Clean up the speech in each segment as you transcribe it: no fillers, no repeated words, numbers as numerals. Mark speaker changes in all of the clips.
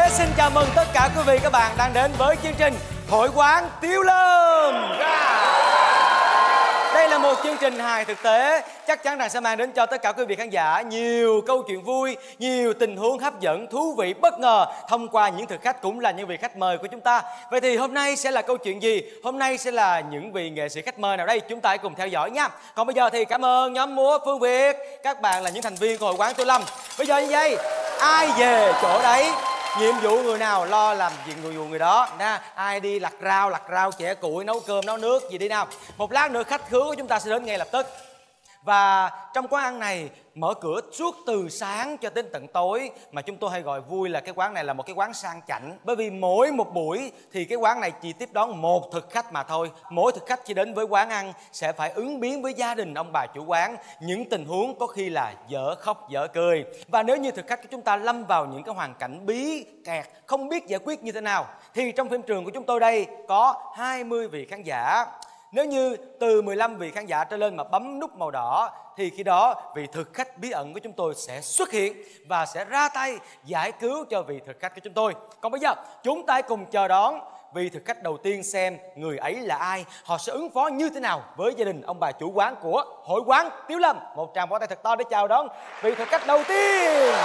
Speaker 1: thế xin chào mừng tất cả quý vị các bạn đang đến với chương trình Hội quán Tiếu Lâm. Đây là một chương trình hài thực tế, chắc chắn rằng sẽ mang đến cho tất cả quý vị khán giả nhiều câu chuyện vui, nhiều tình huống hấp dẫn, thú vị, bất ngờ thông qua những thực khách cũng là những vị khách mời của chúng ta. Vậy thì hôm nay sẽ là câu chuyện gì? Hôm nay sẽ là những vị nghệ sĩ khách mời nào đây? Chúng ta hãy cùng theo dõi nha. Còn bây giờ thì cảm ơn nhóm múa Phương Việt. Các bạn là những thành viên của Hội quán Tiếu Lâm. Bây giờ như vậy, ai về chỗ đấy, nhiệm vụ người nào lo làm việc người đó nha. Ai đi lặt rau chẻ củi, nấu cơm nấu nước gì đi nào. Một lát nữa khách khứa của chúng ta sẽ đến ngay lập tức. Và trong quán ăn này mở cửa suốt từ sáng cho đến tận tối, mà chúng tôi hay gọi vui là cái quán này là một cái quán sang chảnh. Bởi vì mỗi một buổi thì cái quán này chỉ tiếp đón một thực khách mà thôi. Mỗi thực khách khi đến với quán ăn sẽ phải ứng biến với gia đình ông bà chủ quán những tình huống có khi là dở khóc dở cười. Và nếu như thực khách của chúng ta lâm vào những cái hoàn cảnh bí kẹt, không biết giải quyết như thế nào, thì trong phim trường của chúng tôi đây có 20 vị khán giả. Nếu như từ 15 vị khán giả trở lên mà bấm nút màu đỏ thì khi đó vị thực khách bí ẩn của chúng tôi sẽ xuất hiện và sẽ ra tay giải cứu cho vị thực khách của chúng tôi. Còn bây giờ chúng ta hãy cùng chờ đón vị thực khách đầu tiên xem người ấy là ai, họ sẽ ứng phó như thế nào với gia đình ông bà chủ quán của Hội quán Tiếu Lâm. Một tràng vỗ tay thật to để chào đón vị thực khách đầu tiên.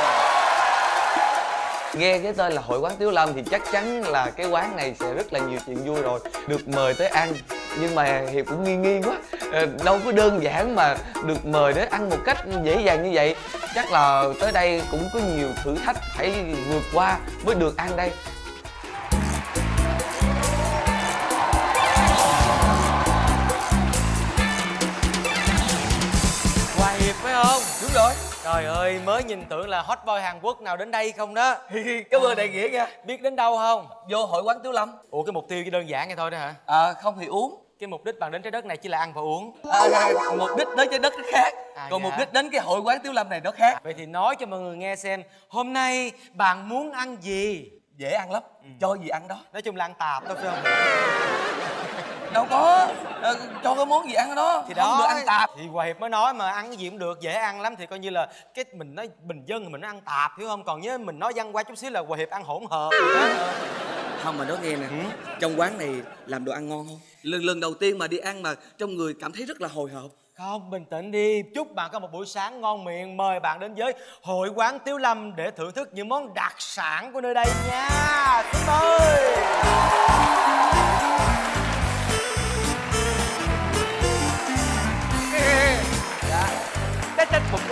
Speaker 2: Nghe cái tên là Hội quán Tiếu Lâm thì chắc chắn là cái quán này sẽ rất là nhiều chuyện vui rồi. Được mời tới ăn, nhưng mà Hiệp cũng nghi quá. Đâu có đơn giản mà được mời đến ăn một cách dễ dàng như vậy. Chắc là tới đây cũng có nhiều thử thách phải vượt qua mới được ăn đây.
Speaker 1: Hòa Hiệp phải không?
Speaker 3: Đúng rồi.
Speaker 1: Trời ơi, mới nhìn tưởng là hot boy Hàn Quốc nào đến đây không đó.
Speaker 3: Cảm ơn đại nghĩa nha.
Speaker 1: Biết đến đâu không?
Speaker 3: Vô Hội quán Tiếu Lâm.
Speaker 1: Ủa cái mục tiêu chỉ đơn giản vậy thôi đó hả?
Speaker 3: Không thì uống.
Speaker 1: Cái mục đích bạn đến trái đất này chỉ là ăn và uống.
Speaker 3: Mục đích đến trái đất nó khác. Còn
Speaker 1: dạ.
Speaker 3: mục đích đến cái Hội quán Tiếu Lâm này nó khác.
Speaker 1: Vậy thì nói cho mọi người nghe xem, hôm nay bạn muốn ăn gì?
Speaker 3: Dễ ăn lắm, cho gì ăn đó.
Speaker 1: Nói chung là ăn tạp đó phải không?
Speaker 3: Đâu có, cho cái món gì ăn đó.
Speaker 1: Thì
Speaker 3: không
Speaker 1: đó,
Speaker 3: được ăn tạp.
Speaker 1: thì Hòa Hiệp mới nói mà ăn cái gì cũng được, dễ ăn lắm. Thì coi như là cái mình nói bình dân thì mình nói ăn tạp, hiểu không? Còn với mình nói văn qua chút xíu là Hòa Hiệp ăn hỗn hợp.
Speaker 4: Không mà nói nghe nè, trong quán này làm đồ ăn ngon không? Lần đầu tiên mà đi ăn mà trong người cảm thấy rất là hồi hộp.
Speaker 1: Không, bình tĩnh đi. Chúc bạn có một buổi sáng ngon miệng. Mời bạn đến với Hội quán Tiếu Lâm để thưởng thức những món đặc sản của nơi đây nha. Chúng tôi
Speaker 5: Cách bụng,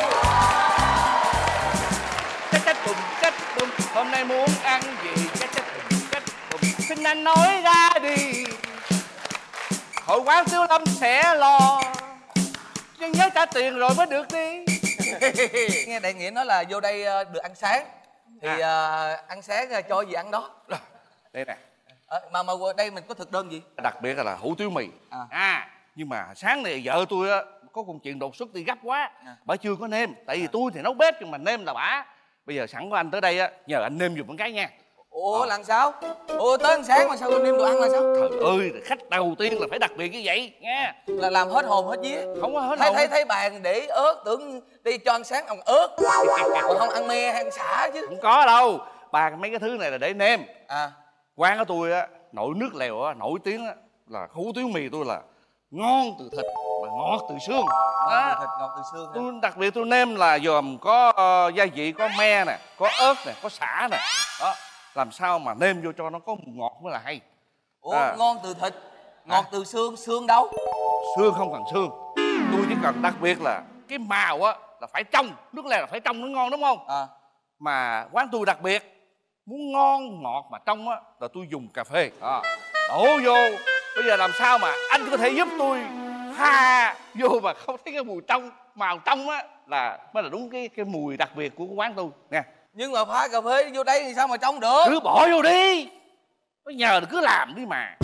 Speaker 5: cách bụng. Hôm nay muốn ăn gì? Cách bụng. Xin anh nói ra đi. Hội quán Tiếu Lâm sẽ lo, nhưng nhớ trả tiền rồi mới được đi.
Speaker 3: Nghe đại nghĩa nói là vô đây được ăn sáng. Thì ăn sáng cho gì ăn đó.
Speaker 5: Đây nè.
Speaker 3: Mà đây mình có thực đơn gì?
Speaker 5: Đặc biệt là hủ tiếu mì. Nhưng mà sáng này vợ tôi á có công chuyện đột xuất đi gấp quá, bà chưa có nêm. Tại vì tôi thì nấu bếp nhưng mà nêm là bả. Bây giờ sẵn có anh tới đây á, nhờ anh nêm giùm một cái nha.
Speaker 3: Ủa làm sao? Ủa tới ăn sáng mà sao nêm đồ ăn là sao?
Speaker 5: Trời ơi, khách đầu tiên là phải đặc biệt như vậy nha.
Speaker 3: Là làm hết hồn hết vía.
Speaker 5: Không có hết hồn.
Speaker 3: Thấy bàn để ớt, tưởng đi cho ăn sáng ăn ớt. Ủa không ăn me hay ăn sả chứ?
Speaker 5: Không có đâu, bàn mấy cái thứ này là để nêm.
Speaker 3: Quán
Speaker 5: của tôi á, nồi nước lèo á, nổi tiếng á là hủ tiếu mì tôi là ngon từ thịt mà ngọt từ xương.
Speaker 3: Ngon từ thịt, ngọt từ xương.
Speaker 5: Tôi đặc biệt tôi nêm là gồm có gia vị, có me nè, có ớt nè, có sả nè. Đó, làm sao mà nêm vô cho nó có mùi ngọt mới là hay.
Speaker 3: Ủa ngon từ thịt, ngọt từ xương, xương đâu?
Speaker 5: Xương không cần xương. Tôi chỉ cần đặc biệt là cái màu á là phải trong, nước lèo là phải trong nó ngon đúng không? Mà quán tôi đặc biệt muốn ngon ngọt mà trong á là tôi dùng cà phê đổ vô. Bây giờ làm sao mà anh có thể giúp tôi pha vô mà không thấy cái mùi trong, màu trong á là mới là đúng cái mùi đặc biệt của quán tôi nè.
Speaker 3: Nhưng mà pha cà phê vô đây thì sao mà trong được?
Speaker 5: Cứ bỏ vô đi, nó nhờ cứ làm đi mà.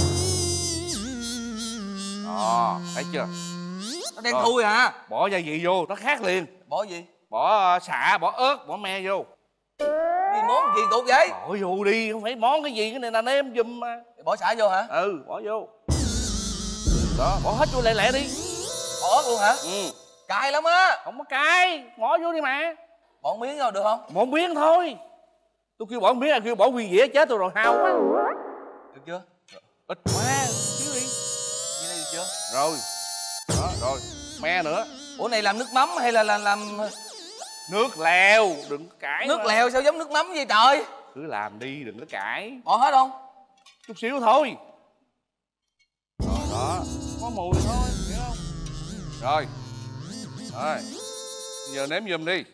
Speaker 5: Thấy chưa?
Speaker 3: Nó đen thui hả?
Speaker 5: Bỏ gia vị vô nó khác liền.
Speaker 3: Bỏ gì?
Speaker 5: Bỏ sả, bỏ ớt, bỏ me vô.
Speaker 3: Gì món gì cục vậy?
Speaker 5: Bỏ vô đi, không phải món cái gì, cái này là nêm giùm mà.
Speaker 3: Bỏ sả vô hả?
Speaker 5: Ừ, bỏ vô. Đó, bỏ hết vô lẹ lẹ đi.
Speaker 3: Bỏ ớt luôn hả? Cay lắm á.
Speaker 5: Không có cay, bỏ vô đi mà.
Speaker 3: Bỏ miếng vô được không?
Speaker 5: Một miếng thôi. Tôi kêu bỏ miếng ăn, kêu bỏ nguyên dĩa chết tôi rồi, hao quá.
Speaker 3: Được chưa?
Speaker 5: Ít quá, xíu đi.
Speaker 3: Như này được chưa?
Speaker 5: Rồi. Đó, rồi. Me nữa.
Speaker 3: Ủa này làm nước mắm hay là làm
Speaker 5: Nước lèo, đừng có cãi.
Speaker 3: nước
Speaker 5: mà.
Speaker 3: lèo sao giống nước mắm vậy trời?
Speaker 5: Cứ làm đi, đừng có cãi.
Speaker 3: Bỏ hết không?
Speaker 5: Chút xíu thôi. Rồi đó, có mùi thôi, hiểu không? Rồi. Rồi. Bây giờ nếm giùm đi.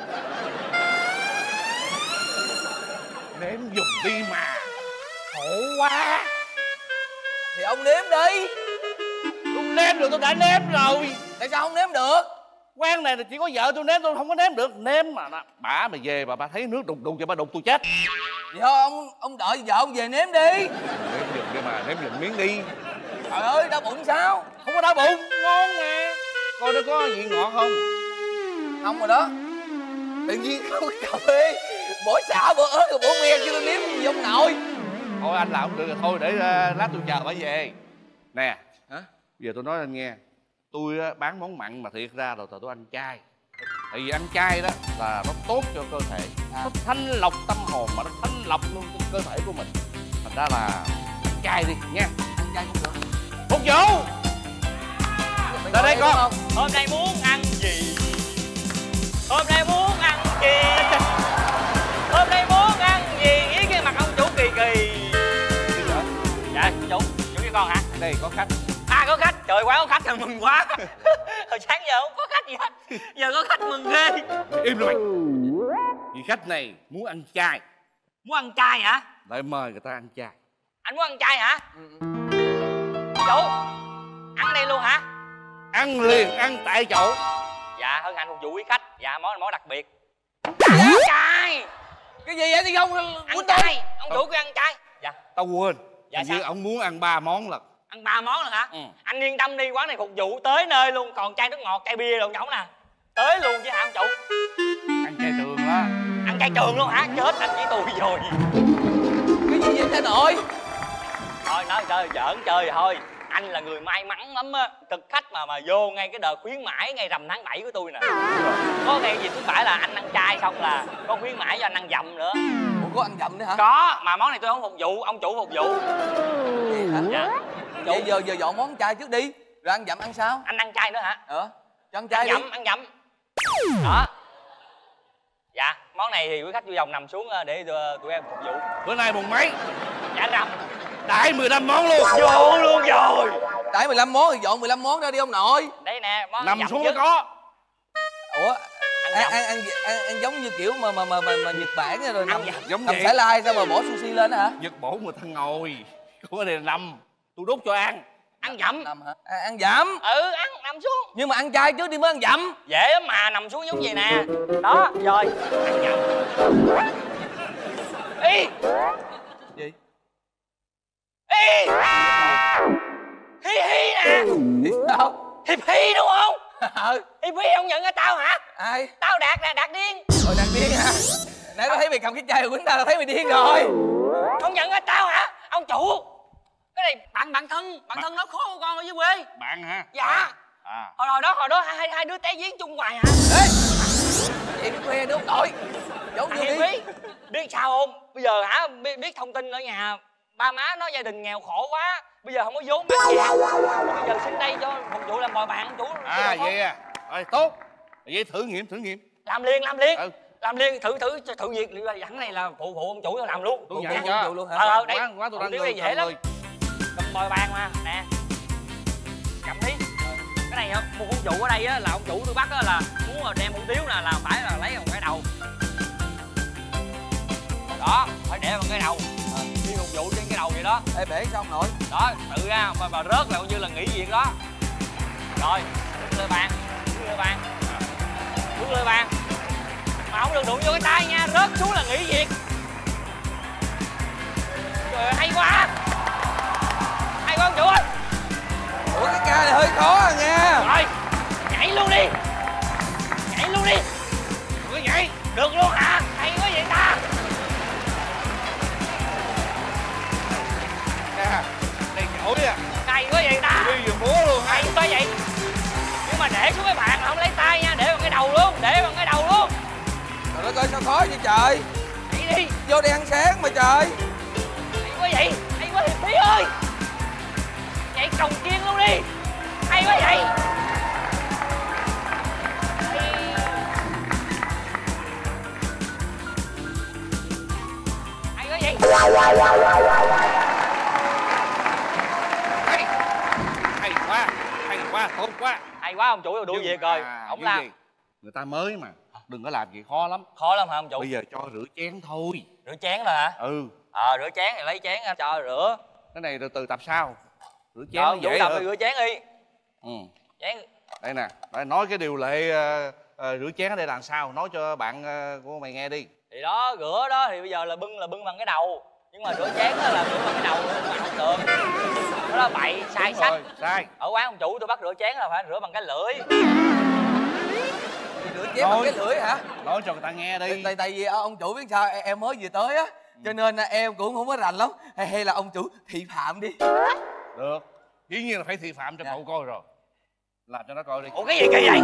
Speaker 5: Nếm giùm đi mà. Khổ quá.
Speaker 3: Thì ông nếm đi.
Speaker 5: Không nếm được, tôi đã nếm rồi.
Speaker 3: Tại sao không nếm được?
Speaker 5: Quán này là chỉ có vợ tôi nếm, tôi không có nếm được. Nếm mà bả mà về bà thấy nước đục đục cho bà đục tôi chết.
Speaker 3: Vậy thôi ông đợi vợ ông về nếm đi.
Speaker 5: Nếm giùm đi mà, nếm giùm miếng đi.
Speaker 3: Trời ơi đau bụng sao?
Speaker 5: Không có đau bụng, ngon nè. Coi nó có vị ngọt không?
Speaker 3: Không rồi đó. Tự nhiên không cà phê bỏ xả bỏ ớt rồi bỏ me cho tôi nếm gì ông nội.
Speaker 5: Thôi anh làm không được rồi, thôi để lát tôi chờ bà về. Nè.
Speaker 3: Hả?
Speaker 5: Bây giờ tôi nói anh nghe. Tôi bán món mặn mà thiệt ra rồi tôi ăn chay. Tại vì ăn chay đó là nó tốt cho cơ thể. Nó thanh lọc tâm hồn mà nó thanh lọc luôn cho cơ thể của mình. Thành ra là ăn chay đi nha.
Speaker 3: Ăn chay cũng được.
Speaker 5: Phục vụ. Ra đây con.
Speaker 1: Hôm nay muốn ăn gì? Hôm nay muốn ăn gì? Hôm nay muốn ăn gì? Ý cái mặt ông chủ kỳ kỳ. Dạ chủ với con hả?
Speaker 5: Đây có khách.
Speaker 1: À có khách, trời quá có khách thì mừng quá. Hồi sáng giờ không có khách gì hết, giờ có khách mừng ghê.
Speaker 5: Im rồi mày. Vì khách này muốn ăn chay.
Speaker 1: Muốn ăn chay hả?
Speaker 5: Lại mời người ta ăn chay.
Speaker 1: Anh muốn ăn chay hả? Chủ, ăn đây luôn hả?
Speaker 5: Ăn liền, ăn tại chỗ.
Speaker 1: Dạ hân hạnh phục vụ quý khách. Dạ món đặc biệt. Chay.
Speaker 3: Cái gì vậy thì không
Speaker 1: Ăn chay, ông chủ kêu ăn chay. Dạ.
Speaker 5: Tao quên.
Speaker 1: Dạ
Speaker 5: Hình như
Speaker 1: sao?
Speaker 5: ông muốn ăn 3 món lận.
Speaker 1: Ăn 3 món rồi hả?
Speaker 5: Ừ.
Speaker 1: Anh yên tâm đi, quán này phục vụ tới nơi luôn. Còn chai nước ngọt, chai bia đồ nhõng nè. Tới luôn chứ hả ông chủ?
Speaker 5: Ăn chay trường đó.
Speaker 1: Ăn chay trường luôn hả? Chết anh với tôi rồi.
Speaker 3: cái gì vậy cha nội?
Speaker 1: Thôi nói chơi giỡn chơi thôi. Anh là người may mắn lắm á. Thực khách mà vô ngay cái đợt khuyến mãi ngay rằm tháng 7 của tôi nè. Có ngày gì cũng phải là anh ăn chay xong là có khuyến mãi cho anh ăn dầm nữa.
Speaker 3: Ủa có ăn dầm nữa hả?
Speaker 1: Có, mà món này tôi không phục vụ, ông chủ phục vụ.
Speaker 3: Vậy hả?
Speaker 1: Dạ.
Speaker 3: Vậy giờ dọn món chay trước đi. Rồi ăn dặm ăn sao?
Speaker 1: Anh ăn chay nữa hả?
Speaker 3: Cho ăn chay
Speaker 1: Ăn
Speaker 3: đi.
Speaker 1: dặm, ăn dặm. Đó. Dạ, món này thì quý khách vui lòng nằm xuống để tụi em phục vụ.
Speaker 5: Bữa nay mùng mấy?
Speaker 1: Dạ rằm.
Speaker 5: Đại 15 món luôn.
Speaker 1: Vô luôn rồi.
Speaker 3: Đãi 15 món thì dọn 15 món ra đi ông nội.
Speaker 1: Đây nè, món
Speaker 5: Nằm
Speaker 1: dặm
Speaker 5: xuống
Speaker 1: chứ.
Speaker 5: nó có.
Speaker 3: Ủa
Speaker 1: Ăn
Speaker 3: ăn giống như kiểu mà Nhật Bản rồi nằm
Speaker 5: Giống
Speaker 3: nằm
Speaker 5: vậy.
Speaker 3: Thái Lai sao mà bỏ sushi lên hả?
Speaker 5: Giật bổ người ta ngồi. Không có này là nằm. Tôi đút cho ăn.
Speaker 1: Ăn dặm.
Speaker 3: Nằm hả? Ăn dặm.
Speaker 1: Ừ, ăn nằm xuống.
Speaker 3: Nhưng mà ăn chay trước đi mới ăn dặm.
Speaker 1: Dễ lắm mà, nằm xuống giống vậy nè. Đó, rồi. Ăn dặm. Ý.
Speaker 3: Gì?
Speaker 1: Ý. Hi hi nè.
Speaker 3: Đâu?
Speaker 1: Hiệp hi đúng không?
Speaker 3: Ừ.
Speaker 1: Hiệp hi không nhận ra tao hả?
Speaker 3: Ai?
Speaker 1: Tao Đạt nè, Đạt điên.
Speaker 3: Rồi đang điên hả? Nãy tao thấy mày cầm cái chai của tao thấy mày điên rồi.
Speaker 1: Không nhận ra tao hả? Ông chủ. Cái này bạn thân nó khó của con ở dưới quê.
Speaker 5: Bạn hả?
Speaker 1: Dạ.
Speaker 5: À.
Speaker 1: Hồi đó hai đứa té giếng chung hoài hả?
Speaker 3: Ê! Vậy biết quê đúng tội. Giấu vô
Speaker 1: Hiệp
Speaker 3: đi.
Speaker 1: Quý, biết sao không? Bây giờ hả, biết thông tin ở nhà ba má nó gia đình nghèo khổ quá, bây giờ không có vốn bán vàng, bây giờ xin đây cho phục vụ làm bồi bàn ông chủ.
Speaker 5: À vậy à. Rồi tốt. Vậy thử nghiệm.
Speaker 1: Làm liền.
Speaker 5: Ừ.
Speaker 1: Làm liền, thử việc thằng này là phụ ông chủ làm luôn.
Speaker 5: Tôi
Speaker 3: Phục
Speaker 5: nhận
Speaker 3: vụ
Speaker 5: cho.
Speaker 3: luôn hả?
Speaker 1: Đây.
Speaker 5: Quá tôi đang
Speaker 1: Điều này dễ lắm. Cầm bồi bàn mà, nè. Cầm đi. Cái này một ông chủ ở đây á, là ông chủ tôi bắt á, là muốn mà đem hủ tiếu nè là phải là lấy bằng cái đầu. Đó, phải để bằng cái đầu. Đi phục vụ trên cái đầu vậy đó.
Speaker 3: Ê bể sao ông nội?
Speaker 1: Đó, tự ra mà rớt là coi như là nghỉ việc đó. Rồi, bước lên bàn. Mà không được đụng vô cái tay nha, rớt xuống là nghỉ việc. Trời ơi, hay quá ông chủ ơi.
Speaker 3: Ủa cái ca này hơi khó à nha.
Speaker 1: Rồi, nhảy luôn đi.
Speaker 5: Cứ nhảy.
Speaker 1: Được luôn hả? Hay quá vậy ta.
Speaker 5: Nè. Đây giỏi à.
Speaker 1: Hay quá vậy ta.
Speaker 5: Đi vừa múa luôn.
Speaker 1: Hay quá vậy. Nhưng mà để xuống cái bàn là không lấy tay nha, để bằng cái đầu luôn.
Speaker 3: Rồi nó coi sao khó vậy trời.
Speaker 1: Nhảy đi.
Speaker 3: vô đây ăn sáng mà trời.
Speaker 6: Hay quá vậy, hay quá Hiệp Thí ơi. Vậy còng chiên luôn đi. Hay quá vậy. Hay quá vậy.
Speaker 5: Hay quá, tốt quá.
Speaker 6: Hay quá ông chủ rồi, đuổi việc rồi. Không làm.
Speaker 5: Người ta mới mà, đừng có làm gì khó lắm.
Speaker 6: Khó lắm hả ông chủ?
Speaker 5: Bây giờ cho rửa chén thôi.
Speaker 6: Rửa chén rồi hả?
Speaker 5: Ừ.
Speaker 6: Rửa chén thì lấy chén cho rửa.
Speaker 5: Cái này từ từ tập sau. Rửa chén
Speaker 6: Ông chủ
Speaker 5: dễ
Speaker 6: tập
Speaker 5: hơn.
Speaker 6: thì rửa chén đi. Chén.
Speaker 5: Đây nè, nói cái điều lệ rửa chén ở đây làm sao, nói cho bạn của mày nghe đi.
Speaker 6: Thì đó, rửa đó thì bây giờ là bưng bằng cái đầu. Nhưng mà rửa chén đó là rửa bằng cái đầu luôn mà không được. Đó là bậy, sai sách.
Speaker 5: Sai.
Speaker 6: Ở quán ông chủ tôi bắt rửa chén là phải rửa bằng cái lưỡi.
Speaker 3: Rửa chén bằng cái lưỡi hả?
Speaker 5: Nói cho người ta nghe đi.
Speaker 3: Tại vì ông chủ biết sao, em mới vừa tới á, cho nên em cũng không có rành lắm. Hay là ông chủ thị phạm đi.
Speaker 5: Được, dĩ nhiên là phải thị phạm cho cậu coi rồi. Làm cho nó coi đi.
Speaker 6: Ủa cái gì kỳ vậy?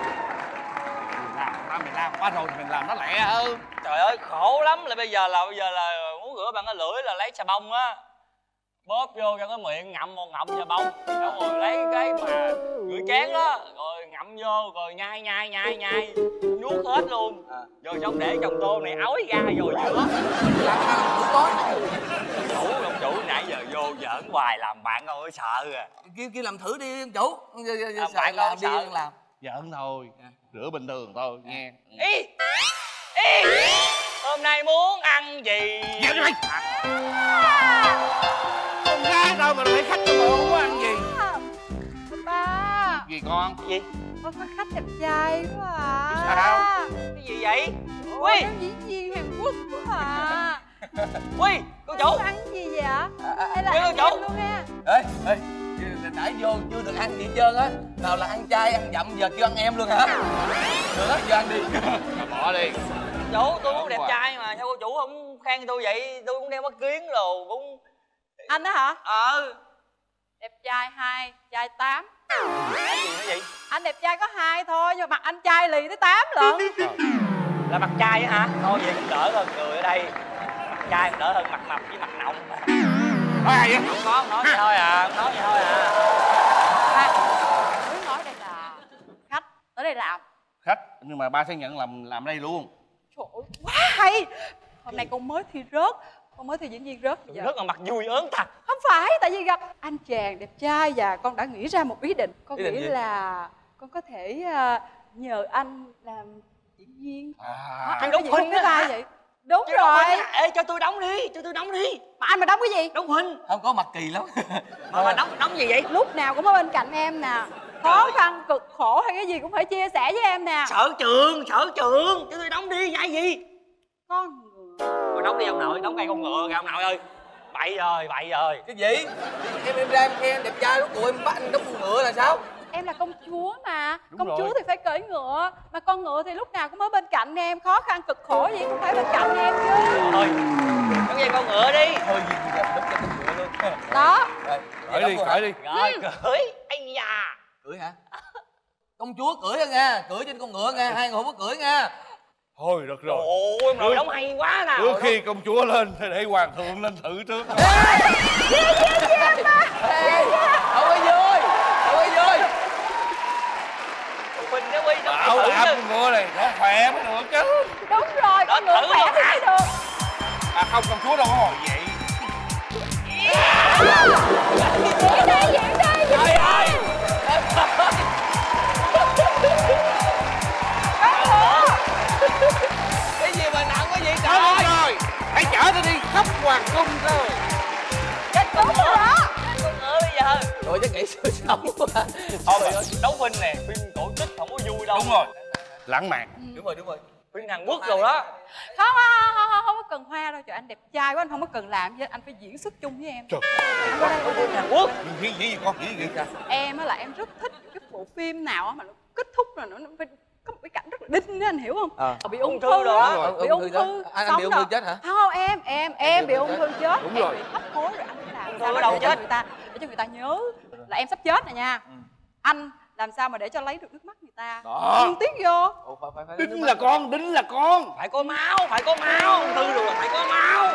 Speaker 5: Mình làm quá rồi thì mình làm nó lẹ hơn.
Speaker 6: Trời ơi khổ lắm, là bây giờ là muốn rửa bằng cái lưỡi là lấy xà bông á, bóp vô cho cái miệng ngậm một ngậm xà bông, xong rồi lấy cái mà rửa chén đó rồi ngậm vô rồi nhai nuốt hết luôn, rồi xong để chồng tô này ói ra rồi giữa.
Speaker 3: Làm sao ông chủ tối?
Speaker 6: Ông chủ nãy giờ vô giỡn hoài làm bạn ơi sợ à.
Speaker 3: Kêu làm thử đi ông chủ.
Speaker 6: Bạn
Speaker 3: làm đi
Speaker 6: sợ.
Speaker 3: làm.
Speaker 5: Giỡn thôi, rửa bình thường thôi nghe.
Speaker 6: Ý hôm nay muốn ăn gì?
Speaker 5: Giỡn đi mày. Con gái đâu mà phải khách cho bộ không có ăn gì.
Speaker 7: Ba.
Speaker 5: Gì con?
Speaker 6: Gì?
Speaker 7: Con có khách đẹp trai quá à.
Speaker 5: Sao?
Speaker 6: Cái gì vậy?
Speaker 7: Ủa, em diễn viên Hàn Quốc quá à.
Speaker 6: Ui cô chủ.
Speaker 7: Con ăn gì vậy ạ? Hay là
Speaker 6: Cô
Speaker 7: ăn
Speaker 6: chủ.
Speaker 7: em luôn ha?
Speaker 3: Ê, nãy vô chưa được ăn gì hết trơn á. Nào là ăn chay, ăn dặm, giờ kêu ăn em luôn hả? Được đó, vô ăn đi.
Speaker 5: Bỏ đi.
Speaker 6: Chủ tôi cũng đẹp trai mà sao cô chủ không khen tôi vậy? Tôi cũng đeo mắt kiếng rồi cũng.
Speaker 7: Anh đó hả? Đẹp trai 2, trai 8.
Speaker 6: Cái gì nữa vậy?
Speaker 7: Anh đẹp trai có 2 thôi nhưng mà mặt anh trai lì tới 8 lận.
Speaker 6: Là mặt trai á hả? Thôi vậy cũng đỡ hơn người ở đây. Mặt trai cũng đỡ hơn mặt mập với mặt nọng.
Speaker 5: Nói ai vậy?
Speaker 6: Không nói vậy thôi à, không nói vậy thôi à.
Speaker 7: Muốn nói đây là khách tới đây làm.
Speaker 5: Khách, nhưng mà ba sẽ nhận làm đây luôn.
Speaker 7: Trời ơi, quá hay. Hôm nay con mới thi rớt. Con mới thi diễn viên rớt.
Speaker 6: Rất là mặt vui ớn thật.
Speaker 7: Không phải, tại vì gặp anh chàng đẹp trai và con đã nghĩ ra một ý định. Con nghĩ là con có thể nhờ anh làm diễn viên.
Speaker 6: Anh đóng Huynh
Speaker 7: cái vai vậy? Đúng rồi.
Speaker 6: Ê cho tôi đóng đi, cho tôi đóng đi.
Speaker 7: Mà anh mà đóng cái gì?
Speaker 6: Đóng Huynh.
Speaker 3: Không có mặt kỳ lắm.
Speaker 6: Mà đóng gì vậy?
Speaker 7: Lúc nào cũng ở bên cạnh em nè. Khó khăn, cực khổ hay cái gì cũng phải chia sẻ với em nè.
Speaker 6: Sở trường, cho tôi đóng đi, vai gì?
Speaker 7: Con ngựa.
Speaker 6: Rồi đóng đi ông nội, đóng cây con ngựa kìa ông nội ơi. Bậy rồi.
Speaker 3: Cái gì? Em ra em khen em đẹp trai lúc tụi em bắt anh đóng con ngựa là sao?
Speaker 7: Em là công chúa mà.
Speaker 5: Đúng
Speaker 7: công
Speaker 5: rồi.
Speaker 7: chúa thì phải cưỡi ngựa. Mà con ngựa thì lúc nào cũng ở bên cạnh em. Khó khăn, cực khổ gì cũng phải bên cạnh em chứ.
Speaker 6: Thôi, đóng về con ngựa đi.
Speaker 3: Thôi gì thì đẹp đóng cho con ngựa luôn.
Speaker 7: Đó.
Speaker 5: Cởi đi.
Speaker 6: Rồi, cưỡi. Ây da.
Speaker 3: Cưỡi hả? Công chúa cưỡi nha, cưỡi trên con ngựa nha, hai người không có cưỡi nha.
Speaker 5: Thôi được rồi.
Speaker 6: Ôi, ông nội đóng hay quá nào.
Speaker 5: Trước khi công chúa lên thì để hoàng thượng lên thử trước.
Speaker 3: Không có vui, không có vui.
Speaker 6: Huynh đó Huy, đóng
Speaker 5: Bảo
Speaker 6: thử
Speaker 5: đảm
Speaker 6: chứ.
Speaker 5: con ngựa này nó khỏe mới được chứ.
Speaker 7: Đúng rồi, con ngựa
Speaker 6: thử
Speaker 7: khỏe
Speaker 6: luôn
Speaker 7: thì
Speaker 6: hả?
Speaker 7: mới được.
Speaker 5: À không, công chúa đâu có ngồi vậy.
Speaker 7: Diễn đi.
Speaker 6: Trời ơi.
Speaker 3: Cái gì mà nặng quá vậy
Speaker 5: Thôi
Speaker 3: trời?
Speaker 5: được rồi, hãy chở tôi đi khắp hoàng cung thôi.
Speaker 7: Chết đúng rồi đó.
Speaker 6: Con ngựa bây giờ.
Speaker 3: Rồi chắc nghĩ sự sống quá.
Speaker 6: Thôi đấu Huynh nè, phim cổ tích không có vui đâu.
Speaker 5: Đúng rồi, lãng mạn.
Speaker 3: Đúng rồi.
Speaker 6: Phim Hàn Quốc rồi đó.
Speaker 7: Không có cần hoa đâu. Trời, anh đẹp trai quá, anh không có cần làm gì hết. Anh phải diễn xuất chung với em.
Speaker 5: Trời.
Speaker 7: Anh qua đây.
Speaker 6: Phim Hàn Quốc.
Speaker 5: Nghĩ gì con, nghĩ gì sao?
Speaker 7: Em á là em rất thích cái bộ phim nào á mà nó kết thúc rồi nó phải có một cái cảnh rất là đinh á, anh hiểu không? Bị ung thư
Speaker 6: đó.
Speaker 7: bị ung thư.
Speaker 3: Anh bị ung thư chết hả?
Speaker 7: Không, em bị ung thư chết.
Speaker 5: Đúng
Speaker 7: em
Speaker 5: rồi.
Speaker 7: bị hấp hối rồi anh làm
Speaker 6: Ung
Speaker 7: sao
Speaker 6: thư
Speaker 7: mà
Speaker 6: ở đâu
Speaker 7: để cho
Speaker 6: chết?
Speaker 7: người ta nhớ là em sắp chết này nha. Anh làm sao mà để cho lấy được nước mắt người ta.
Speaker 5: Đó.
Speaker 7: Đừng tiếc vô.
Speaker 5: Đính là con, đính là con.
Speaker 6: Phải có máu, phải có máu. Ung thư rồi là phải có máu.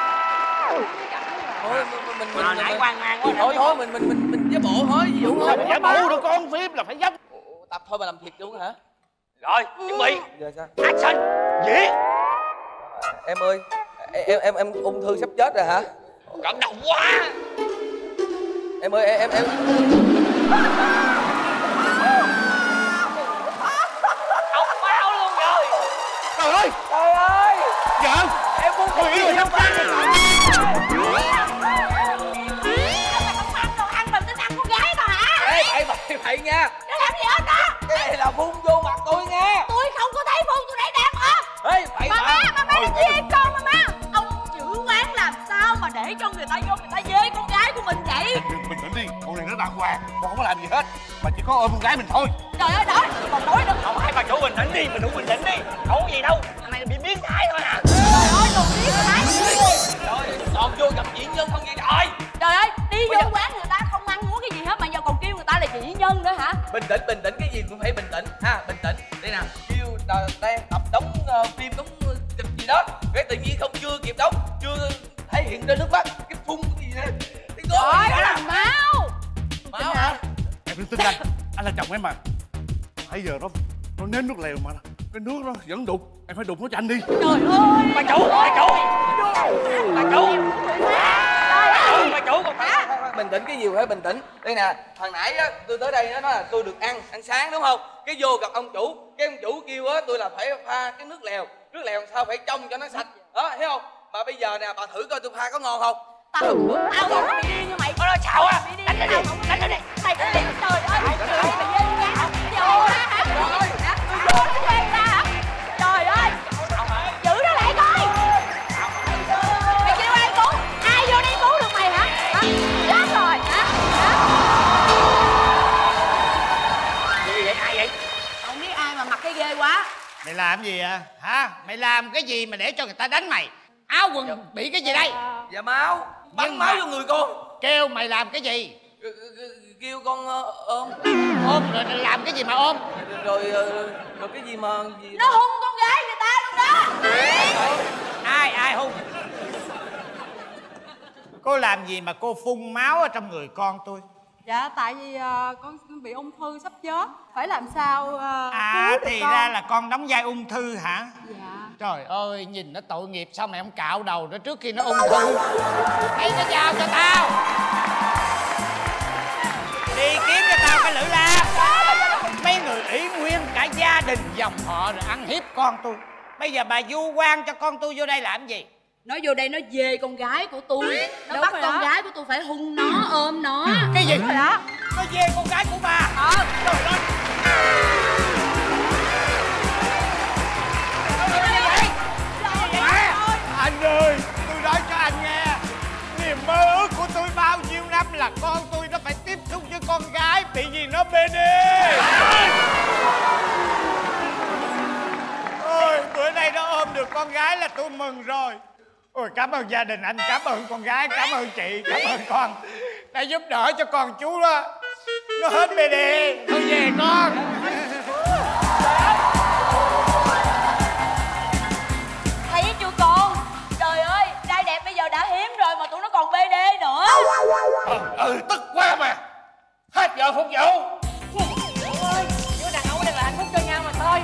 Speaker 3: Thôi
Speaker 6: Mà nãy quan mang quá.
Speaker 3: thôi mình với bộ thôi, ví dụ thôi.
Speaker 5: Giả bộ đâu con, phim là phải dấp.
Speaker 3: Tập thôi mà làm thiệt luôn hả?
Speaker 6: Rồi, chuẩn bị.
Speaker 3: Giờ sao?
Speaker 6: Action. Diễn.
Speaker 3: Em ơi, em ung thư sắp chết rồi hả?
Speaker 6: Cẩn động quá.
Speaker 3: Em ơi, em
Speaker 6: Không máu luôn rồi.
Speaker 5: Trời ơi,
Speaker 3: trời ơi,
Speaker 5: vợ
Speaker 3: em muốn
Speaker 5: tôi nghĩ rồi sắp chết rồi. Ê, bậy nha.
Speaker 7: Nó làm gì hết đó?
Speaker 3: Cái này là phun vô mặt tôi nha.
Speaker 7: Tôi không có thấy phun, tôi thấy đang ốm.
Speaker 3: Ê, bậy
Speaker 7: Mà má làm gì em con mà má? Ông giữ quán làm sao mà để cho người ta vô người ta dê con gái của mình vậy?
Speaker 5: Bình tĩnh đi, con này nó đàng hoàng, con không có làm gì hết, mà chỉ có ôm con gái mình thôi.
Speaker 7: Trời ơi, đó, còn nói nữa.
Speaker 6: Không, hai bà chủ bình tĩnh đi, mình đủ bình tĩnh đi. Không có gì đâu, thằng này bị biến thái thôi à.
Speaker 7: Trời ơi, còn biết thái.
Speaker 3: Trời, toàn vô gặp diễn nhân không vậy trời.
Speaker 7: Trời ơi, đi vô quán người ta không ăn uống cái gì hết mà giờ còn kêu người ta là diễn nhân nữa hả?
Speaker 3: Bình tĩnh, cái gì cũng phải bình tĩnh ha, bình tĩnh. Đây nè, kêu đang tập đóng phim, đóng kịch gì đó, cái tự nhiên không chưa kịp đóng, chưa thể hiện ra nước mắt, cái phun cái gì nè. Cái gối
Speaker 7: Trời
Speaker 3: gì đó
Speaker 7: ơi,
Speaker 3: nè.
Speaker 7: máu.
Speaker 3: Máu hả?
Speaker 5: Em đừng tin anh là chồng em mà. Bây giờ nó nếm nước lèo mà cái nước nó vẫn đục, em phải đục nó cho anh đi.
Speaker 7: Trời ơi.
Speaker 6: Bà chủ, bà chủ. Bà chủ. Bà chủ còn phải.
Speaker 3: Bình tĩnh, cái gì phải bình tĩnh. Đây nè, hồi nãy á tôi tới đây nó nói là tôi được ăn sáng đúng không? Cái vô gặp ông chủ, cái ông chủ kêu á tôi là phải pha cái nước lèo làm sao phải trong cho nó sạch đó, thấy không? Mà bây giờ nè, bà thử coi tôi pha có ngon không?
Speaker 7: Tao còn bị điên như mày.
Speaker 6: Nó xạo á.
Speaker 7: Đánh nó đi, đánh nó đi. Mày có điên, trời ơi. Mày điên nha. Vô ra hả? Vô nó quen ra hả? Trời ơi. Giữ nó lại coi. Mày kêu ai cứu? Ai vô đây cứu được mày hả? Chết rồi hả?
Speaker 6: Gì vậy? Ai vậy?
Speaker 7: Không biết ai mà mặc cái ghê quá.
Speaker 8: Mày làm gì à? Hả? Mày làm cái gì mà để cho người ta đánh mày? Áo quần bị cái gì đây?
Speaker 3: Dạ máu, bắn
Speaker 8: Nhưng
Speaker 3: máu
Speaker 8: mà-
Speaker 3: vô người con.
Speaker 8: Kêu mày làm cái gì?
Speaker 3: Kêu con ôm.
Speaker 8: Ôm rồi làm cái gì mà ôm?
Speaker 3: Rồi cái gì mà gì
Speaker 7: Nó hung con gái người ta luôn đó.
Speaker 8: Ai hung? Cô làm gì mà cô phun máu ở trong người con tôi?
Speaker 7: Dạ tại vì con bị ung thư sắp chết, phải làm sao cứu được
Speaker 8: Thì
Speaker 7: con.
Speaker 8: ra là con đóng vai ung thư hả?
Speaker 7: Dạ.
Speaker 8: Trời ơi, nhìn nó tội nghiệp, sao mày không cạo đầu nó trước khi nó ung thư? Lấy nó giao cho tao. Đi kiếm cho tao cái lưỡi lam. Mấy người ủy nguyên cả gia đình dòng họ rồi ăn hiếp con tôi. Bây giờ bà vu oan cho con tôi vô đây làm gì?
Speaker 7: Nó vô đây nó dê con gái của tôi. Nó
Speaker 9: Đúng
Speaker 7: bắt
Speaker 9: rồi
Speaker 7: con
Speaker 9: đó.
Speaker 7: gái của tôi phải hung nó, ôm nó.
Speaker 8: Cái gì?
Speaker 7: Đúng rồi đó.
Speaker 8: Nó về con gái của bà. Trời ơi. Anh ơi, tôi nói cho anh nghe, niềm mơ ước của tôi bao nhiêu năm là con tôi nó phải tiếp xúc với con gái, bị gì nó BD. Ôi, bữa nay nó ôm được con gái là tôi mừng rồi. Ôi, cảm ơn gia đình anh, cảm ơn con gái, cảm ơn chị, cảm ơn con đã giúp đỡ cho con chú đó. Nó hết BD, thôi về con.
Speaker 7: Thầy với chú con. Trời ơi, trai đẹp bây giờ đã hiếm rồi mà tụi nó còn BD nữa.
Speaker 5: Tức quá mà. Hết giờ phục vụ.
Speaker 7: Ôi, đứa đàn ông đang là hạnh phúc cho nhau mà thôi.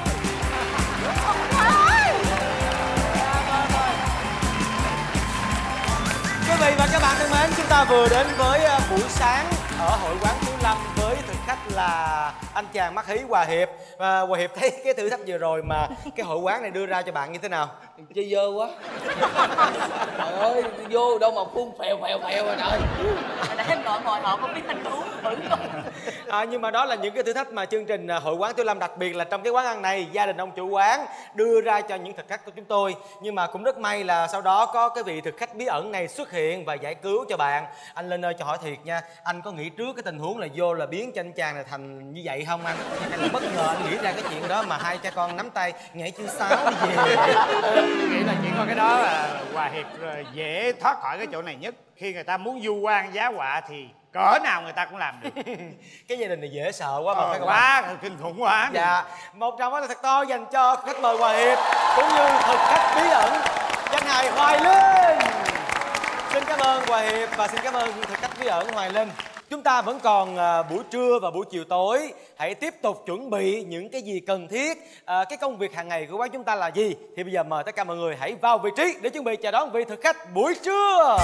Speaker 1: Quý vị và các bạn thân mến, chúng ta vừa đến với buổi sáng ở hội quán Tú Lâm với thực khách là anh chàng mắt hí Hòa Hiệp. Và Hòa Hiệp thấy cái thử thách vừa rồi mà cái hội quán này đưa ra cho bạn như thế nào?
Speaker 3: chơi dơ quá. Trời ơi, vô đâu mà phun phèo rồi trời.
Speaker 7: Để em gọi ngồi họ không biết tình huống thử coi.
Speaker 1: Nhưng mà đó là những cái thử thách mà chương trình hội quán Tú Lâm, đặc biệt là trong cái quán ăn này, gia đình ông chủ quán đưa ra cho những thực khách của chúng tôi. Nhưng mà cũng rất may là sau đó có cái vị thực khách bí ẩn này xuất hiện và giải cứu cho bạn. Anh Linh ơi, cho hỏi thiệt nha, anh có nghĩ trước cái tình huống là vô là biến cho anh chàng này thành như vậy không anh? Hay là bất ngờ anh nghĩ ra cái chuyện đó mà hai cha con nắm tay nhảy chương 6 đi về?
Speaker 8: tôi nghĩ là chỉ có cái đó là Hòa Hiệp dễ thoát khỏi cái chỗ này nhất. Khi người ta muốn vu oan giá họa thì cỡ nào người ta cũng làm được.
Speaker 1: Cái gia đình này dễ sợ quá mà phải không?
Speaker 8: Quá kinh khủng quá.
Speaker 1: Dạ, một tràng pháo tay thật to dành cho khách mời Hòa Hiệp cũng như thực khách bí ẩn danh hài Hoài Linh. Xin cảm ơn Hòa Hiệp và xin cảm ơn thực khách bí ẩn Hoài Linh. Chúng ta vẫn còn buổi trưa và buổi chiều tối. Hãy tiếp tục chuẩn bị những cái gì cần thiết. Cái công việc hàng ngày của quán chúng ta là gì? Thì bây giờ mời tất cả mọi người hãy vào vị trí để chuẩn bị chào đón vị thực khách buổi trưa.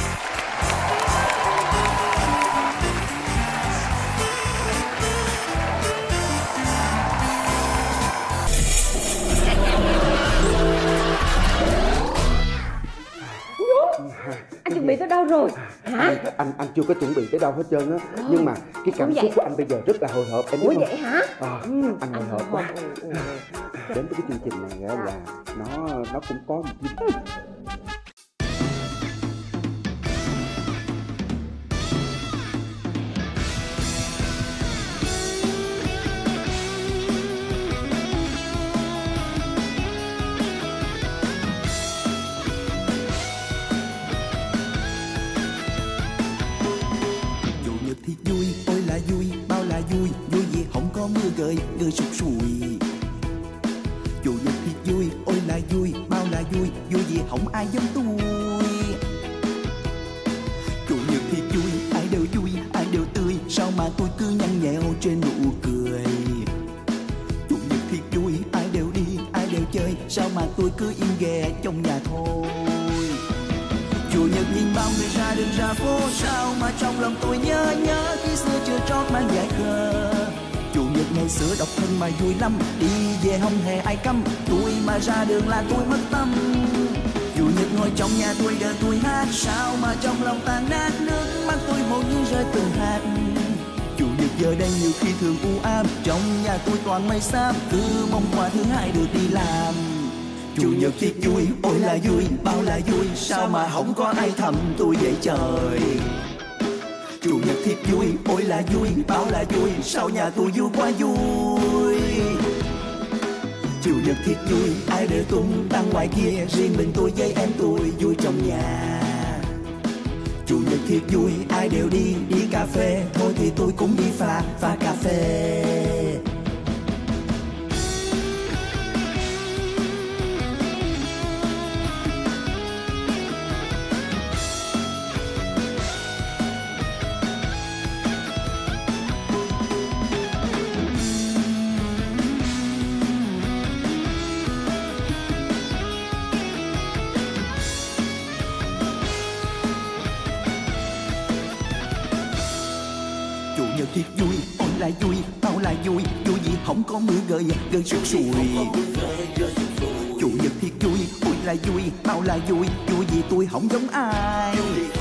Speaker 7: Anh chuẩn bị tới đâu rồi hả?
Speaker 9: Anh chưa có chuẩn bị tới đâu hết trơn á. Nhưng mà cái cảm xúc của anh bây giờ rất là hồi hộp, em biết không?
Speaker 7: Ủa vậy hả?
Speaker 9: Anh hồi hộp quá. Đến với cái chương trình này á là nó cũng có một chút.
Speaker 10: Gơi sụt sùi. Chủ nhật thì vui, ôi là vui, bao là vui, vui gì không ai giống tôi. Chủ nhật thì vui, ai đều tươi, sao mà tôi cứ nhăn nheo trên nụ cười. Chủ nhật thì vui, ai đều đi, ai đều chơi, sao mà tôi cứ im ghè trong nhà thôi. Chủ nhật nhìn bao người ra đường ra phố, sao mà trong lòng tôi nhớ khi xưa chưa trót mang dại khờ. Chủ nhật ngày xưa độc thân mà vui lắm, đi về không hề ai cấm, tôi mà ra đường là tôi mất tâm. Chủ nhật ngồi trong nhà tôi đợi tôi hát, sao mà trong lòng tan nát, nước mắt tôi hầu như rơi từng hạt. Chủ nhật giờ đây nhiều khi thường u ám, trong nhà tôi toàn mây xám, cứ mong qua thứ hai được đi làm. Chủ nhật thì vui, ôi là vui, bao là vui, sao mà không có ai thầm tôi vậy trời. Chủ nhật thiệt vui, ôi là vui, bao là vui, sao nhà tôi vui quá vui. Chủ nhật thiệt vui, ai đều tung tăng ngoài kia, riêng mình tôi với em tôi vui trong nhà. Chủ nhật thiệt vui, ai đều đi cà phê, thôi thì tôi cũng đi pha cà phê. Thiệt vui, ôi là vui, bao là vui, vui gì không có mưa gơi sụt sùi. Chủ nhật thiệt vui, ôi là vui, bao là vui, vui gì tôi không giống ai.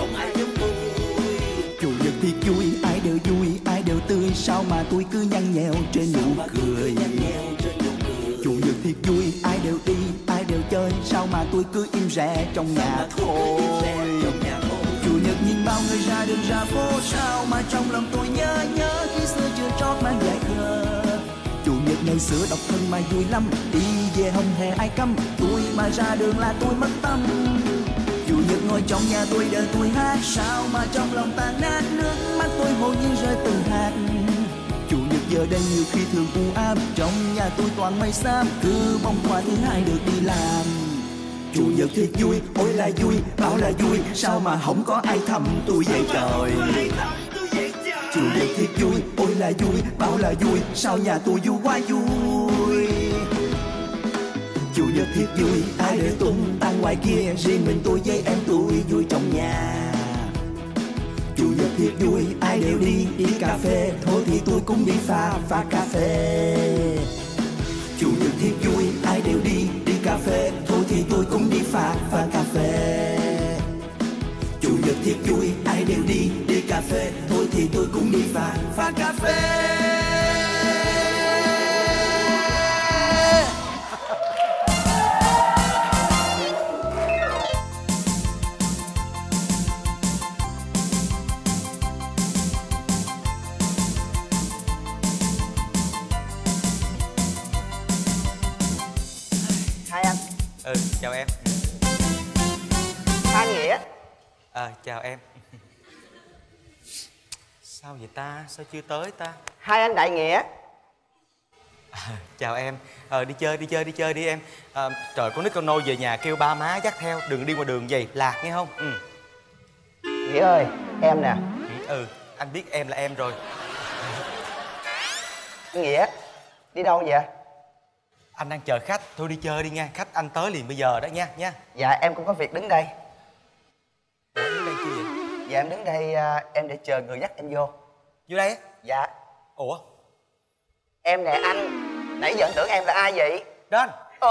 Speaker 10: Chủ nhật thiệt vui, ai đều tươi, sao mà tôi cứ nhăn nheo trên nụ cười. Chủ nhật thiệt vui, ai đều đi, ai đều chơi, sao mà tôi cứ im rè trong nhà thôi. Chủ nhật nhìn bao người ra đường ra phố, sao mà trong lòng tôi nhớ khi xưa chưa trót mang dại khờ. Chủ nhật ngày xưa độc thân mà vui lắm, đi về không hề ai cấm, tôi mà ra đường là tôi mất tâm. Chủ nhật ngồi trong nhà tôi đợi tôi hát, sao mà trong lòng tan nát, nước mắt tôi hầu như rơi từng hạt. Chủ nhật giờ đây nhiều khi thường u ám, trong nhà tôi toàn mây xám, cứ mong qua thứ hai được đi làm. Chủ nhật thì vui, ôi là vui, bao là vui, sao mà không có ai thầm tôi vậy trời. Chủ nhật thì vui, ôi là vui, bao là vui, sao nhà tôi vui quá vui. Chủ nhật thì vui, ai đều tung tăng ngoài kia, riêng mình tôi với em tôi vui trong nhà. Chủ nhật thì vui, ai đều đi cà phê, thôi thì tôi cũng đi pha cà phê. Chủ nhật thì vui, ai đều đi cà phê, thôi thì tôi cũng đi pha cà phê. Chủ nhật thiệt vui, ai đều đi cà phê, thôi thì tôi cũng đi pha cà phê.
Speaker 1: Chào em.
Speaker 11: Hai anh Nghĩa.
Speaker 1: Chào em. Sao vậy ta? Sao chưa tới ta?
Speaker 11: Hai anh Đại Nghĩa.
Speaker 1: Chào em. Đi chơi đi em. Trời, con nít con nôi về nhà kêu ba má dắt theo, đừng đi ngoài đường vậy lạc nghe không?
Speaker 11: Nghĩa ơi, em nè.
Speaker 1: Anh biết em là em rồi.
Speaker 11: Nghĩa, đi đâu vậy?
Speaker 1: Anh đang chờ khách, thôi đi chơi đi nha, khách anh tới liền bây giờ đó nha.
Speaker 11: Dạ em cũng có việc đứng đây.
Speaker 1: Ủa, đứng đây chi vậy?
Speaker 11: Dạ em đứng đây em để chờ người dắt em vô.
Speaker 1: Vô đây á?
Speaker 11: Dạ.
Speaker 1: Ủa?
Speaker 11: Em nè anh, nãy giờ anh tưởng em là ai vậy?
Speaker 1: Đên.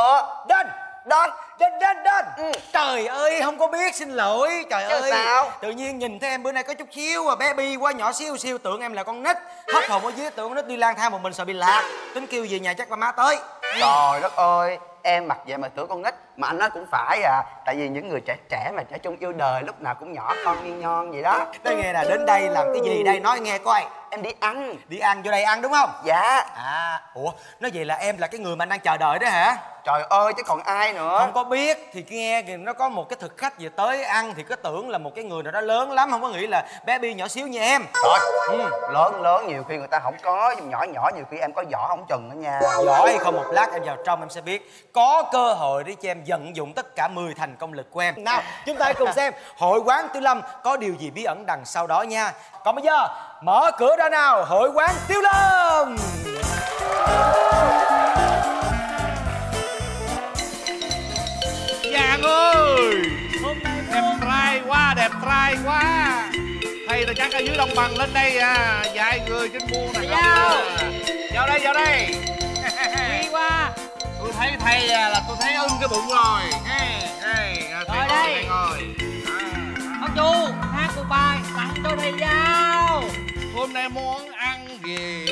Speaker 1: Đên. Trời ơi, không có biết, xin lỗi. Trời
Speaker 11: chứ
Speaker 1: ơi.
Speaker 11: Sao?
Speaker 1: Tự nhiên nhìn thấy em bữa nay có chút xíu bé bi quá, nhỏ xíu tưởng em là con nít. Hất hồn ở dưới, tưởng con nít đi lang thang một mình sợ bị lạc. Tính kêu về nhà chắc ba má tới.
Speaker 11: Trời đất ơi, em mặc vậy mà tưởng con nít. Mà anh nói cũng phải à. Tại vì những người trẻ mà trẻ trung yêu đời lúc nào cũng nhỏ con như nhon vậy đó.
Speaker 1: Nói nghe nè, đến đây làm cái gì đây, nói nghe coi.
Speaker 11: Em đi ăn.
Speaker 1: Đi ăn, vô đây ăn đúng không?
Speaker 11: Dạ.
Speaker 1: Ủa, nói vậy là em là cái người mà anh đang chờ đợi đó hả?
Speaker 11: Trời ơi, chứ còn ai nữa.
Speaker 1: Không có biết, thì nghe kìa, nó có một cái thực khách về tới ăn thì cứ tưởng là một cái người nào đó lớn lắm, không có nghĩ là bé bi nhỏ xíu như em.
Speaker 11: Trời, lớn nhiều khi người ta không có, nhỏ nhiều khi em có vỏ không chừng đó nha.
Speaker 1: Vỏ hay không, một lát em vào trong em sẽ biết. Có cơ hội để cho em vận dụng tất cả 10 thành công lực của em. Nào, chúng ta cùng xem hội quán Tiêu Lâm có điều gì bí ẩn đằng sau đó nha. Còn bây giờ, mở cửa ra nào, hội quán Tiêu Lâm.
Speaker 5: Giang ơi, đẹp trai quá. Thầy là chắc ở dưới Đồng Bằng lên đây à, vài người trên buôn này. Vào đây.
Speaker 7: Đi qua.
Speaker 5: Tôi thấy thầy là tôi thấy ưng cái bụng rồi.
Speaker 7: Rồi đây. Ông chủ, hát một bài tặng cho thầy Giao.
Speaker 5: Hôm nay món ăn gì?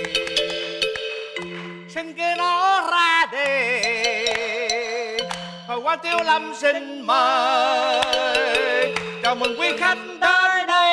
Speaker 5: Xin kêu nó ra đi. Hội quán Tiêu Lâm xin mời. Chào mừng quý khách tới đây.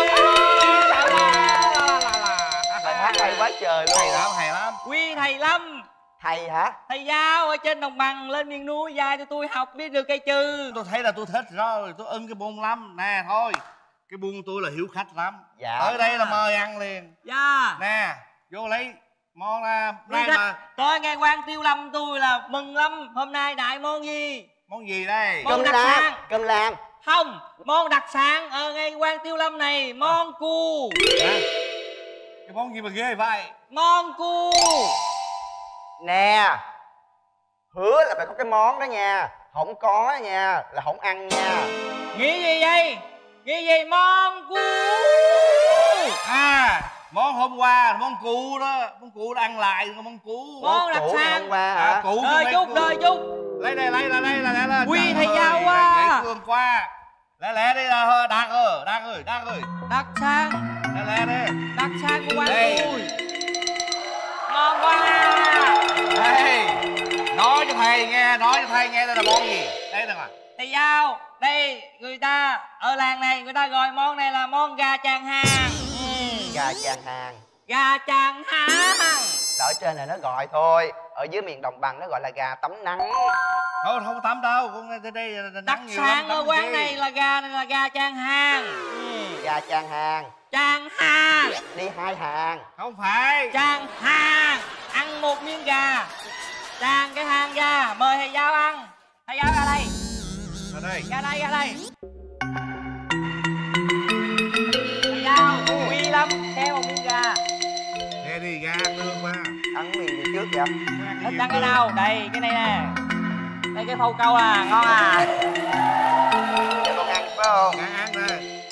Speaker 11: Bài hát hay quá trời luôn.
Speaker 5: Hay lắm.
Speaker 7: Quy thầy Lâm.
Speaker 11: Thầy hả?
Speaker 7: Thầy Giao ở trên Đồng Bằng lên miền núi dạy cho tôi học biết được cây chừ.
Speaker 5: Tôi thấy là tôi thích rồi, tôi ưng cái buôn lắm. Nè thôi, cái buôn tôi là hiếu khách lắm.
Speaker 11: Dạ.
Speaker 5: Tới đây là mời ăn liền.
Speaker 7: Dạ.
Speaker 5: Nè, vô lấy món
Speaker 7: nay mà tôi nghe quan Tiêu Lâm tôi là mừng lắm. Hôm nay đại món gì?
Speaker 5: Món gì đây?
Speaker 7: Món đặc sản.
Speaker 11: Cơm lam.
Speaker 7: Không, món đặc sản ở ngay quan Tiêu Lâm này, món cu.
Speaker 5: Cái món gì mà ghê vậy?
Speaker 7: Món cu.
Speaker 11: Nè, hứa là phải có cái món đó nha. Không có nha là không ăn nha.
Speaker 7: Nghĩ gì vậy? Nghĩ gì? Món cu.
Speaker 5: Món hôm qua, món cu đó. Món cu đó ăn lại, món cu.
Speaker 7: Món đặc sản.
Speaker 11: Hôm qua hả?
Speaker 7: Đời chút.
Speaker 5: Lấy đây.
Speaker 7: Quy thầy Giao quá.
Speaker 5: Dễ thương quá. Lẹ đi, Đạt ơi.
Speaker 7: Đặc sản.
Speaker 5: Lẹ đi.
Speaker 7: Đặc sản của quan tôi. Ngon quá.
Speaker 5: Đây, nói cho thầy nghe đây là món gì? Đây nè.
Speaker 7: Thầy Giao, đây người ta ở làng này người ta gọi món này là món gà chàng hàng.
Speaker 11: Gà chàng hàng.
Speaker 7: Gà chàng hàng.
Speaker 11: Ở trên này nó gọi thôi, ở dưới miền Đồng Bằng nó gọi là gà tắm nắng.
Speaker 5: Thôi không có tắm đâu, con đây
Speaker 7: đặc sản ở quán này là gà chàng hàng.
Speaker 11: Gà chàng hàng.
Speaker 7: Chàng hàng.
Speaker 11: Đi 2 hàng.
Speaker 5: Không phải.
Speaker 7: Chàng hàng. Ăn một miếng gà. Chàng cái hàng gà. Mời thầy Giao ăn. Thầy Giao ra đây. Ra đây. Thầy Giao quý lắm. Xé một miếng gà.
Speaker 5: Nghe đi, gà ăn lương quá.
Speaker 11: Ăn miếng gì trước vậy?
Speaker 7: Thích ăn cái nào? Đây, cái này nè. Đây cái phâu câu à, ngon à.
Speaker 11: Cho con ăn phải không?
Speaker 5: Ăn nè.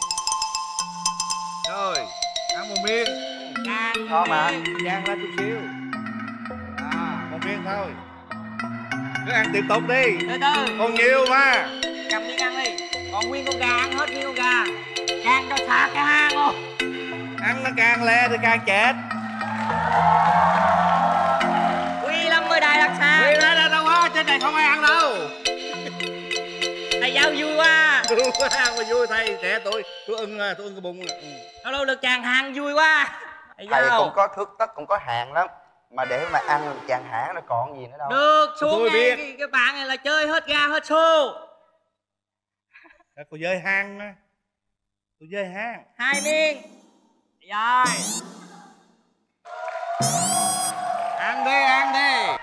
Speaker 5: Rồi, ăn một miếng.
Speaker 11: Ngon mà.
Speaker 5: Chan lên chút xíu. Một miếng thôi. Cứ ăn tiếp tục đi.
Speaker 7: Từ từ.
Speaker 5: Còn nhiều mà.
Speaker 7: Cầm miếng ăn đi. Còn nguyên con gà ăn hết nguyên con gà. Càng cho xa cái hang luôn.
Speaker 5: Ăn nó càng le thì càng chết.
Speaker 7: Quy lắm mới đại đặc sản.
Speaker 5: Quy đây là đâu á, trên này không ai ăn đâu.
Speaker 7: Thầy Giao vui quá.
Speaker 5: Vui quá, mà vui thầy, trẻ tôi ưng cái bụng.
Speaker 7: Đâu được chàng hàng vui quá.
Speaker 11: Thầy cũng có thước tất, cũng có hàng lắm. Mà để mà ăn chàng hãng nó còn gì nữa đâu.
Speaker 6: Được, xuống
Speaker 5: Tôi
Speaker 6: ngay
Speaker 5: biết.
Speaker 6: cái bạn này là chơi hết ga hết xô.
Speaker 5: Cô chơi hang á. Tôi chơi hang.
Speaker 6: 2 miếng. Rồi.
Speaker 5: Ăn đi, ăn đi.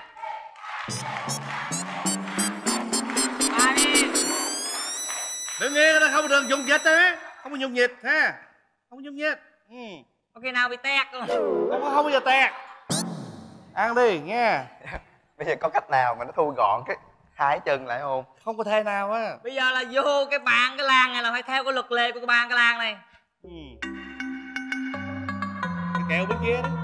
Speaker 6: 3 miếng.
Speaker 5: Đừng nghe nó không được dùng dịch á. Không có dùng dịch ha. Không có dùng dịch.
Speaker 6: Có khi nào bị tét không?
Speaker 5: Không bao giờ tẹt. Ăn đi nha.
Speaker 11: Bây giờ có cách nào mà nó thu gọn cái hai chân lại không?
Speaker 5: Không có thể nào á.
Speaker 6: Bây giờ là vô cái bàn cái làng này là phải theo cái luật lệ của cái bàn cái làng này.
Speaker 5: Cái kẹo bên kia đi.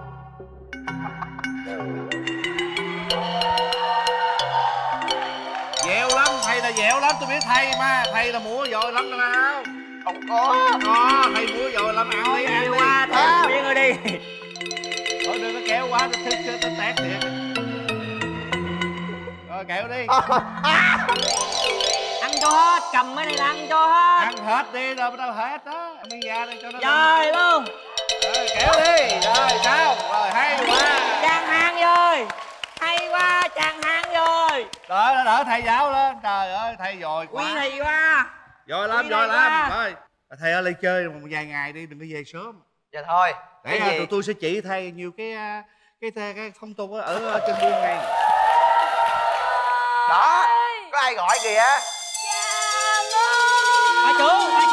Speaker 5: Dẻo lắm, thầy là dẻo lắm, tôi biết thầy mà. Thầy là múa giỏi lắm nè nào.
Speaker 11: Không có.
Speaker 5: Có, thầy múa giỏi lắm, ăn đi, ăn đi.
Speaker 6: Qua theo miếng rồi đi.
Speaker 5: Thôi đừng có kéo quá, nó tét thiệt. Rồi kẹo đi.
Speaker 6: Ăn cho hết, cầm cái này là ăn cho hết.
Speaker 5: Ăn hết đi, rồi bắt đầu hết đó. Ăn miếng da đây cho nó.
Speaker 6: Rồi luôn.
Speaker 5: Rồi kéo đi. Rồi sao? Rồi hay quá.
Speaker 6: Chàng hàng rồi. Hay quá, chàng hàng rồi.
Speaker 5: Đỡ thầy giáo lên. Trời ơi, thầy giỏi quá.
Speaker 6: Quý thầy quá.
Speaker 5: Giỏi lắm, giỏi lắm. Rồi thầy ơi, lên chơi một vài ngày đi, đừng có về sớm.
Speaker 11: Dạ thôi.
Speaker 5: Để tụi tôi sẽ chỉ thầy nhiều cái phong tục ở trên buôn này.
Speaker 11: Đó, có ai gọi kìa.
Speaker 6: Bà chủ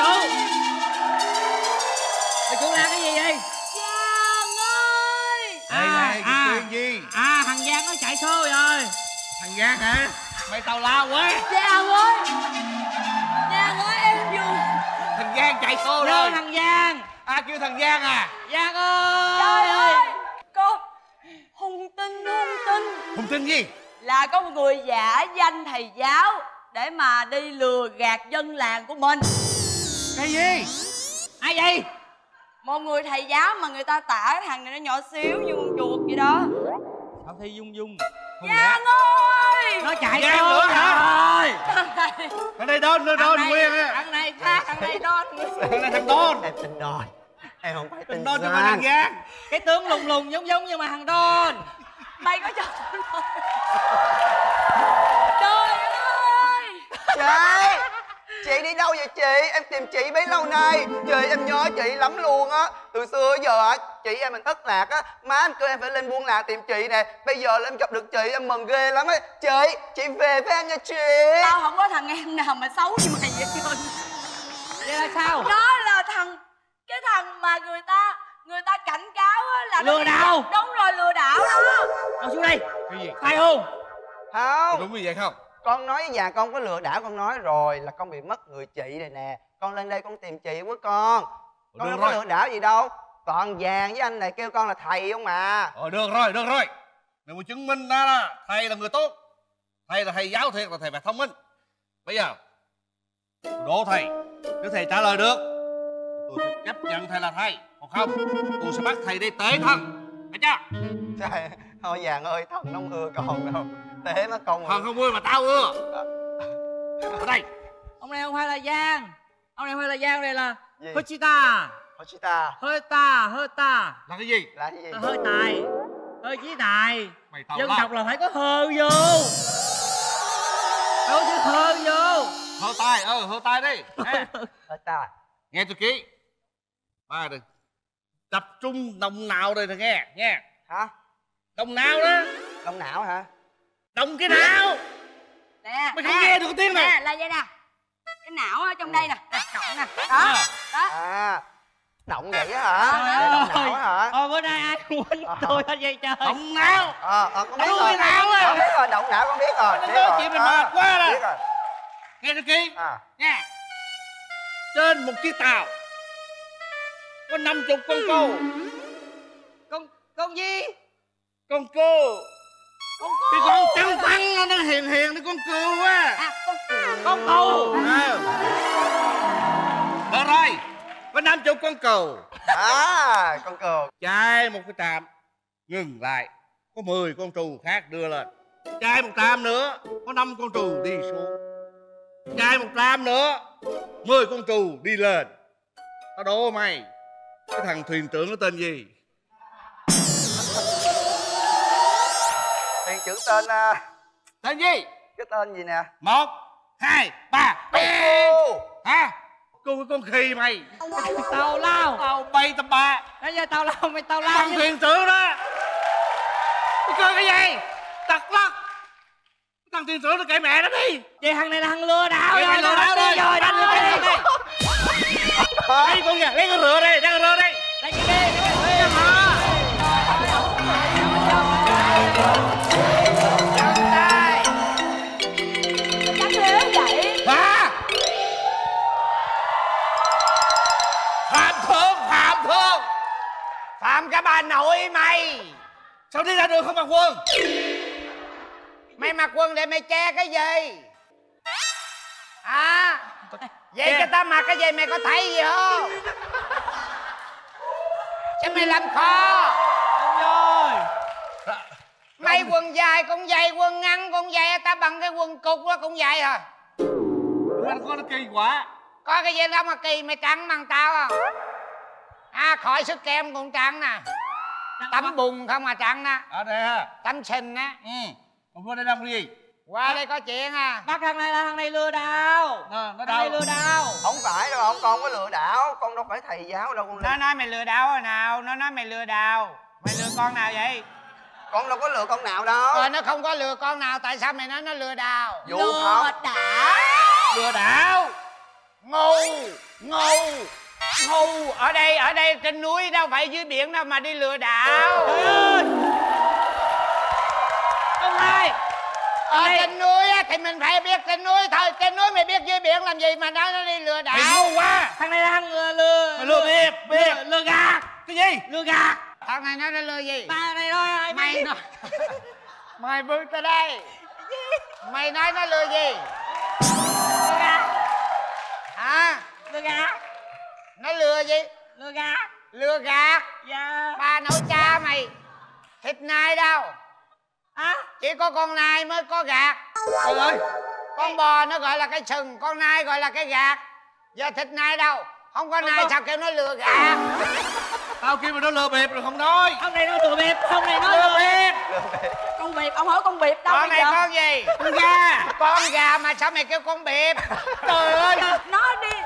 Speaker 6: làm cái gì vậy?
Speaker 7: Chàng ơi.
Speaker 5: Này, chuyện gì?
Speaker 6: Thằng Giang nó chạy xô rồi.
Speaker 5: Thằng Giang hả? Mày tào lao quá.
Speaker 7: Chàng ơi. Chàng ơi, em buồn.
Speaker 5: Thằng Giang chạy xô
Speaker 6: Vô
Speaker 5: rồi.
Speaker 6: thằng Giang.
Speaker 5: Kêu thằng Giang à?
Speaker 6: Giang ơi.
Speaker 7: Trời ơi. Con hung tin.
Speaker 5: Hùng tin gì?
Speaker 7: Là có một người giả danh thầy giáo để mà đi lừa gạt dân làng của mình.
Speaker 5: Cái gì?
Speaker 6: Ai vậy?
Speaker 7: Một người thầy giáo mà người ta tả cái thằng này nó nhỏ xíu như con chuột vậy đó.
Speaker 6: Sao thi dung?
Speaker 7: Giang ơi.
Speaker 6: Nó chạy
Speaker 5: Giang
Speaker 6: xô
Speaker 5: nữa hả?
Speaker 6: rồi.
Speaker 5: Thằng này đôn nguyên á.
Speaker 7: Thằng này khác, thằng này đôn.
Speaker 5: Thằng này thằng Đôn.
Speaker 11: Em tin Đôn. Em không phải tin
Speaker 5: Đôn chứ
Speaker 11: Giang.
Speaker 5: mà thằng Giang.
Speaker 6: Cái tướng lùng giống như mà thằng Đôn.
Speaker 7: Mày có cho tôi nói. Trời ơi.
Speaker 11: Chị đi đâu vậy chị? Em tìm chị bấy lâu nay. Chị em nhớ chị lắm luôn á. Từ xưa giờ á, chị em mình thất lạc á. Má em kêu em phải lên buôn làng tìm chị nè. Bây giờ em gặp được chị em mừng ghê lắm á. Chị về với em nha chị.
Speaker 7: Tao không có thằng em nào mà xấu như mày vậy trơn.
Speaker 6: Vậy là sao?
Speaker 7: Nó là cái thằng mà người ta cảnh cáo á là
Speaker 6: Lừa đảo.
Speaker 7: Đúng rồi, lừa đảo đó.
Speaker 6: Ngồi xuống đây.
Speaker 5: Cái gì?
Speaker 6: Phải không?
Speaker 11: Không.
Speaker 5: Đúng như vậy không?
Speaker 11: Con nói với già con có lừa đảo, con nói rồi là con bị mất người chị này nè. Con lên đây con tìm chị của con. Con đâu có lừa đảo gì đâu. Còn Vàng với anh này kêu con là thầy không mà.
Speaker 5: Được rồi. Đừng có chứng minh ra là thầy là người tốt. Thầy là thầy giáo thiệt, là thầy phải thông minh. Bây giờ đố thầy. Nếu thầy trả lời được, tôi sẽ chấp nhận thầy là thầy. Còn không, tôi sẽ bắt thầy đi tế thần. Thấy chưa?
Speaker 11: Trời, thôi Vàng ơi, thần không ưa con đâu. Tế má con.
Speaker 5: Thần không ưa mà tao ưa. Ở đây.
Speaker 6: Ông này không phải là Giang. Ông này là
Speaker 11: Gì?
Speaker 6: Hochita. Hơi
Speaker 5: Là cái gì?
Speaker 11: Là cái gì?
Speaker 6: hơi tài. Hơi chí tài.
Speaker 5: Mày tao
Speaker 6: Dân
Speaker 5: lao.
Speaker 6: tộc là phải có hơ vô. Đâu chứ hơ vô.
Speaker 5: Hơ tai đi.
Speaker 11: Hơi tài.
Speaker 5: Nghe tôi kỹ. Ba đừng tập trung đồng não đây nè nghe nha.
Speaker 11: Hả?
Speaker 5: Đồng não đó.
Speaker 11: Động não hả?
Speaker 5: Đồng cái não.
Speaker 7: Nè.
Speaker 5: Mày không nghe được cái tiếng này.
Speaker 7: Nè, là vậy nè. Cái não ở trong đây nè. Cộng nè. Đó. Đó.
Speaker 11: Động vậy á hả? Để động não hả?
Speaker 6: Bữa nay ai quýnh tôi hết vậy trời.
Speaker 5: Đồng não.
Speaker 11: Con biết
Speaker 5: Đúng
Speaker 11: rồi.
Speaker 5: cái não á.
Speaker 11: Con biết rồi, động não con biết rồi.
Speaker 5: Nó nói chuyện mày mệt quá rồi.
Speaker 11: Biết rồi.
Speaker 5: Nghe tôi kỹ.
Speaker 6: Nha.
Speaker 5: Trên một chiếc tàu có 50 con câu.
Speaker 6: Con gì?
Speaker 5: Con cừu.
Speaker 7: Con
Speaker 5: Cái con trăng trăng nó hiền nó con cừu á.
Speaker 6: Con cừu.
Speaker 5: Được rồi. Có 50 con cừu.
Speaker 11: Con cừu.
Speaker 5: Chạy một cái trạm ngừng lại, có 10 con trù khác đưa lên. Chạy một trạm nữa, có 5 con trù đi xuống. Chạy một trạm nữa, 10 con trù đi lên. Tao đố mày, cái thằng thuyền trưởng nó tên gì?
Speaker 11: Tiền chữ tên
Speaker 3: Tên gì?
Speaker 11: cái tên gì nè?
Speaker 5: 1, 2, 3.
Speaker 11: Cô.
Speaker 5: Hả? Cô cái con khỉ mày.
Speaker 8: Tào lao.
Speaker 5: Tao bay tao ba.
Speaker 8: Bây giờ tào lao mày tào lao.
Speaker 5: Thằng thuyền trưởng đó. Mày cười cái gì? Tật lắc. Thằng thuyền trưởng nó kệ mẹ nó đi.
Speaker 8: Vậy thằng này là thằng lừa đảo
Speaker 5: rồi. Lừa đảo rồi.
Speaker 8: Rồi đánh lừa đi.
Speaker 5: Lấy con nha, lấy con rửa đây, lấy con rửa đây.
Speaker 8: Lấy cái đi.
Speaker 7: Chắc nếu vậy.
Speaker 5: Hả? Phạm Thượng, Phạm Thượng.
Speaker 8: Phạm cả bà nội mày.
Speaker 5: Sao đi ra đường không mặc quần?
Speaker 8: Mày mặc quần để mày che cái gì? À, vậy cho tao mặc cái gì mày có thấy gì không? Chứ mày làm khó. Đúng rồi. Mày quần dài cũng vậy, quần ngắn cũng vậy, tao bằng cái quần cục đó cũng vậy à.
Speaker 5: Anh có nó kỳ quá.
Speaker 8: Có cái gì đâu mà kỳ, mày trắng bằng tao à? À, khỏi sức kem cũng trắng nè. Tấm bùn không mà trắng nè.
Speaker 5: Ở đây ha.
Speaker 8: Tấm sình á.
Speaker 5: Còn qua đây làm cái gì?
Speaker 8: Qua đây có chuyện à. Bắt thằng này là thằng này lừa đảo.
Speaker 5: Nó
Speaker 8: thằng này lừa đảo.
Speaker 11: Không phải đâu, không, con có lừa đảo, con đâu phải thầy giáo đâu con.
Speaker 8: Nó nói mày lừa đảo hồi nào? Nó nói mày lừa đảo. Mày lừa con nào vậy?
Speaker 11: Con đâu có lừa con nào đâu.
Speaker 8: Rồi nó không có lừa con nào, tại sao mày nói nó lừa đảo?
Speaker 11: Vụ không?
Speaker 7: Đảo.
Speaker 8: Lừa đảo. Ngu, ngu, ngu. Ở đây trên núi đâu phải dưới biển đâu mà đi lừa đảo. Trời ơi. Ông hai. Ở trên núi á thì mình phải biết trên núi thôi. Trên núi mày biết dưới biển làm gì mà nói nó đi lừa đảo.
Speaker 5: Mày ngu quá.
Speaker 8: Thằng này là thằng lừa.
Speaker 5: Mày lừa biết.
Speaker 8: Lừa gạt.
Speaker 5: Cái gì?
Speaker 8: Lừa gạt. Thằng này nói nó lừa gì? Ba này thôi. Mày nói. Mày bước tới đây. Mày nói nó lừa gì? Lừa gạt. Hả? Lừa gạt. Nó lừa gì? Lừa gạt. Lừa gạt? Dạ. Ba nội cha mày. Thịt nai đâu? Hả? Chỉ có con nai mới có gạt.
Speaker 5: Trời ơi.
Speaker 8: Con bò nó gọi là cái sừng, con nai gọi là cái gạt. Giờ thịt nai đâu? Không có nai sao kêu nó lừa gạt?
Speaker 5: Tao kêu mà nó lừa bịp rồi không nói.
Speaker 8: Ông này nó lừa bịp, ông này nó lừa bịp.
Speaker 7: Con bịp, ông hỏi con bịp đâu
Speaker 8: Con
Speaker 7: bây
Speaker 8: này
Speaker 7: giờ?
Speaker 8: con gì? Con gà. Con gà mà sao mày kêu con bịp? Trời ơi.
Speaker 7: Nó đi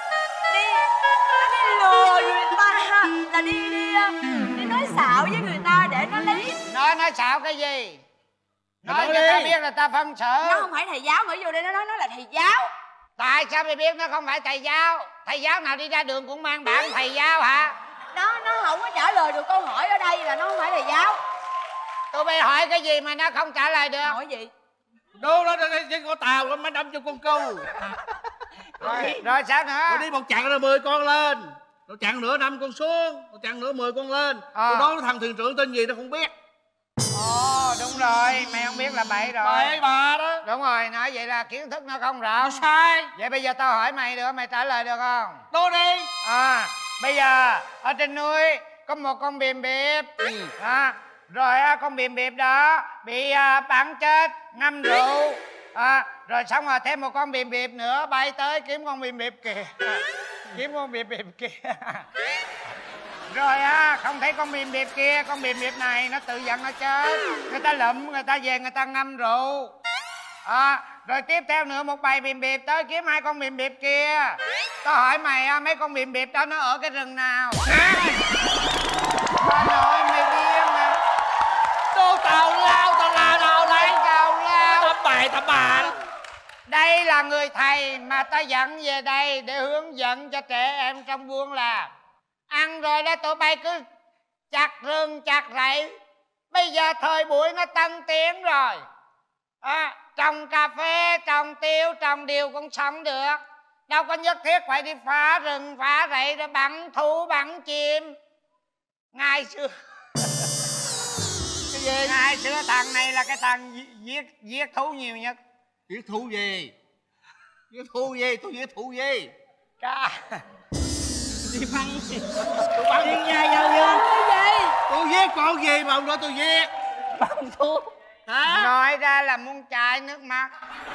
Speaker 7: lừa người ta, là đi nói xạo với người ta để nó lấy.
Speaker 8: Nói xạo cái gì? Nói cho ta biết là ta phân xử.
Speaker 7: Nó không phải thầy giáo, mới vô đây nó nói nó là thầy giáo.
Speaker 8: Tại sao mày biết nó không phải thầy giáo? Thầy giáo nào đi ra đường cũng mang bảng thầy giáo hả?
Speaker 7: Nó không có trả lời được câu hỏi ở đây là nó không phải thầy giáo.
Speaker 8: Tụi bay hỏi cái gì mà nó không trả lời được?
Speaker 7: Hỏi gì?
Speaker 5: Đô đó cái con tàu nó mới đâm cho con câu.
Speaker 8: Rồi sao nữa?
Speaker 5: Rồi đi một chặng rồi 10 con lên. Rồi chặng nữa 5 con xuống. Rồi chặng nữa 10 con lên. Tôi đó thằng thuyền trưởng tên gì nó không biết.
Speaker 8: Ồ đúng rồi, mày không biết là bậy rồi.
Speaker 5: Bậy bà đó.
Speaker 8: Đúng rồi, nói vậy là kiến thức nó không rộng. Sai. Vậy bây giờ tao hỏi mày được, mày trả lời được không?
Speaker 5: Đô đi.
Speaker 8: Bây giờ ở trên núi có một con bìm bịp. Rồi con bìm bịp đó bị bắn chết, ngâm rượu. Rồi xong rồi thêm một con bìm bịp nữa bay tới kiếm con bìm bịp kìa. Kiếm con bìm bịp kia. Rồi không thấy con bìm bịp kia, con bìm bịp này nó tự giận nó chết. Người ta lụm, người ta về người ta ngâm rượu. Rồi tiếp theo nữa một bầy bìm bịp tới kiếm 2 con bìm bịp kia. Tao hỏi mày mấy con bìm bịp đó nó ở cái rừng nào? Bà nội mày điên nè.
Speaker 5: Đô tàu lao nào đây?
Speaker 8: Tàu lao.
Speaker 5: Tao bài tao bà.
Speaker 8: Đây là người thầy mà ta dẫn về đây để hướng dẫn cho trẻ em trong buôn làng. Ăn rồi đó tụi bay cứ chặt rừng chặt rẫy. Bây giờ thời buổi nó tân tiến rồi. Trồng cà phê, trồng tiêu, trồng điều cũng sống được. Đâu có nhất thiết phải đi phá rừng, phá rẫy để bắn thú, bắn chim. Ngày xưa cái gì? Ngày xưa thằng này là cái thằng giết thú nhiều nhất.
Speaker 5: Giết thú gì? Giết thú gì? Tôi giết thú gì?
Speaker 8: Cá.
Speaker 5: Đi bắn gì? Tôi bắn giết nhà nhau gì? Tôi giết con gì mà ông nói tôi giết?
Speaker 8: Bắn thú. Hả? Nói ra là muốn chảy nước mắt.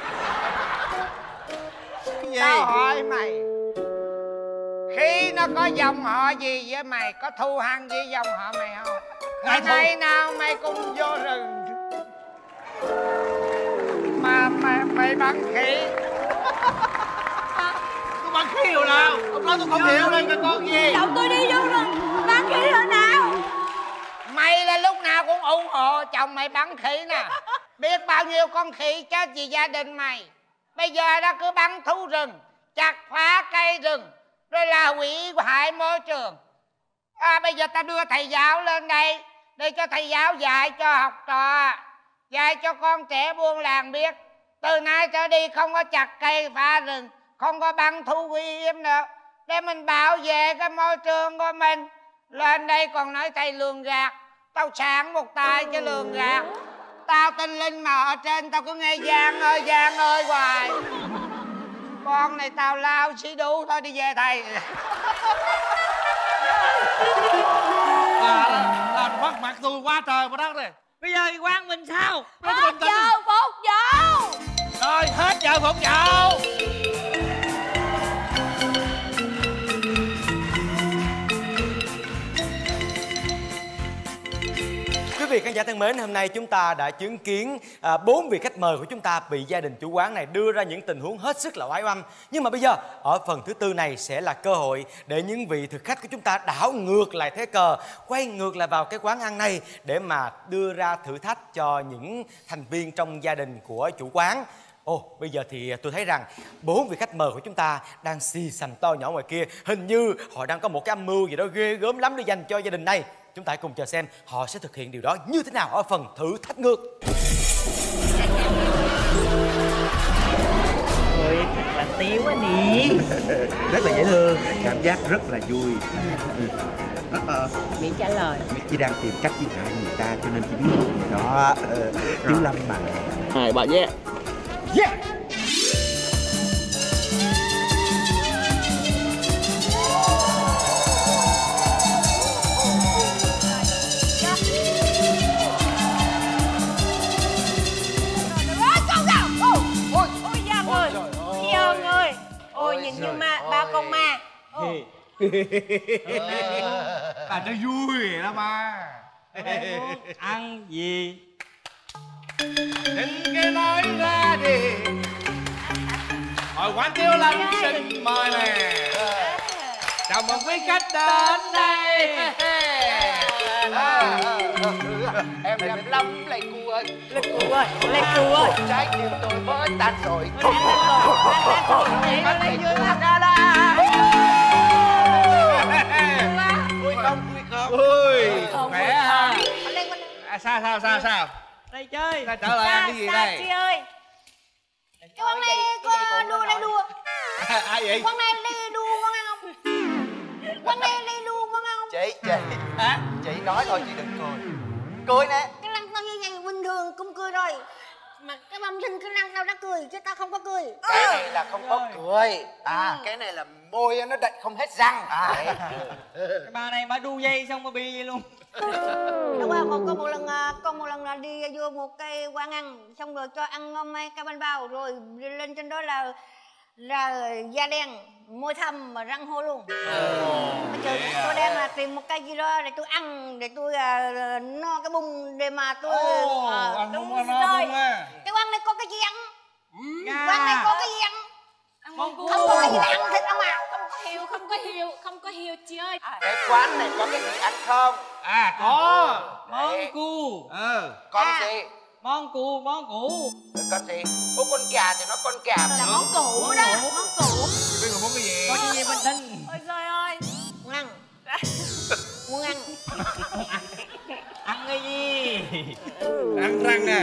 Speaker 5: Cái gì?
Speaker 8: Tao hỏi mày, khi nó có dòng họ gì với mày, có thù hằn với dòng họ mày không? Ngày nào mày cũng vô rừng Mà mày bắn khỉ. Tôi bắn khỉ rồi nào? Ông nói tôi không hiểu lên cái con gì.
Speaker 7: Chồng tôi đi vô rồi. Bắn khỉ rồi nào?
Speaker 8: Mày là lúc nào cũng ủng hộ chồng mày bắn khỉ nè. Biết bao nhiêu con khỉ chết vì gia đình mày. Bây giờ nó cứ bắn thú rừng, chặt phá cây rừng, rồi là hủy hại môi trường. Bây giờ ta đưa thầy giáo lên đây để cho thầy giáo dạy cho học trò, dạy cho con trẻ buôn làng biết từ nay trở đi không có chặt cây phá rừng, không có bắn thú quý hiếm nữa, để mình bảo vệ cái môi trường của mình. Lên đây còn nói thầy lường gạt. Tao sáng một tay chứ lường gạt. Tao tin Linh mà ở trên tao cứ nghe Giang ơi hoài. Con này tao lao xí đu thôi, đi về thầy. Làm mất mặt tôi quá trời quá đất rồi.
Speaker 6: Bây giờ thì quan mình sao?
Speaker 7: Hết giờ phục vụ.
Speaker 8: Rồi hết giờ phục vụ.
Speaker 1: Quý vị khán giả thân mến, hôm nay chúng ta đã chứng kiến 4 vị khách mời của chúng ta bị gia đình chủ quán này đưa ra những tình huống hết sức là oái oăm. Nhưng mà bây giờ ở phần thứ tư này sẽ là cơ hội để những vị thực khách của chúng ta đảo ngược lại thế cờ, quay ngược lại vào cái quán ăn này để mà đưa ra thử thách cho những thành viên trong gia đình của chủ quán. Bây giờ thì tôi thấy rằng 4 vị khách mời của chúng ta đang xì xầm to nhỏ ngoài kia. Hình như họ đang có một cái âm mưu gì đó ghê gớm lắm để dành cho gia đình này. Chúng ta hãy cùng chờ xem họ sẽ thực hiện điều đó như thế nào ở phần thử thách ngược.
Speaker 12: Ôi, thật là tiêu quá nè.
Speaker 9: Rất là dễ thương, cảm giác rất là vui.
Speaker 12: Miễn trả lời.
Speaker 9: Chị đang tìm cách giết hại người ta cho nên chị biết đó. Tiếu Lâm mà.
Speaker 12: 2, 3 yeah.
Speaker 9: Yeah.
Speaker 7: Ôi nhìn như ba con ma.
Speaker 8: Nó vui lắm mà.
Speaker 6: Ăn gì?
Speaker 8: Đừng cái nói ra đi. Hồi quán Tiếu Lâm xin mời nè. Chào mừng quý khách đến đây.
Speaker 11: Em đẹp lắm Lê Cu ơi.
Speaker 7: Lê Cu ơi, Lê Cu ơi.
Speaker 11: Trái tim tôi mới tan rồi. Vui không?
Speaker 8: Ui, khỏe ha. Sao?
Speaker 6: Đây chơi.
Speaker 8: Ta trở lại ăn cái gì đây?
Speaker 7: Chị ơi. Cái quán này có đua đang đua.
Speaker 8: Ai vậy?
Speaker 7: Quán này đi đua quán ăn không? Quán này đi đua quán ăn không?
Speaker 11: Chị nói thôi chị đừng cười. Cười nè.
Speaker 7: Cái răng tao như vậy bình thường cũng cười rồi. Mà cái bông sinh cái răng tao đã cười chứ tao không có cười.
Speaker 11: Cái này là không có cười. Cái này là môi nó đậy không hết răng.
Speaker 6: Cái bà này bà đu dây xong bà bi vậy luôn.
Speaker 7: Đúng rồi, có một lần là đi vô một cái quán ăn xong rồi cho ăn mấy cái bánh bao rồi lên trên đó là da đen, môi thâm mà răng hô luôn. Bây giờ tôi đang là tìm một cái gì đó để tôi ăn, để tôi no cái bụng để mà tôi
Speaker 8: đúng rồi.
Speaker 7: Cái quán này có cái gì ăn? Quán này có cái gì ăn? Không có cái gì để ăn thịt không à?
Speaker 13: Không có hiêu chị ơi.
Speaker 11: Cái quán này có cái gì ăn không?
Speaker 8: Có.
Speaker 6: Món cu.
Speaker 11: Con gì?
Speaker 6: Món cu.
Speaker 11: Con gì? Con gà thì nó con gà.
Speaker 7: Là món củ đó, món củ.
Speaker 8: Chị biết là món cái gì?
Speaker 6: Có cái gì bình tĩnh.
Speaker 13: Ôi trời ơi.
Speaker 7: Muốn ăn. Muốn ăn.
Speaker 6: Ăn cái gì?
Speaker 8: Ăn răng nè.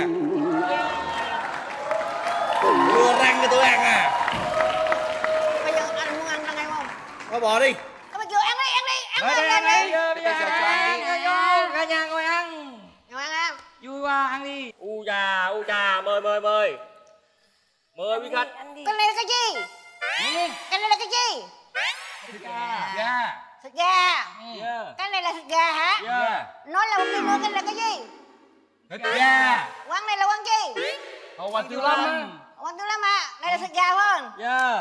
Speaker 8: Đưa răng cho tôi ăn à.
Speaker 7: Bây giờ anh muốn ăn răng hay không?
Speaker 8: Thôi bỏ đi.
Speaker 7: Bây giờ ăn đi.
Speaker 6: Bây giờ cho ăn đi. Cả nhà ngồi ăn.
Speaker 7: Ngồi ăn à?
Speaker 6: Vui quá, ăn đi. U trà, mời. Mời quý khách.
Speaker 7: Cái này là cái gì? Cái này là cái gì?
Speaker 6: Thịt gà.
Speaker 7: Thịt gà. Cái này là thịt gà hả? Nói là một tí nữa, cái này là cái gì?
Speaker 8: Thịt gà.
Speaker 7: Quán này là quán gì?
Speaker 8: Quán Tiếu Lâm.
Speaker 7: Quán Tiếu Lâm à? Đây là thịt gà phải không?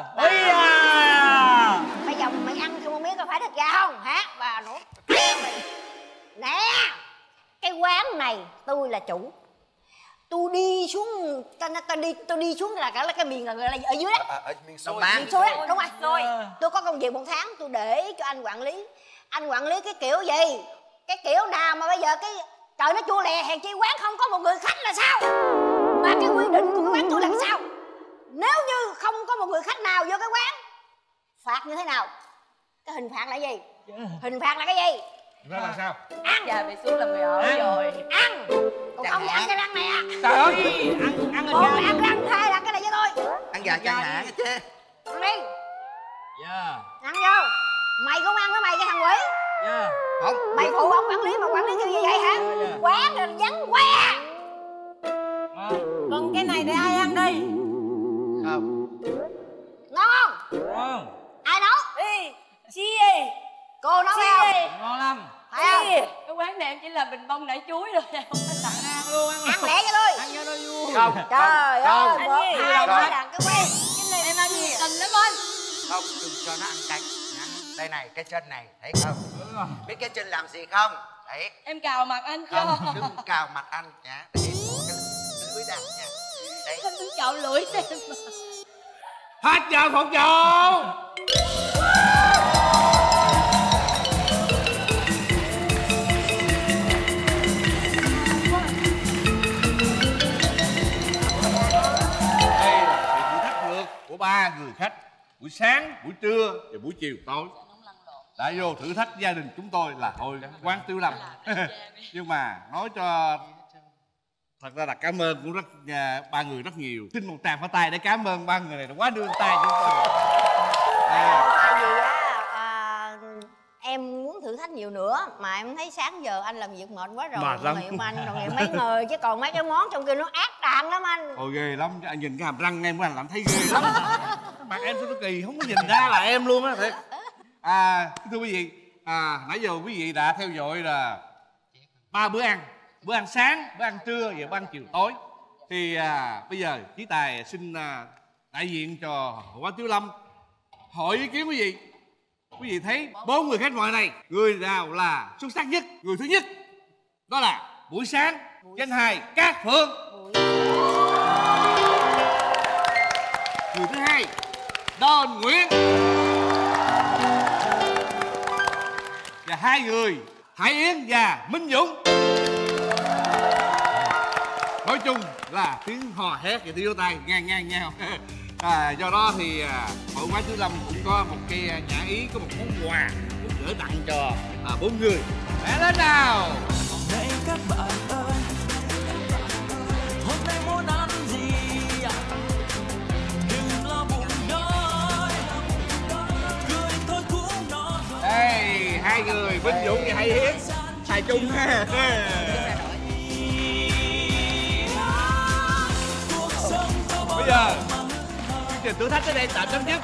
Speaker 7: Bây giờ mày ăn thì không biết có phải thịt gà không hả? Bà nói nè, cái quán này tôi là chủ. tôi đi xuống tôi đi xuống là cái miền là ở dưới đó.
Speaker 11: Ở miền
Speaker 7: xuôi. Miền xuôi đó, đúng rồi. Tôi có công việc 1 tháng, tôi để cho anh quản lý. Anh quản lý cái kiểu gì? Cái kiểu nào mà bây giờ cái trời nó chua lè, hèn chi quán không có một người khách là sao? Mà cái quy định của cái quán tôi là sao? Nếu như không có một người khách nào vô cái quán, phạt như thế nào? Cái hình phạt là gì? Hình phạt là cái gì?
Speaker 8: Đó là sao?
Speaker 7: Ăn. Giờ bị xuống là người ở rồi. Ăn. Còn không thì ăn cái răng này à?
Speaker 8: Trời ơi, ăn
Speaker 7: một là ăn răng, hai là ăn cái này cho tôi.
Speaker 11: Ăn gà chẳng hạn chứ.
Speaker 7: Ăn đi. Dạ. Ăn vô. Mày cũng ăn với mày cái thằng quỷ. Dạ.
Speaker 11: Không.
Speaker 7: Mày phụ ông quản lý mà quản lý kêu như vậy hả? Quán rồi vắng que. Còn cái này để ai ăn đi?
Speaker 11: Không.
Speaker 7: Ngon không?
Speaker 8: Ngon.
Speaker 7: Ai nấu? Đi. Chi ơi. Cô nấu không?
Speaker 8: Ngon lắm.
Speaker 7: Phải không?
Speaker 13: Cái quán này em chỉ làm bình bông nảy chuối rồi, em không có tặng ăn luôn.
Speaker 7: Ăn lẹ cho tôi.
Speaker 8: Ăn cho nó vui.
Speaker 11: Không.
Speaker 7: Trời ơi,
Speaker 13: Anh
Speaker 7: một
Speaker 13: gì?
Speaker 7: hai ba đàn cái quen.
Speaker 13: Cái này em ăn nhiệt tình lắm anh.
Speaker 11: Không, đừng cho nó ăn cánh. Đây này, cái chân này, thấy không? Biết cái chân làm gì không? Đấy.
Speaker 13: Em cào mặt anh cho.
Speaker 11: Không, đừng cào mặt anh nhá. Lưỡi đặt nha. Đấy.
Speaker 13: Anh cứ chậu lưỡi xem.
Speaker 8: Hết giờ phục vụ. Của 3 người khách, buổi sáng, buổi trưa và buổi chiều tối đã vô thử thách gia đình chúng tôi là hội quán Tiểu Lâm. Nhưng mà nói cho thật ra là cảm ơn cũng rất 3 người rất nhiều. Xin một tràng pháo tay để cảm ơn 3 người này đã quá nương tay chúng tôi.
Speaker 7: Tại vì á em muốn thử thách nhiều nữa mà em thấy sáng giờ anh làm việc mệt quá rồi.
Speaker 8: Mệt lắm.
Speaker 7: Nghiệm anh rồi nghiệm mấy người chứ còn mấy cái món trong kia nó ác đàn lắm anh.
Speaker 8: Ôi ghê lắm, anh nhìn cái hàm răng em của anh làm thấy ghê lắm. Mặt em sao nó kỳ, không có nhìn ra là em luôn á thiệt. Thưa quý vị, nãy giờ quý vị đã theo dõi là 3 bữa ăn. Bữa ăn sáng, bữa ăn trưa và bữa ăn chiều tối. Thì bây giờ Chí Tài xin đại diện cho hội quán Tiểu Lâm hỏi ý kiến quý vị. Quý vị thấy 4 người khách mời này, người nào là xuất sắc nhất? Người thứ nhất đó là buổi sáng, danh hài Cát Phượng. Người thứ hai Đền Nguyễn. Và 2 người Hải Yến và Minh Dũng. Nói chung là tiếng hò hét và tiếng vỗ tay ngang nhau. Do đó thì hội quán Tiểu Lâm cũng có một cái nhã ý, có một món quà muốn gửi tặng cho 4 người. Vẽ lên nào.
Speaker 10: Này các bạn ơi, hôm nay muốn ăn gì? Đừng lo bụng đói, cười thôi cũng no rồi.
Speaker 8: Đây, 2 người Minh Dũng và Hải Yến xài chung ha. Bây giờ chương trình thử thách tới đây tạm chấm dứt.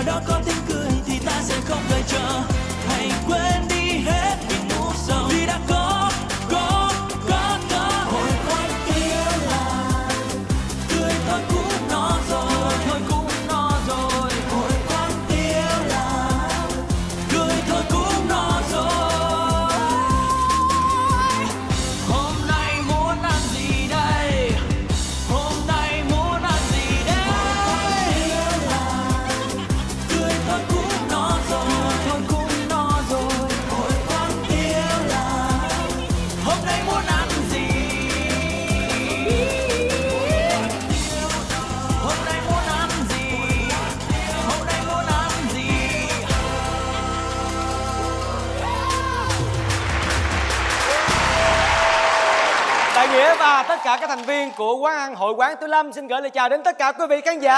Speaker 10: đó có tiếng cười thì ta sẽ không đợi chờ. Hãy quên đi hết những nỗi sầu, vì đã có hồi quang tiêu là cười thôi cũng no rồi, thôi cũng no rồi. Hồi quang tiêu là cười thôi cũng no rồi. Hôm nay muốn ăn gì đây? Hôm nay muốn ăn gì đây? Cười thôi cũng no rồi, thôi cũng no rồi. Hồi quang tiêu là hôm nay muốn ăn gì? Hôm nay muốn ăn gì? Hôm nay muốn ăn gì?
Speaker 1: Đại Nghĩa và tất cả các thành viên của quán ăn Hội quán Tiểu Lâm xin gửi lời chào đến tất cả quý vị khán giả.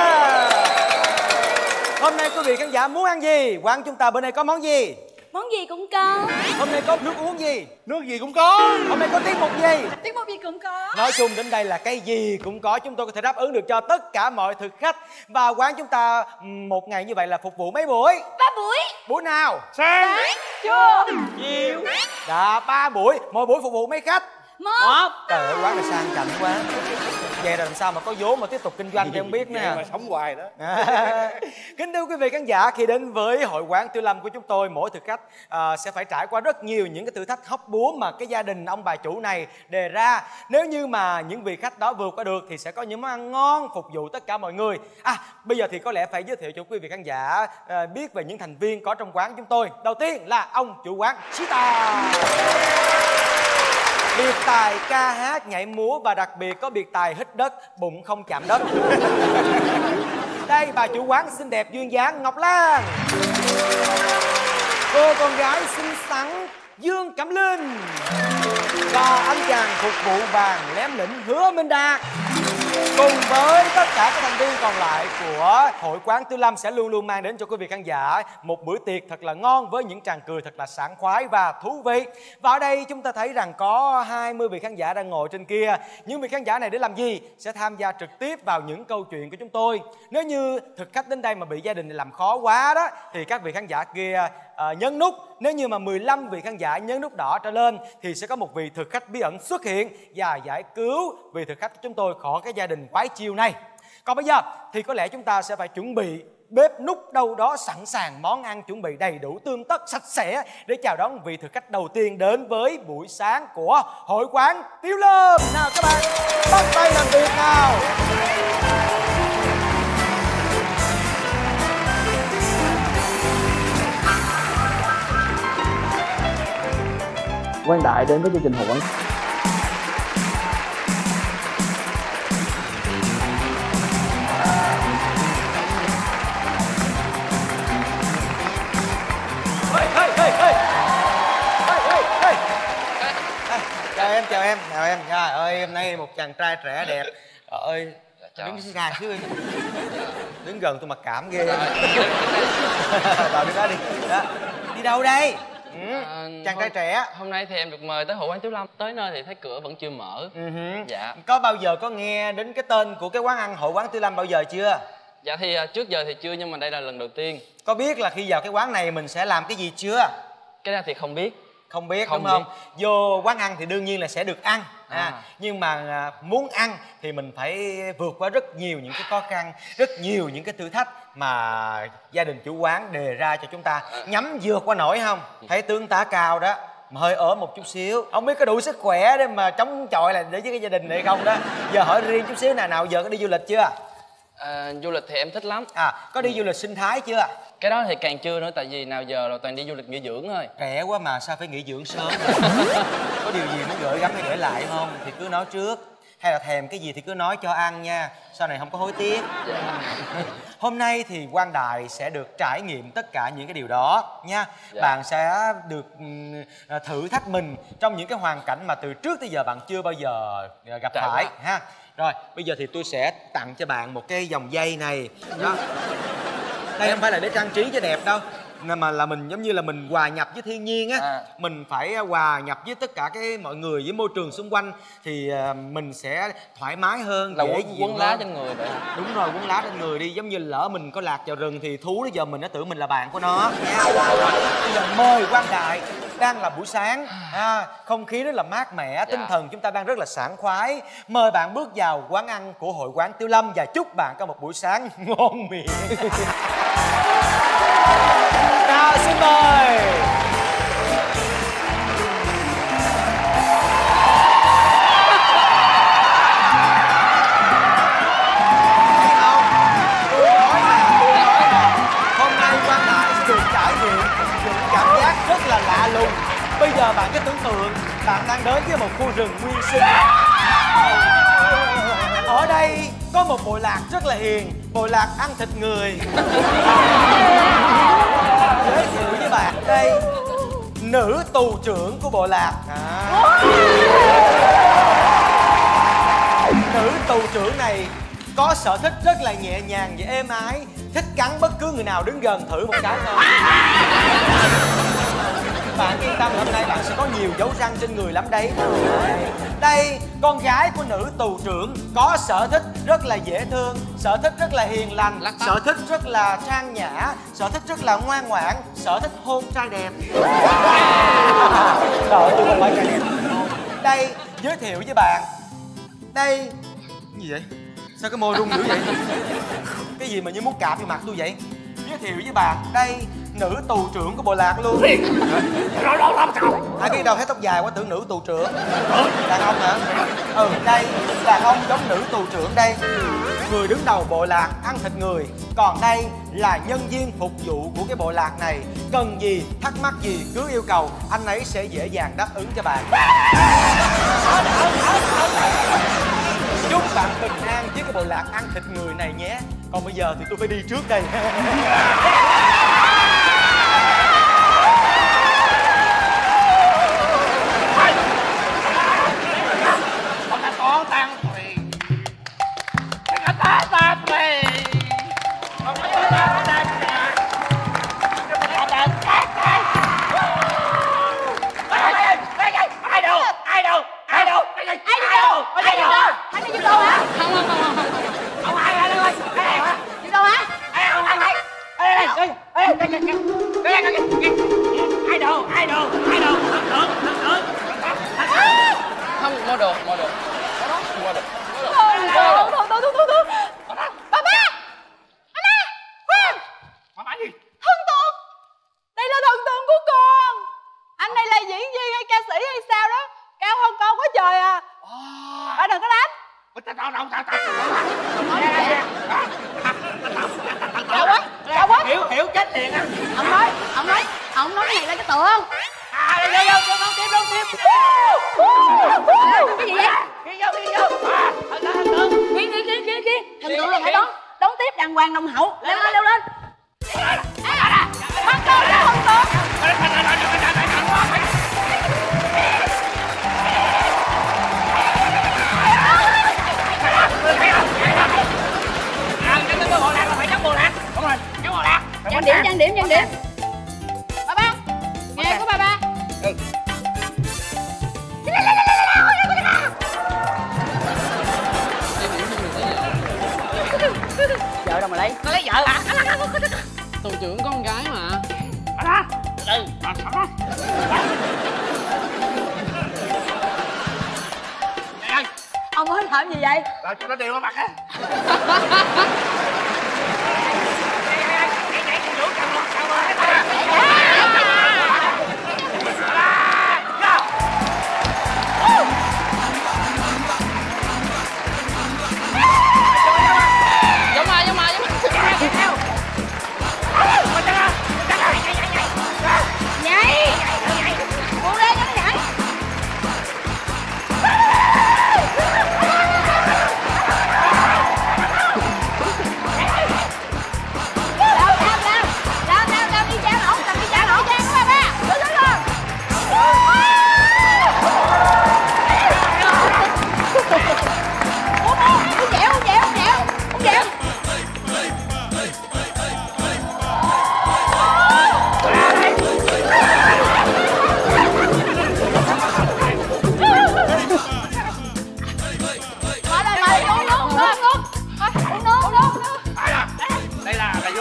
Speaker 1: Hôm nay quý vị khán giả muốn ăn gì? Quán chúng ta bữa nay có món gì?
Speaker 13: Món gì cũng có.
Speaker 1: Hôm nay có nước uống gì?
Speaker 5: Nước gì cũng có.
Speaker 1: Hôm nay có tiết mục gì?
Speaker 13: Tiết mục gì cũng có.
Speaker 1: Nói chung đến đây là cái gì cũng có, chúng tôi có thể đáp ứng được cho tất cả mọi thực khách. Và quán chúng ta một ngày như vậy là phục vụ mấy buổi?
Speaker 13: 3 buổi.
Speaker 1: Buổi nào?
Speaker 5: Sáng,
Speaker 13: Trưa,
Speaker 1: chiều. Dạ 3 buổi, mỗi buổi phục vụ mấy khách?
Speaker 13: một.
Speaker 1: Trời ơi quán này sang chảnh quá. Vậy là làm sao mà có vốn mà tiếp tục kinh doanh thì không biết nè.
Speaker 5: mà sống hoài đó.
Speaker 1: Kính thưa quý vị khán giả, khi đến với Hội quán Tiểu Lâm của chúng tôi, mỗi thực khách sẽ phải trải qua rất nhiều những cái thử thách hóc búa mà cái gia đình ông bà chủ này đề ra. Nếu như mà những vị khách đó vượt qua được thì sẽ có những món ăn ngon phục vụ tất cả mọi người. Bây giờ thì có lẽ phải giới thiệu cho quý vị khán giả biết về những thành viên có trong quán chúng tôi. Đầu tiên là ông chủ quán Sita, biệt tài ca hát nhảy múa và đặc biệt có biệt tài hít đất, bụng không chạm đất. Đây bà chủ quán xinh đẹp duyên dáng Ngọc Lan, cô con gái xinh xắn Dương Cẩm Linh và anh chàng phục vụ vàng lém lĩnh Hứa Minh Đạt. Cùng với tất cả các thành viên còn lại của Hội quán Tiểu Lâm sẽ luôn luôn mang đến cho quý vị khán giả một bữa tiệc thật là ngon với những tràng cười thật là sảng khoái và thú vị. Và ở đây chúng ta thấy rằng có 20 vị khán giả đang ngồi trên kia. Những vị khán giả này để làm gì? Sẽ tham gia trực tiếp vào những câu chuyện của chúng tôi. Nếu như thực khách đến đây mà bị gia đình này làm khó quá đó thì các vị khán giả kia nhấn nút. Nếu như mà 15 vị khán giả nhấn nút đỏ trở lên thì sẽ có một vị thực khách bí ẩn xuất hiện và giải cứu vị thực khách của chúng tôi khỏi cái gia đình quái chiêu này. Còn bây giờ thì có lẽ chúng ta sẽ phải chuẩn bị bếp núc đâu đó sẵn sàng món ăn chuẩn bị đầy đủ tươm tất sạch sẽ để chào đón vị thực khách đầu tiên đến với buổi sáng của Hội quán Tiểu Lâm. Nào các bạn bắt tay làm việc nào.
Speaker 12: Quang Đại đến với chương trình Hội quán.
Speaker 1: Chào em. Trời ơi, hôm nay một chàng trai trẻ đẹp. Trời ơi, đứng xa xíu đi. Đứng gần tôi mặc cảm ghê. Vào đi đó đi. Đó. Đi đâu đây? Chàng trai trẻ.
Speaker 2: Hôm nay thì em được mời tới Hội quán Tiểu Lâm. Tới nơi thì thấy cửa vẫn chưa mở. Dạ.
Speaker 1: Có bao giờ có nghe đến cái tên của cái quán ăn Hội quán Tiểu Lâm bao giờ chưa?
Speaker 2: Dạ thì trước giờ thì chưa, nhưng mà đây là lần đầu tiên.
Speaker 1: Có biết là khi vào cái quán này mình sẽ làm cái gì chưa?
Speaker 2: Cái đó thì không biết.
Speaker 1: Không biết đúng không? Vô quán ăn thì đương nhiên là sẽ được ăn. Nhưng mà muốn ăn thì mình phải vượt qua rất nhiều những cái khó khăn, rất nhiều những cái thử thách mà gia đình chủ quán đề ra cho chúng ta. Nhắm vượt qua nổi không? Thấy tướng tá cao đó mà hơi ốm một chút xíu, không biết có đủ sức khỏe để mà chống chọi là để với cái gia đình này không đó. Giờ hỏi riêng chút xíu, nào giờ có đi du lịch chưa?
Speaker 2: Du lịch thì em thích lắm.
Speaker 1: Có đi du lịch sinh thái chưa?
Speaker 2: Cái đó thì càng chưa nữa, tại vì nào giờ rồi toàn đi du lịch nghỉ dưỡng thôi.
Speaker 1: Trẻ quá mà sao phải nghỉ dưỡng sớm? Có điều gì muốn gửi gắm hay để lại không thì cứ nói trước, hay là thèm cái gì thì cứ nói cho ăn nha, sau này không có hối tiếc. Hôm nay thì Quang Đại sẽ được trải nghiệm tất cả những cái điều đó nha. Bạn sẽ được thử thách mình trong những cái hoàn cảnh mà từ trước tới giờ bạn chưa bao giờ gặp phải ha. Rồi bây giờ thì tôi sẽ tặng cho bạn một cái vòng dây này đó. Đây không phải là để trang trí cho đẹp đâu, mà là mình giống như là mình hòa nhập với thiên nhiên á, mình phải hòa nhập với tất cả cái mọi người với môi trường xung quanh thì mình sẽ thoải mái hơn,
Speaker 2: là
Speaker 1: dễ
Speaker 2: quấn lá trên người vậy.
Speaker 1: Đúng rồi, quấn lá trên người đi, giống như lỡ mình có lạc vào rừng thì thú nó giờ mình nó tưởng mình là bạn của nó nha. Bây giờ mời Quang Đại, đang là buổi sáng, không khí rất là mát mẻ, tinh thần chúng ta đang rất là sảng khoái. Mời bạn bước vào quán ăn của Hội quán Tiêu Lâm và chúc bạn có một buổi sáng ngon miệng. Nào xin mời. Hôm nay Quang Đại sẽ được trải nghiệm những cảm giác rất là lạ lùng. Bây giờ bạn cứ tưởng tượng bạn đang đến với một khu rừng nguyên sinh. Ở đây có một bộ lạc rất là hiền, bộ lạc ăn thịt người. Giới thiệu với bạn đây, nữ tù trưởng của bộ lạc. Nữ tù trưởng này có sở thích rất là nhẹ nhàng và êm ái, thích cắn bất cứ người nào đứng gần thử một cái thôi. Bạn yên tâm, hôm nay bạn sẽ có nhiều dấu răng trên người lắm đấy. Đây, con gái của nữ tù trưởng có sở thích rất là dễ thương, sở thích rất là hiền lành, sở thích rất là trang nhã, sở thích rất là ngoan ngoãn, sở thích hôn trai đẹp. Trời ơi, tôi không phải trai đẹp. Đây, giới thiệu với bạn. Đây, gì vậy? Sao cái môi rung dữ vậy? Cái gì mà như muốn cạp vô mặt tôi vậy? Giới thiệu với bạn, đây, nữ tù trưởng của bộ lạc luôn. Hai cái đầu thấy tóc dài quá tưởng nữ tù trưởng. Đàn ông hả? Đây, đàn ông giống nữ tù trưởng đây. Người đứng đầu bộ lạc ăn thịt người. Còn đây là nhân viên phục vụ của cái bộ lạc này. Cần gì, thắc mắc gì cứ yêu cầu, anh ấy sẽ dễ dàng đáp ứng cho bạn. Chúc bạn bình an với cái bộ lạc ăn thịt người này nhé. Còn bây giờ thì tôi phải đi trước đây.
Speaker 7: Trang điểm ba ba, nghề của ba ba. Vợ đâu mà lấy? Nó lấy vợ hả?
Speaker 12: Tù trưởng có con gái mà.
Speaker 7: Ông mới làm gì vậy?
Speaker 5: Rồi cho nó đều vào mặt á.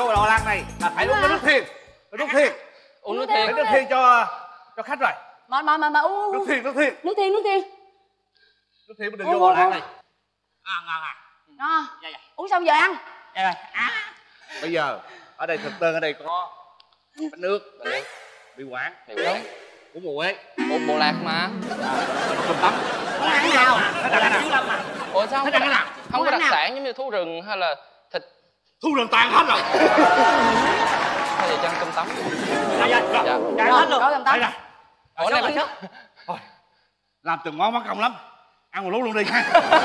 Speaker 5: vô lò lăng này là phải uống cái nước thiên. Nước thiên.
Speaker 12: Uống nước thiên.
Speaker 5: Nước thiên cho khách rồi.
Speaker 13: Mà uống.
Speaker 5: Nước thiên.
Speaker 13: Nước thiên.
Speaker 5: Nước thiên mới được vô lò lăng này.
Speaker 6: Ngon à.
Speaker 13: Ngon. Uống xong giờ ăn.
Speaker 6: Dạ rồi.
Speaker 5: Bây giờ ở đây thực đơn ở đây có bánh nước, mì quảng, uống bồ quế,
Speaker 12: Uống bồ lạc mà.
Speaker 5: cơm tấm.
Speaker 13: Không ăn nào.
Speaker 12: Ủa sao không có đặc sản giống như thú rừng hay là thịt
Speaker 5: Thú rừng toàn hết rồi.
Speaker 12: hay là chân cơm tấm?
Speaker 6: Dạ. Hết luôn.
Speaker 13: Có cơm tấm.
Speaker 12: Ủa này bánh
Speaker 5: Thôi, làm từng món mất công lắm. Ăn một lúc luôn đi ha.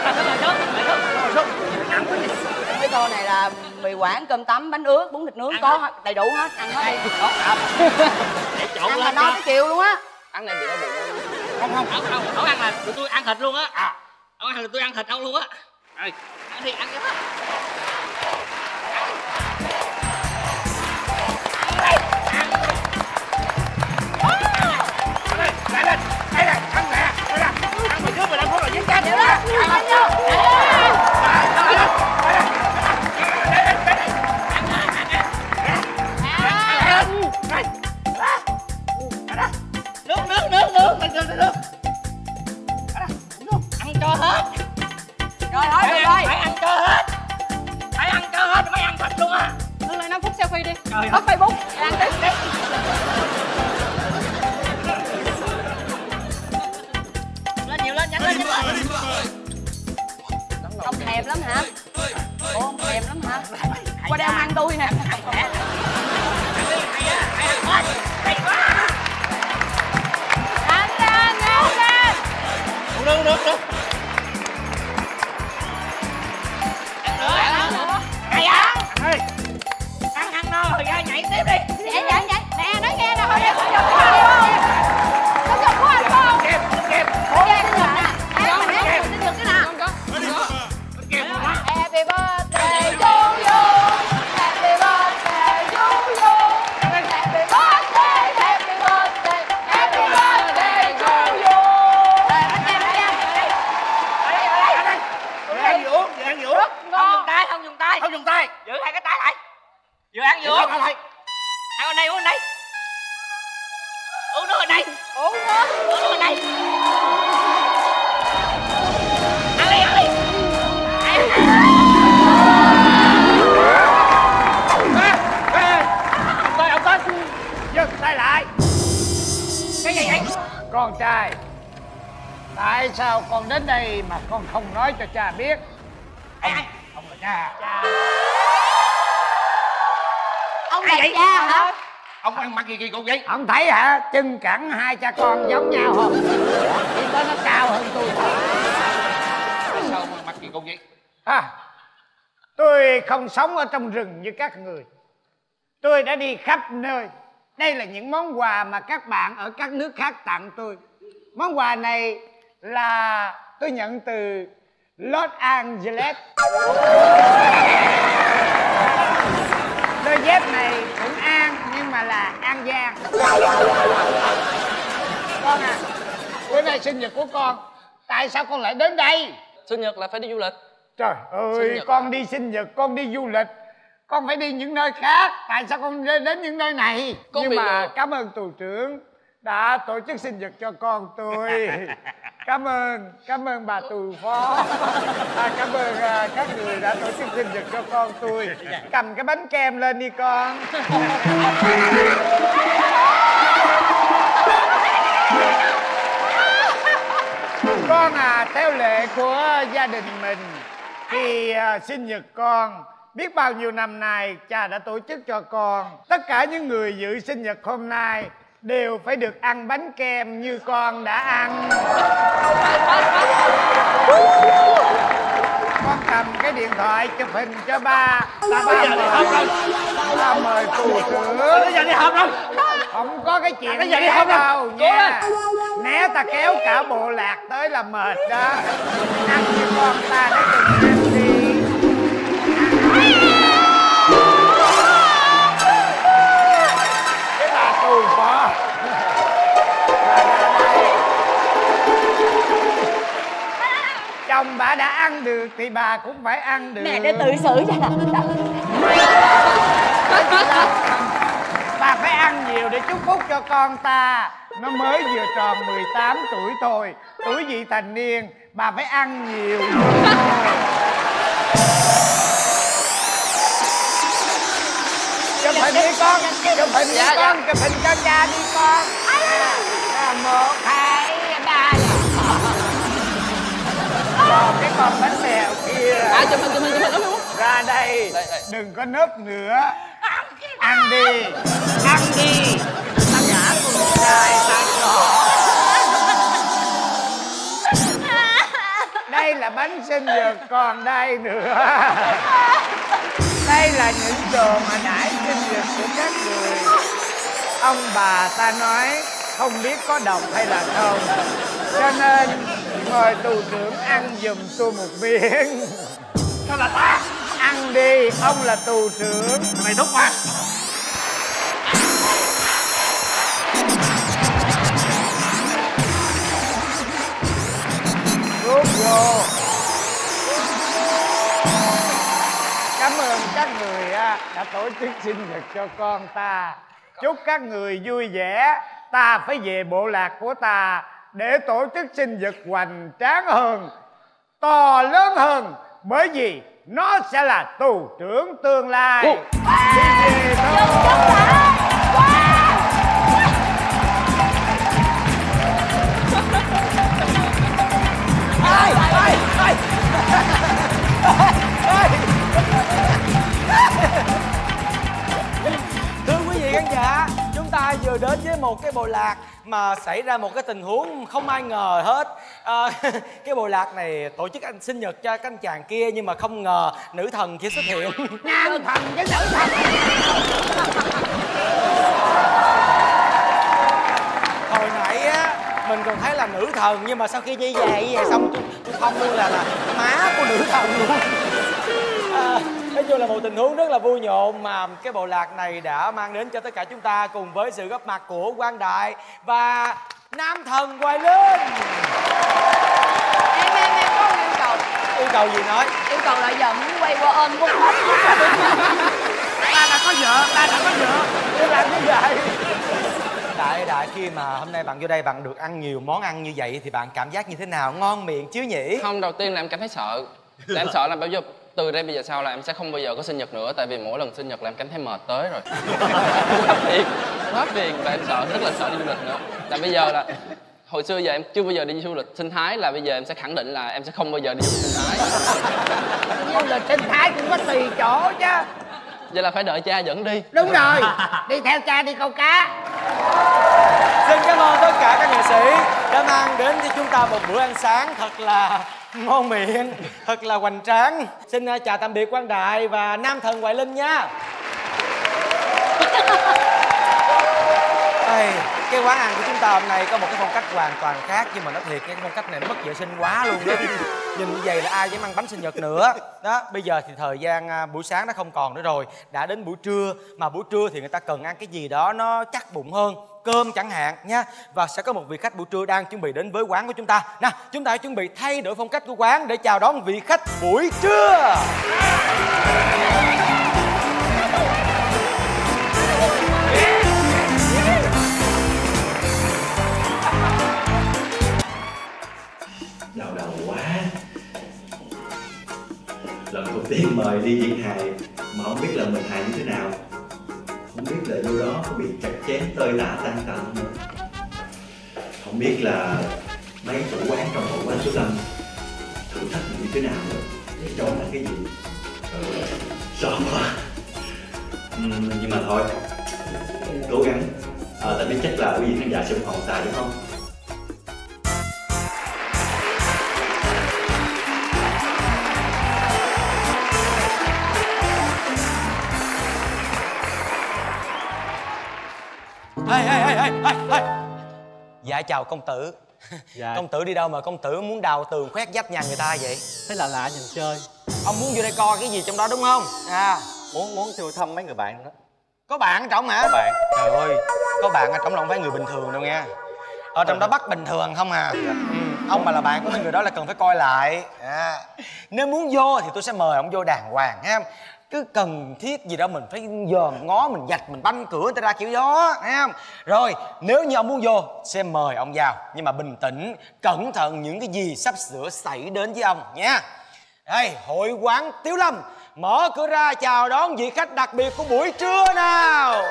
Speaker 13: Cái tô này là mì quảng, cơm tấm, bánh ướt, bún thịt nướng có đầy đủ hết, ăn hết đi. Ăn là no tới chiều luôn á.
Speaker 12: ăn này bị đau bụng.
Speaker 6: Không ăn là tụi tôi ăn thịt luôn á. Không ăn là tôi ăn thịt ông luôn á. Ăn đi, ăn cho hết.
Speaker 5: Đây này, ăn nè, ăn mày trước 15 phút rồi dính canh.
Speaker 6: Nước. Ăn cho hết.
Speaker 13: Rồi thôi, được rồi.
Speaker 6: Phải ăn cho hết. Phải ăn cho hết, mới ăn thịt luôn á.
Speaker 13: Ngưng lại 5 phút selfie đi. Up Facebook, ăn tiếp.
Speaker 6: Lên nhiều lên, nhanh lên.
Speaker 13: Ông thèm lắm hả? Ủa, ông thèm lắm hả? Qua đây ông ăn tôi nè.
Speaker 6: Được. Ăn no rồi ra nhảy tiếp đi.
Speaker 13: Nhảy. Nè, nói nghe nè, thôi đi. Có giật của anh không?
Speaker 5: Kẹp.
Speaker 13: Happy birthday to you. Happy birthday to you. Happy birthday. Happy birthday. Happy birthday to you.
Speaker 5: Ăn gì uống?
Speaker 6: Không dùng tay. Giữ hai cái tay lại. Vừa ăn vừa uống. Ăn ở đây, uống ở đây. Uống nước ở đây. Uống nước ở đây. Ăn đi.
Speaker 8: Ông Tên dừng tay lại.
Speaker 6: Cái gì vậy?
Speaker 8: Con trai, tại sao con đến đây mà con không nói cho cha biết? Ông là cha.
Speaker 13: Ông là cha hả?
Speaker 5: Ông ăn mặc gì kỳ cục vậy?
Speaker 8: Ông thấy hả, chân cẳng hai cha con giống nhau không? Chỉ có nó cao hơn tôi thôi.
Speaker 5: Sao ông ăn mặc kỳ cục vậy?
Speaker 8: Tôi không sống ở trong rừng như các người. Tôi đã đi khắp nơi. Đây là những món quà mà các bạn ở các nước khác tặng tôi. Món quà này là tôi nhận từ Los Angeles. Đôi dép này cũng An nhưng mà là An Giang. Con à, bữa nay sinh nhật của con, tại sao con lại đến đây?
Speaker 12: Sinh nhật là phải đi du lịch.
Speaker 8: Trời ơi, con đi sinh nhật, con đi du lịch, con phải đi những nơi khác. Tại sao con đến những nơi này? Nhưng mà cảm ơn tù trưởng đã tổ chức sinh nhật cho con tôi. Cảm ơn bà tù phó. Cảm ơn các người đã tổ chức sinh nhật cho con tôi. Cầm cái bánh kem lên đi con. Con à, theo lệ của gia đình mình thì sinh nhật con, biết bao nhiêu năm nay cha đã tổ chức cho con. Tất cả những người dự sinh nhật hôm nay đều phải được ăn bánh kem như con đã ăn. Con cầm cái điện thoại chụp hình cho ba. Ba mời tù trưởng.
Speaker 5: Bây giờ đi họp rồi.
Speaker 8: Không có cái chuyện né đâu nha. Né ta kéo cả bộ lạc tới là mệt đó. Ăn như con ta đã từng ăn đi. Cái bà tù phó. Chồng bà đã ăn được thì bà cũng phải ăn được.
Speaker 7: Mẹ để tự xử cho nè.
Speaker 8: Bà phải ăn nhiều để chúc phúc cho con ta. Nó mới vừa tròn 18 tuổi thôi, tuổi vị thành niên. Bà phải ăn nhiều. Chụp hình đi con, chụp hình đi con, chụp hình cho cha đi con. 1, 2, 3. Còn cái con bánh bèo kia.
Speaker 12: Chụp hình.
Speaker 8: Ra đây. Đừng có nấp nữa. Ăn đi. Ăn đi. Ta ngã con trai ta có. Đây là bánh sinh nhật, còn đây nữa. Đây là những đồ mà nãy sinh nhật của các người. Ông bà ta nói không biết có độc hay là không, cho nên mời tù trưởng ăn giùm tôi một miếng. Sao là ta? Ăn đi, ông là tù trưởng. Mày thúc quá. Rút vô. Cảm ơn các người đã tổ chức sinh nhật cho con ta. Chúc các người vui vẻ. Ta phải về bộ lạc của ta để tổ chức sinh nhật hoành tráng hơn, to lớn hơn, bởi vì nó sẽ là tù trưởng tương lai. Đi về thôi.
Speaker 1: Thưa quý vị khán giả, chúng ta vừa đến với một cái bộ lạc mà xảy ra một cái tình huống không ai ngờ hết. Cái bộ lạc này tổ chức anh sinh nhật cho các anh chàng kia, nhưng mà không ngờ nữ thần kia xuất hiện.
Speaker 8: Nam thần với nữ thần.
Speaker 1: Hồi nãy á mình còn thấy là nữ thần, nhưng mà sau khi như vậy xong tôi không luôn là má của nữ thần luôn. Nói chung là một tình huống rất là vui nhộn mà cái bộ lạc này đã mang đến cho tất cả chúng ta, cùng với sự góp mặt của Quang Đại và nam thần Hoài Linh.
Speaker 7: Em có một yêu cầu.
Speaker 1: Yêu cầu gì nói?
Speaker 7: Yêu cầu là giờ muốn quay qua ôm con hết.
Speaker 8: Ta đã có vợ, ta đã có vợ. Tôi làm như vậy.
Speaker 1: Đại khi mà hôm nay bạn vô đây bạn được ăn nhiều món ăn như vậy thì bạn cảm giác như thế nào? Ngon miệng chứ nhỉ?
Speaker 12: Không, đầu tiên là em cảm thấy sợ. Là em sợ là bây giờ từ đây bây giờ sau là em sẽ không bao giờ có sinh nhật nữa, tại vì mỗi lần sinh nhật là em cảm thấy mệt tới rồi. Quá phiền và em sợ, rất là sợ đi du lịch nữa. Là bây giờ là hồi xưa giờ em chưa bao giờ đi du lịch sinh thái, là bây giờ em sẽ khẳng định là em sẽ không bao giờ đi du lịch sinh thái.
Speaker 8: Du lịch sinh thái cũng có tùy chỗ chứ.
Speaker 12: Vậy là phải đợi cha dẫn đi.
Speaker 8: Đúng rồi, đi theo cha đi câu cá.
Speaker 1: Xin cảm ơn tất cả các nghệ sĩ đã mang đến cho chúng ta một bữa ăn sáng thật là ngon miệng, thật là hoành tráng. Xin chào tạm biệt Quang Đại và nam thần Hoài Linh nha. Cái quán ăn của chúng ta hôm nay có một cái phong cách hoàn toàn khác, nhưng mà nói thiệt cái phong cách này nó mất vệ sinh quá luôn đó. Nhìn như vậy là ai dám ăn bánh sinh nhật nữa. Đó, bây giờ thì thời gian buổi sáng nó không còn nữa rồi, đã đến buổi trưa, mà buổi trưa thì người ta cần ăn cái gì đó nó chắc bụng hơn, cơm chẳng hạn nha. Và sẽ có một vị khách buổi trưa đang chuẩn bị đến với quán của chúng ta. Nào, chúng ta chuẩn bị thay đổi phong cách của quán để chào đón vị khách buổi trưa.
Speaker 14: Đau đầu quá. Lần đầu tiên mời đi diễn hài mà không biết là mình hài như thế nào, không biết là vô đó có bị chặt chém tơi tả tan tành nữa, không biết là mấy chủ quán trong bộ quán số 5 thử thách mình như thế nào nữa, để cho là cái gì. Sợ quá. Nhưng mà thôi, cố gắng. Tại biết chắc là quý vị khán giả sẽ ủng hộ tài đúng không?
Speaker 1: Dạ chào công tử. Dạ. Công tử đi đâu mà công tử muốn đào tường khoét vách nhà người ta vậy?
Speaker 15: Thấy lạ lạ nhìn chơi.
Speaker 1: Ông muốn vô đây coi cái gì trong đó đúng không?
Speaker 15: Muốn siêu thăm mấy người bạn đó.
Speaker 1: Có bạn ở trong hả?
Speaker 15: Có bạn.
Speaker 1: Trời ơi, có bạn ở trong là không phải người bình thường đâu nghe. Ở trong đó bắt bình thường không à. ông mà là bạn của mấy người đó là cần phải coi lại. Nếu muốn vô thì tôi sẽ mời ông vô đàng hoàng ha. Cứ cần thiết gì đó mình phải dòm ngó, mình vạch, mình banh cửa người ta ra kiểu đó, thấy không? Rồi nếu như ông muốn vô sẽ mời ông vào, nhưng mà bình tĩnh, cẩn thận những cái gì sắp sửa xảy đến với ông nha. Đây, hội quán Tiếu Lâm mở cửa ra chào đón vị khách đặc biệt của buổi trưa nào.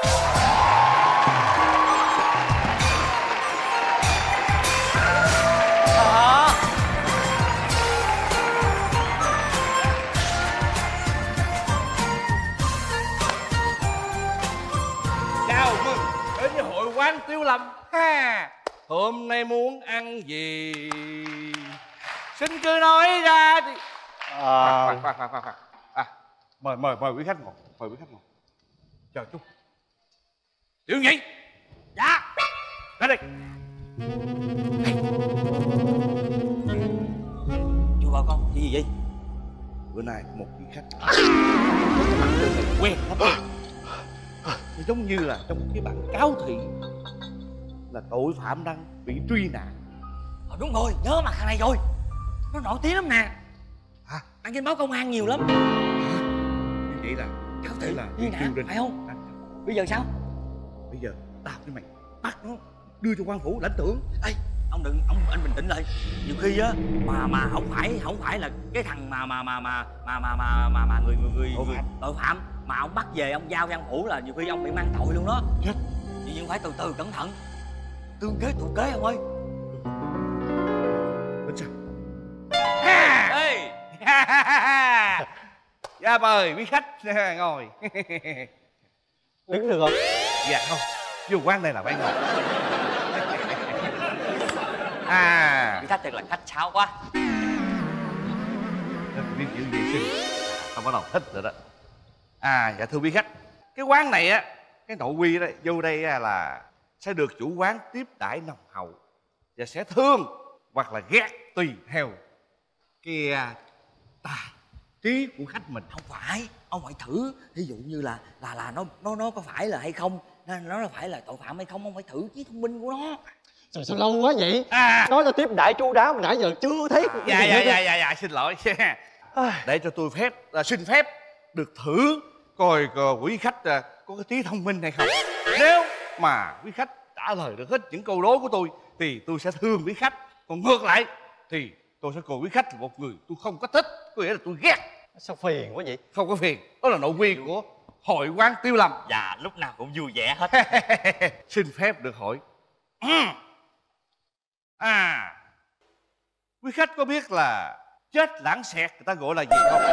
Speaker 5: Chào mừng đến với hội quán Tiếu Lâm ha. Hôm nay muốn ăn gì xin cứ nói ra đi. Mời quý khách ngồi, mời quý khách ngồi. Chờ chút. Tiểu Nhị. Dạ. Ra đây.
Speaker 4: Chú bảo con cái gì vậy?
Speaker 5: Bữa nay một vị khách mặt tên này quen lắm. Nó giống như là trong cái bản cáo thị là tội phạm đang bị truy nã.
Speaker 4: Đúng rồi, nhớ mặt thằng này rồi. Nó nổi tiếng lắm nè.
Speaker 5: Hả?
Speaker 4: Đăng trên báo công an nhiều lắm.
Speaker 5: Như vậy là
Speaker 4: cáo thị
Speaker 5: là
Speaker 4: truy nã, phải không? Bây giờ sao?
Speaker 5: Bây giờ tao với mày bắt nó đưa cho quan phủ lãnh thưởng.
Speaker 4: Ê, anh bình tĩnh lại. Nhiều khi á mà không phải là cái thằng mà người tội phạm mà ông bắt về ông giao cho quan phủ là nhiều khi ông bị mang tội luôn đó. Vì nhưng phải từ từ cẩn thận. Tương kế tụ kế ông ơi.
Speaker 5: Bên sao? Ê. Dạ mời quý khách ngồi.
Speaker 15: Đứng được không?
Speaker 5: Dạ không. Vô quán này là phải ngồi.
Speaker 4: Quý khách thật là khách sáo quá.
Speaker 5: Biết giữ vệ sinh. Không bắt đầu thích rồi đó. Dạ thưa quý khách, cái quán này á, cái nội quy đó vô đây là sẽ được chủ quán tiếp đãi nồng hậu và sẽ thương hoặc là ghét tùy theo cái tài trí của khách mình.
Speaker 4: Không phải, ông phải thử. Ví dụ như là nó có phải là hay không, nó phải là tội phạm hay không, ông phải thử trí thông minh của nó.
Speaker 15: Trời sao lâu quá vậy? Nói là tiếp đại chu đáo mà nãy giờ chưa thấy.
Speaker 5: Dạ xin lỗi. Để cho tôi xin phép được thử coi quý khách có cái trí thông minh hay không. Nếu mà quý khách trả lời được hết những câu đố của tôi thì tôi sẽ thương quý khách. Còn ngược lại thì tôi sẽ coi quý khách là một người tôi không có thích, có nghĩa là tôi ghét.
Speaker 15: Sao phiền quá vậy?
Speaker 5: Không có phiền, đó là nội quy của hội quán Tiếu Lâm.
Speaker 4: Dạ, lúc nào cũng vui vẻ hết.
Speaker 5: Xin phép được hỏi. Quý khách có biết là chết lãng xẹt người ta gọi là gì không?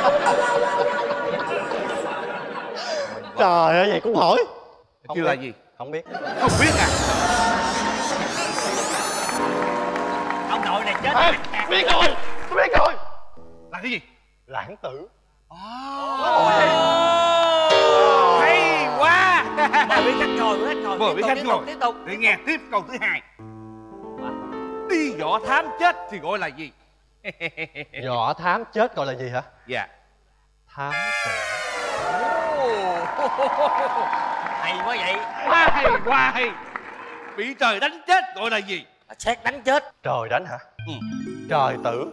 Speaker 15: Trời ơi, vậy cũng hỏi.
Speaker 5: Kêu là gì?
Speaker 15: Không biết.
Speaker 5: Không biết à?
Speaker 4: Ông nội này chết.
Speaker 15: Biết rồi, tôi biết rồi.
Speaker 5: Là cái gì?
Speaker 15: Lãng tử.
Speaker 5: Hay quá.
Speaker 4: Mời quý khách ngồi,
Speaker 5: mời quý khách ngồi.
Speaker 4: Tiếp tục.
Speaker 5: Để nghe tiếp câu thứ hai. Đi dọ thám chết thì gọi là gì?
Speaker 15: Dọ thám chết gọi là gì hả?
Speaker 5: Dạ.
Speaker 15: Thám tử.
Speaker 4: Hay quá vậy.
Speaker 5: Quá hay. Bị trời đánh chết gọi là gì?
Speaker 4: Xét đánh chết.
Speaker 15: Trời đánh hả? Trời tử.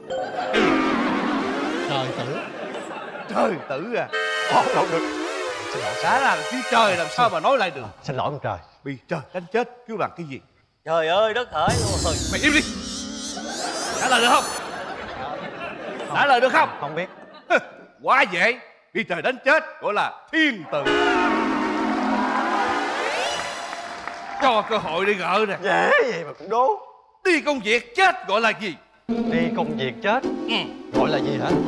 Speaker 15: Trời tử.
Speaker 5: Trời tử à?
Speaker 15: Không được. Xin lỗi.
Speaker 5: Đã là phía trời làm sao mà nói lại được?
Speaker 15: Xin lỗi ông trời.
Speaker 5: Bị trời đánh chết kêu bằng cái gì?
Speaker 4: Trời ơi đất hỡi luôn rồi.
Speaker 5: Mày im đi. Trả lời được không? Trả lời được không?
Speaker 15: Không biết.
Speaker 5: Quá dễ. Bị trời đánh chết gọi là thiên tử. Cho cơ hội đi gỡ nè.
Speaker 15: Dễ vậy mà cũng đố.
Speaker 5: Đi công việc chết gọi là gì?
Speaker 15: Đi công việc chết gọi là gì hả?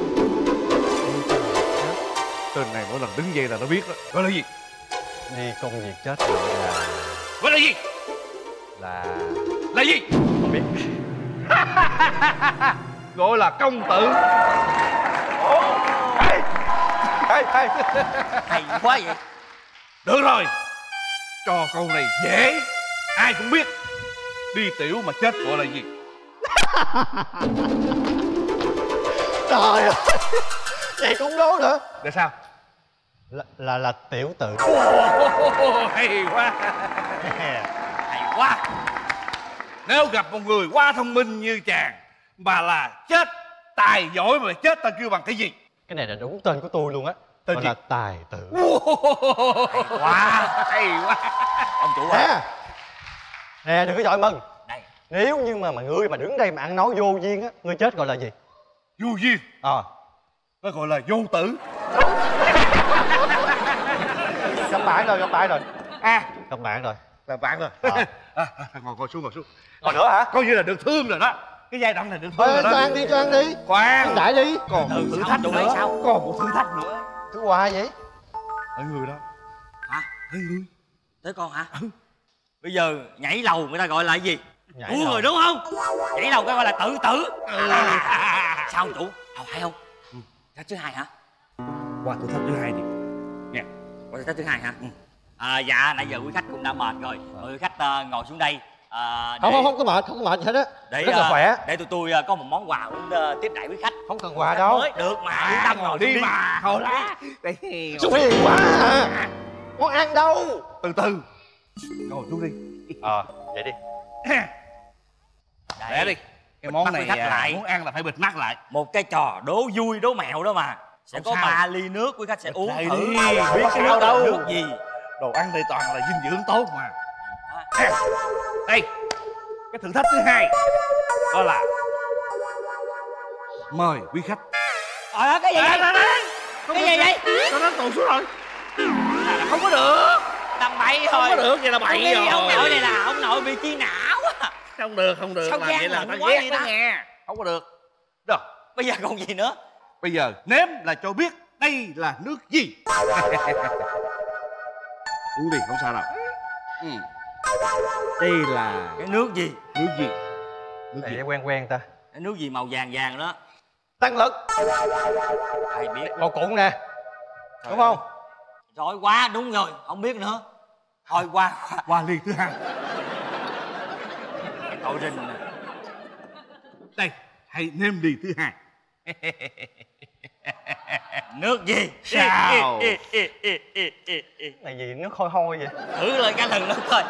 Speaker 5: Tên này mỗi lần đứng dậy là nó biết đó. Gọi là gì?
Speaker 15: Đi công việc chết gọi là...
Speaker 5: Gọi là gì? Là gì?
Speaker 15: Không biết.
Speaker 5: Gọi là công tử.
Speaker 4: Hay quá vậy.
Speaker 5: Được rồi. Cho câu này dễ, ai cũng biết. Đi tiểu mà chết gọi là gì?
Speaker 15: Trời ơi. Vậy cũng đố nữa.
Speaker 5: Để sao?
Speaker 15: Là tiểu tự.
Speaker 5: Hay quá.
Speaker 4: Hay quá.
Speaker 5: Nếu gặp một người quá thông minh như chàng mà là chết tài giỏi mà chết ta kêu bằng cái gì?
Speaker 15: Cái này là đúng tên của tôi luôn á.
Speaker 5: Tên
Speaker 15: Gọi
Speaker 5: gì?
Speaker 15: là tài tử.
Speaker 5: Hay quá.
Speaker 4: Ông chủ à.
Speaker 15: Nè đừng có giỏi mừng.
Speaker 4: Đây.
Speaker 15: Nếu như mà ngươi mà đứng đây mà ăn nói vô duyên á, ngươi chết gọi là gì?
Speaker 5: Vô duyên. Nó gọi là vô tử.
Speaker 15: Gặp bạn rồi, gặp bạn rồi.
Speaker 5: À,
Speaker 15: gặp bạn rồi.
Speaker 5: Là bạn rồi. Ngồi xuống, ngồi xuống.
Speaker 15: Còn nữa hả?
Speaker 5: Coi như là được thương rồi đó. Cái giai đoạn này được thương rồi đó.
Speaker 15: Cho ăn đi, cho ăn đi.
Speaker 5: Khoan.
Speaker 15: Đại đi.
Speaker 5: Còn một thử thách nữa. Còn một thử thách nữa.
Speaker 15: Thứ qua vậy?
Speaker 5: Ở người đó.
Speaker 4: Hả?
Speaker 5: Ở người.
Speaker 4: Tới con hả? Bây giờ nhảy lầu người ta gọi là cái gì?
Speaker 15: Nhảy
Speaker 4: Ủa
Speaker 15: lầu.
Speaker 4: rồi đúng không? Nhảy lầu cái gọi là tự tử. Sao chủ? Không phải không? Thách thứ hai hả?
Speaker 5: Qua thử thách thứ hai đi. Nè.
Speaker 4: Qua thử thách thứ hai hả? Dạ nãy giờ quý khách cũng đã mệt rồi. Quý khách ngồi xuống đây.
Speaker 15: Không có mệt, không có mệt gì hết á.
Speaker 4: Để
Speaker 15: rất là khỏe.
Speaker 4: để tụi tôi có một món quà muốn tiếp đãi quý khách.
Speaker 15: Không cần quà đâu.
Speaker 4: Mới được mà yên tâm ngồi đi
Speaker 5: mà. Ngồi lá.
Speaker 15: Sao phiền quá à. Món ăn đâu?
Speaker 5: Từ từ. Ngồi xuống đi.
Speaker 15: Vậy đi.
Speaker 5: Để đi. Cái món này muốn ăn là phải bịt mắt lại.
Speaker 4: Một cái trò đố vui đố mẹo đó mà. Sẽ
Speaker 5: Không
Speaker 4: có
Speaker 5: sao.
Speaker 4: 3 ly nước quý khách sẽ uống
Speaker 5: Đây
Speaker 4: thử
Speaker 5: đi.
Speaker 4: biết cái
Speaker 5: Sao
Speaker 4: nước
Speaker 5: đâu.
Speaker 4: là nước gì.
Speaker 5: Đồ ăn đây toàn là dinh dưỡng tốt mà. Đây. Cái thử thách thứ hai đó là mời quý khách.
Speaker 4: Cái gì vậy?
Speaker 5: Không
Speaker 4: Cái gì vậy?
Speaker 5: Nó đánh tụt xuống rồi. Không có được.
Speaker 4: Tầm bậy thôi.
Speaker 5: Không có được, vậy là bậy rồi.
Speaker 4: Ông nội này là ông nội bị chi não á.
Speaker 5: Không được.
Speaker 4: Sao
Speaker 5: Làm
Speaker 4: gian
Speaker 5: vậy là
Speaker 4: lận
Speaker 5: tao
Speaker 4: quá
Speaker 5: ghét
Speaker 4: vậy
Speaker 5: nó
Speaker 4: ta?
Speaker 5: nghe. Không có được. Rồi.
Speaker 4: Bây giờ còn gì nữa?
Speaker 5: Bây giờ nếm là cho biết đây là nước gì. Uống đi, không sao đâu. Đây là
Speaker 4: Cái nước gì?
Speaker 5: nước gì? Nước gì?
Speaker 15: Này quen ta.
Speaker 4: Cái nước gì màu vàng vàng đó?
Speaker 15: Tăng lực.
Speaker 4: Ai biết?
Speaker 15: Bò cuộn nè. Đúng không?
Speaker 4: Rồi quá, đúng rồi, không biết nữa. Thôi qua.
Speaker 5: Qua ly thứ hai.
Speaker 4: Cái tội rình nè.
Speaker 5: Đây, hãy nêm ly thứ hai.
Speaker 4: Nước gì?
Speaker 5: Sao?
Speaker 15: Này gì nước hôi hôi vậy?
Speaker 4: Thử lại cái lần nữa coi.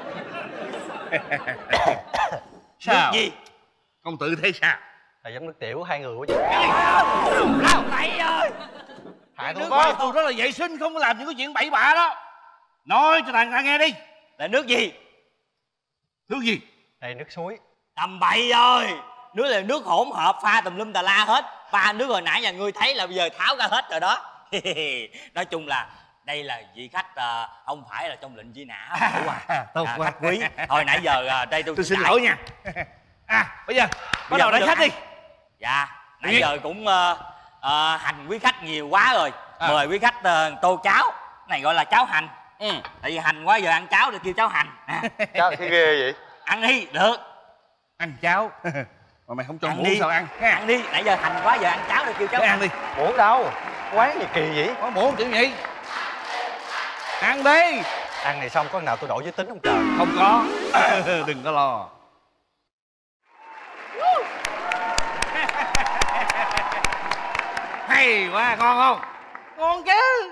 Speaker 5: Sao?
Speaker 4: Nước gì?
Speaker 5: Công tử thấy sao?
Speaker 15: Là giống nước tiểu hai người quá vậy.
Speaker 4: Lao bậy ơi.
Speaker 15: Hại tôi
Speaker 5: Nước
Speaker 15: với.
Speaker 5: tụi đó là vệ sinh, không có làm những cái chuyện bậy bạ đó. Nói cho thằng ta nghe đi.
Speaker 4: Là nước gì?
Speaker 5: Nước gì?
Speaker 15: Này nước suối.
Speaker 4: Tầm bậy ơi. Nước là nước hỗn hợp pha tùm lum tà la hết. Pha nước hồi nãy nhà ngươi thấy là bây giờ tháo ra hết rồi đó. Nói chung là đây là vị khách không phải là trong lệnh truy nã.
Speaker 5: Tốt quá.
Speaker 4: Khách quý. Thôi nãy giờ đây tôi
Speaker 5: xin lỗi nha. Bây giờ bắt đầu đãi khách đi.
Speaker 4: Dạ. Nãy giờ cũng hành quý khách nhiều quá rồi. Mời quý khách tô cháo. Này gọi là cháo hành. Tại vì hành quá giờ ăn cháo thì kêu cháo hành.
Speaker 15: Cháo cái ghê vậy?
Speaker 4: Ăn đi, được.
Speaker 5: Ăn cháo. Mà mày không cho
Speaker 4: Ăn
Speaker 5: muỗng
Speaker 4: đi.
Speaker 5: sao ăn?
Speaker 4: Ăn đi, nãy giờ hành quá giờ ăn cháo thì kêu cháo
Speaker 5: Ăn đi.
Speaker 15: Muỗng đâu? Quán gì kỳ vậy?
Speaker 5: Có muỗng kiểu gì? Ăn đi.
Speaker 15: Ăn này xong có nào tôi đổi giới tính không trời?
Speaker 5: Không có. Đừng có lo. Hay quá, ngon không? Ngon chứ.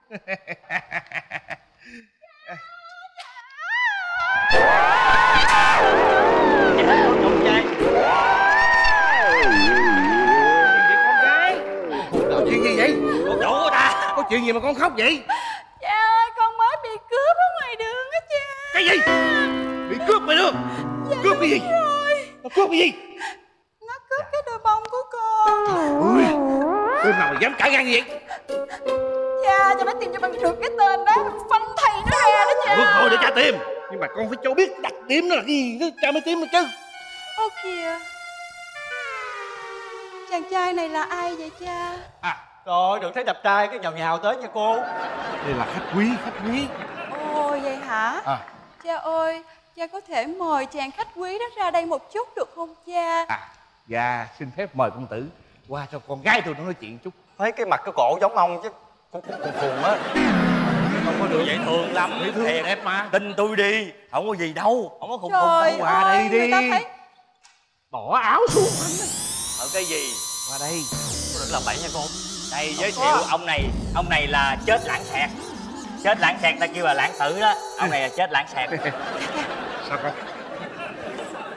Speaker 5: Có chuyện gì vậy?
Speaker 4: Con chủ của ta.
Speaker 5: Có chuyện gì mà con khóc vậy?
Speaker 7: Cha ơi, con mới bị cướp ở ngoài đường á cha.
Speaker 5: Cái gì? Bị cướp ngoài đường?
Speaker 7: Dạ,
Speaker 5: Cướp cái gì?
Speaker 7: rồi.
Speaker 5: Nó cướp cái gì?
Speaker 7: Nó cướp cái đôi bông của con.
Speaker 5: Ui, tên nào mà dám cả gan vậy?
Speaker 7: Cha, cha phải tìm cho bằng được cái tên đó, phân thầy nó ra đó cha.
Speaker 5: Được thôi để cha tìm. Nhưng mà con phải cho biết đặc điểm nó là cái gì đó, cha mới tìm được chứ.
Speaker 7: Ô kìa, chàng trai này là ai vậy cha?
Speaker 15: Rồi đừng thấy đẹp trai cái nhào nhào tới nha cô.
Speaker 5: Đây là khách quý, khách quý.
Speaker 7: Ồ vậy hả? Cha ơi, cha có thể mời chàng khách quý đó ra đây một chút được không cha?
Speaker 5: Dạ, xin phép mời công tử qua cho con gái tôi nó nói chuyện chút.
Speaker 15: Thấy cái mặt cái cổ giống ông chứ cũng phùng á.
Speaker 4: Không có được. Vậy thường lắm.
Speaker 5: Dễ thương đẹp mà.
Speaker 4: Tin tôi đi, không có gì đâu. Không có khùng
Speaker 7: Trời
Speaker 4: đâu.
Speaker 5: Qua đây
Speaker 7: ơi,
Speaker 5: đi.
Speaker 7: người ta thấy
Speaker 5: Bỏ áo xuống.
Speaker 4: Ở cái gì?
Speaker 5: Qua đây.
Speaker 15: Đừng làm bậy nha cô.
Speaker 4: Đây giới thiệu ông này là chết lãng xẹt. Chết lãng xẹt ta kêu là lãng tử đó. Ông này là chết lãng xẹt.
Speaker 5: Sao con?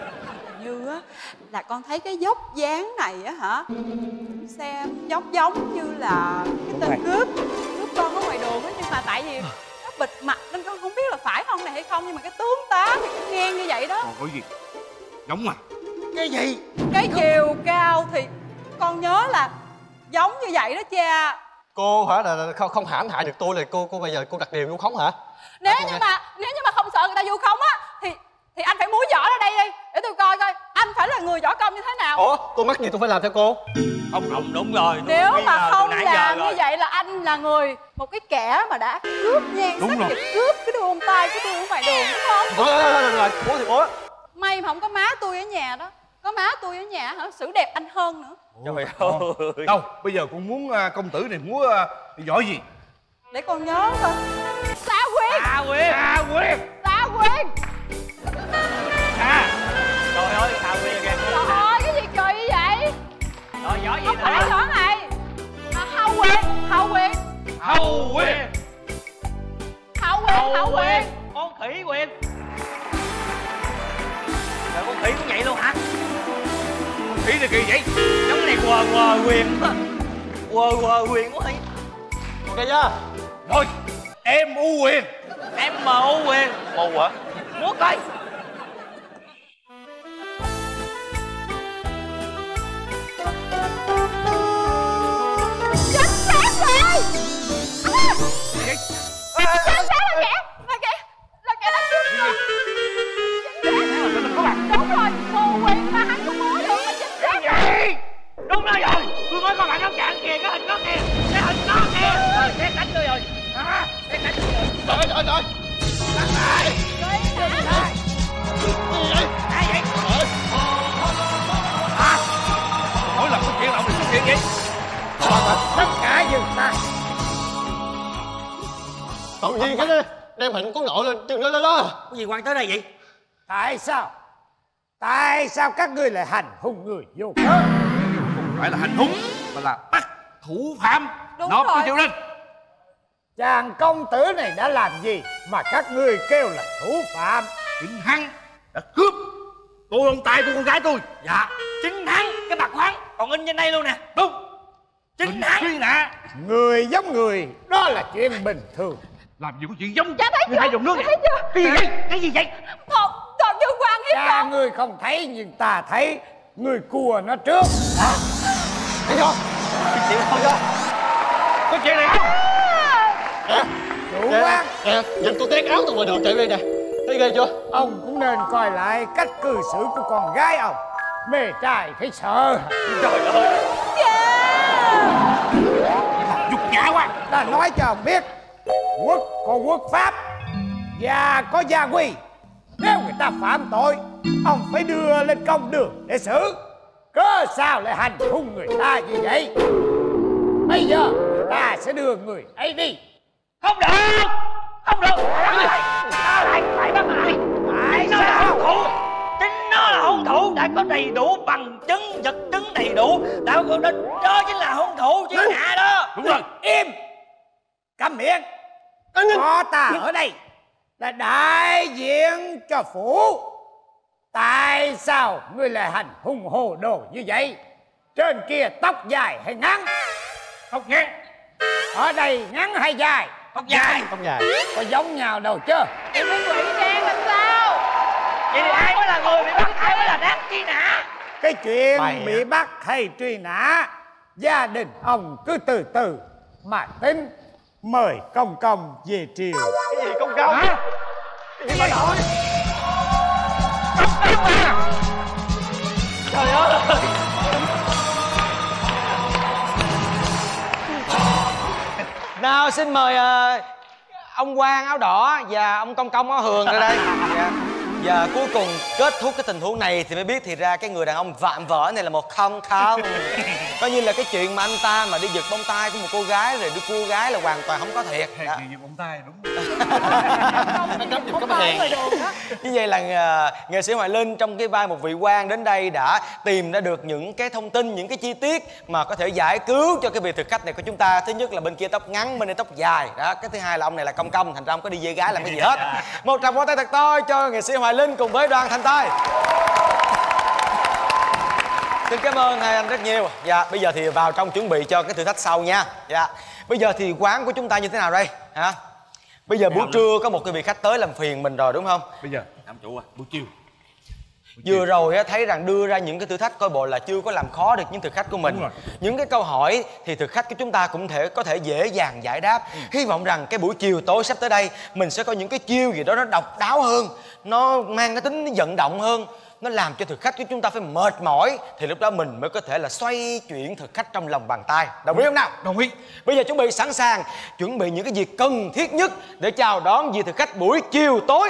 Speaker 7: là con thấy cái dốc dáng này á hả, xem giống như là cái tên cướp con ở ngoài đường á, nhưng mà tại vì nó bịt mặt nên con không biết là phải không này hay không, nhưng mà cái tướng tá thì cũng ngang như vậy đó.
Speaker 5: Còn có gì giống mà
Speaker 8: Cái gì?
Speaker 7: Cái chiều cao thì con nhớ là giống như vậy đó cha.
Speaker 15: Cô hả là không hãm hại được tôi là cô bây giờ cô đặt điều vu khống hả?
Speaker 7: Nếu như mà không sợ người ta vu khống á thì anh phải múa võ ra đây đi để tôi coi coi anh phải là người võ công như thế nào.
Speaker 15: Ủa tôi mắc gì tôi phải làm theo cô?
Speaker 4: Không đúng rồi.
Speaker 7: Nếu mà không làm như vậy là anh là một cái kẻ mà đã cướp nhan sắc và cướp cái đôi bông tai của tôi ở ngoài đường, đúng không?
Speaker 15: Rồi bố thì bố.
Speaker 7: May mà không có má tôi ở nhà đó, có má tôi ở nhà hả xử đẹp anh hơn nữa.
Speaker 5: Trời ơi. Đâu bây giờ con muốn công tử này múa võ gì?
Speaker 7: Để con nhớ coi. Xá Quyên.
Speaker 5: Xá Quyên. Xá Quyên.
Speaker 7: Xá Quyên.
Speaker 4: Trời ơi, Xá Quyên kìa.
Speaker 7: Trời ơi, cái gì kỳ vậy?
Speaker 4: Rồi võ gì
Speaker 7: không phải võ này mà Hậu Quyền.
Speaker 4: Hậu Quyền.
Speaker 7: Hậu Quyền.
Speaker 4: Con Thủy Quyền. Trời, con Thủy cũng vậy luôn hả?
Speaker 5: Con Thủy này kỳ vậy?
Speaker 4: Giống cái này quờ quyền á. Quờ quyền quá hay.
Speaker 15: Ok chưa?
Speaker 5: Rồi, em U Quyền.
Speaker 4: Em U Quyền.
Speaker 5: Mù hả?
Speaker 4: Múa coi.
Speaker 7: Chính xác rồi. Chính xác là kẻ đánh cướp rồi. Đúng rồi, Ngô Quyền mà hắn không múa được mà chính xác.
Speaker 4: Gì? Đúng đó rồi. Tôi nói con bạn áo chạng kìa, cái hình đó kìa. Cái hình đó kìa. Xét đánh tôi rồi. Hả? Xét đánh tôi rồi.
Speaker 15: Trời ơi.
Speaker 4: Đánh lại. Ai vậy?
Speaker 5: Mỗi lần có chuyện là ông xuất hiện vậy?
Speaker 8: Tất cả dừng tay.
Speaker 15: Tự nhiên cái đem hình con nội lên chừng lên đó.
Speaker 4: Có gì quan tới đây vậy?
Speaker 8: Tại sao? Tại sao các ngươi lại hành hung người vô cớ?
Speaker 5: Không phải là hành hung mà là bắt thủ phạm. Nộp cho triều đình.
Speaker 8: Chàng công tử này đã làm gì mà các ngươi kêu là thủ phạm?
Speaker 5: Chính hắn đã cướp cô bông tai của con gái tôi.
Speaker 4: Dạ, chính hắn, cái bạc khoáng còn in trên đây luôn nè.
Speaker 5: Đúng.
Speaker 4: Chính hắn.
Speaker 5: Truy nã.
Speaker 8: Người giống người, đó là chuyện bình thường.
Speaker 5: Làm gì có chuyện giống
Speaker 7: Cha thấy chưa?
Speaker 5: hai dòng nước
Speaker 7: Thấy chưa?
Speaker 5: Cái gì vậy?
Speaker 4: Cái gì vậy?
Speaker 7: Thật như quan hiếp
Speaker 8: Cha
Speaker 7: con.
Speaker 8: ngươi không thấy nhưng ta thấy. Ngươi cua nó trước.
Speaker 15: Thấy không? Chuyện không đó.
Speaker 5: Có chuyện này không?
Speaker 8: Chủ quán.
Speaker 15: Nhìn tôi tét áo tôi ngoài đường chạy về nè. Thấy ghê chưa?
Speaker 8: Ông cũng nên coi lại cách cư xử của con gái ông. Mê trai thấy sợ.
Speaker 5: Trời ơi. Dục nhã quá.
Speaker 8: Ta nói cho ông biết, quốc có quốc pháp và có gia quy. Nếu người ta phạm tội, ông phải đưa lên công đường để xử. Cớ sao lại hành hung người ta như vậy? Bây giờ ta sẽ đưa người ấy đi.
Speaker 4: Không được. Không được. Phải bắt lại. Tại nó là hung thủ. Chính nó là hung thủ. Đã có đầy đủ bằng chứng, vật chứng đầy đủ. Đạo của nó đó chính là hung thủ truy nã đó.
Speaker 5: Đúng rồi.
Speaker 8: Im. Câm miệng. Có ta ở đây là đại diện cho phủ. Tại sao ngươi lại hành hung hồ đồ như vậy? Trên kia tóc dài hay ngắn?
Speaker 5: Tóc ngắn.
Speaker 8: Ở đây ngắn hay dài?
Speaker 4: Tóc dài.
Speaker 15: Tóc dài.
Speaker 8: Có giống nhau đâu chứ?
Speaker 7: Em phải ngụy trang làm sao?
Speaker 4: Vậy thì ai mới là người bị bắt, ai mới là đáng truy nã?
Speaker 8: Cái chuyện bị bắt hay truy nã, gia đình ông cứ từ từ mà tính. Mời công công về triều.
Speaker 15: Cái gì công công?
Speaker 5: Hả?
Speaker 15: Cái gì mà nội?
Speaker 4: Trời ơi.
Speaker 1: Nào xin mời ông quan áo đỏ và ông công công áo hường ra đây. Và cuối cùng kết thúc cái tình huống này thì mới biết thì ra cái người đàn ông vạm vỡ này là một không. Coi như là cái chuyện mà anh ta mà đi giật bông tai của một cô gái rồi đi cua gái là hoàn toàn không có thiệt.
Speaker 5: Giật bông tai đúng.
Speaker 1: Như vậy là nghệ sĩ Hoài Linh trong cái vai một vị quan đến đây đã tìm ra được những cái thông tin, những cái chi tiết mà có thể giải cứu cho cái vị thực khách này của chúng ta. Thứ nhất là bên kia tóc ngắn, bên đây tóc dài đó. Cái thứ hai là ông này là công, thành ra không có đi dê gái làm cái gì hết. Một tràng vỗ tay thật to cho nghệ sĩ Hoài Linh cùng với đoàn Thành Tài. Xin cảm ơn hai anh rất nhiều. Dạ, bây giờ thì vào trong chuẩn bị cho cái thử thách sau nha. Dạ. Bây giờ thì quán của chúng ta như thế nào đây? Hả? Bây giờ buổi trưa có một cái vị khách tới làm phiền mình rồi đúng không?
Speaker 5: Bây giờ ông chủ buổi chiều.
Speaker 1: Vừa rồi á, thấy rằng đưa ra những cái thử thách coi bộ là chưa có làm khó được những thực khách của mình. Những cái câu hỏi thì thực khách của chúng ta cũng có thể dễ dàng giải đáp. Hy vọng rằng cái buổi chiều tối sắp tới đây mình sẽ có những cái chiêu gì đó nó độc đáo hơn, nó mang cái tính vận động hơn, nó làm cho thực khách của chúng ta phải mệt mỏi, thì lúc đó mình mới có thể là xoay chuyển thực khách trong lòng bàn tay. Đồng ý không nào?
Speaker 5: Đồng ý.
Speaker 1: Bây giờ chuẩn bị sẵn sàng, chuẩn bị những cái việc cần thiết nhất để chào đón vị thực khách buổi chiều tối.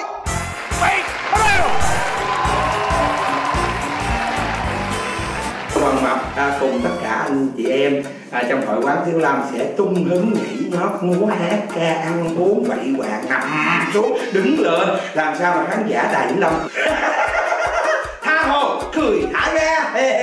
Speaker 9: Hoàng Mập cùng tất cả anh chị em trong hội quán Thiếu Lâm sẽ tung hứng nhảy nhót múa hát ca ăn uống vậy quà nằm xuống đứng lên làm sao mà khán giả Đài Vĩnh Long tha hồ cười thả ga.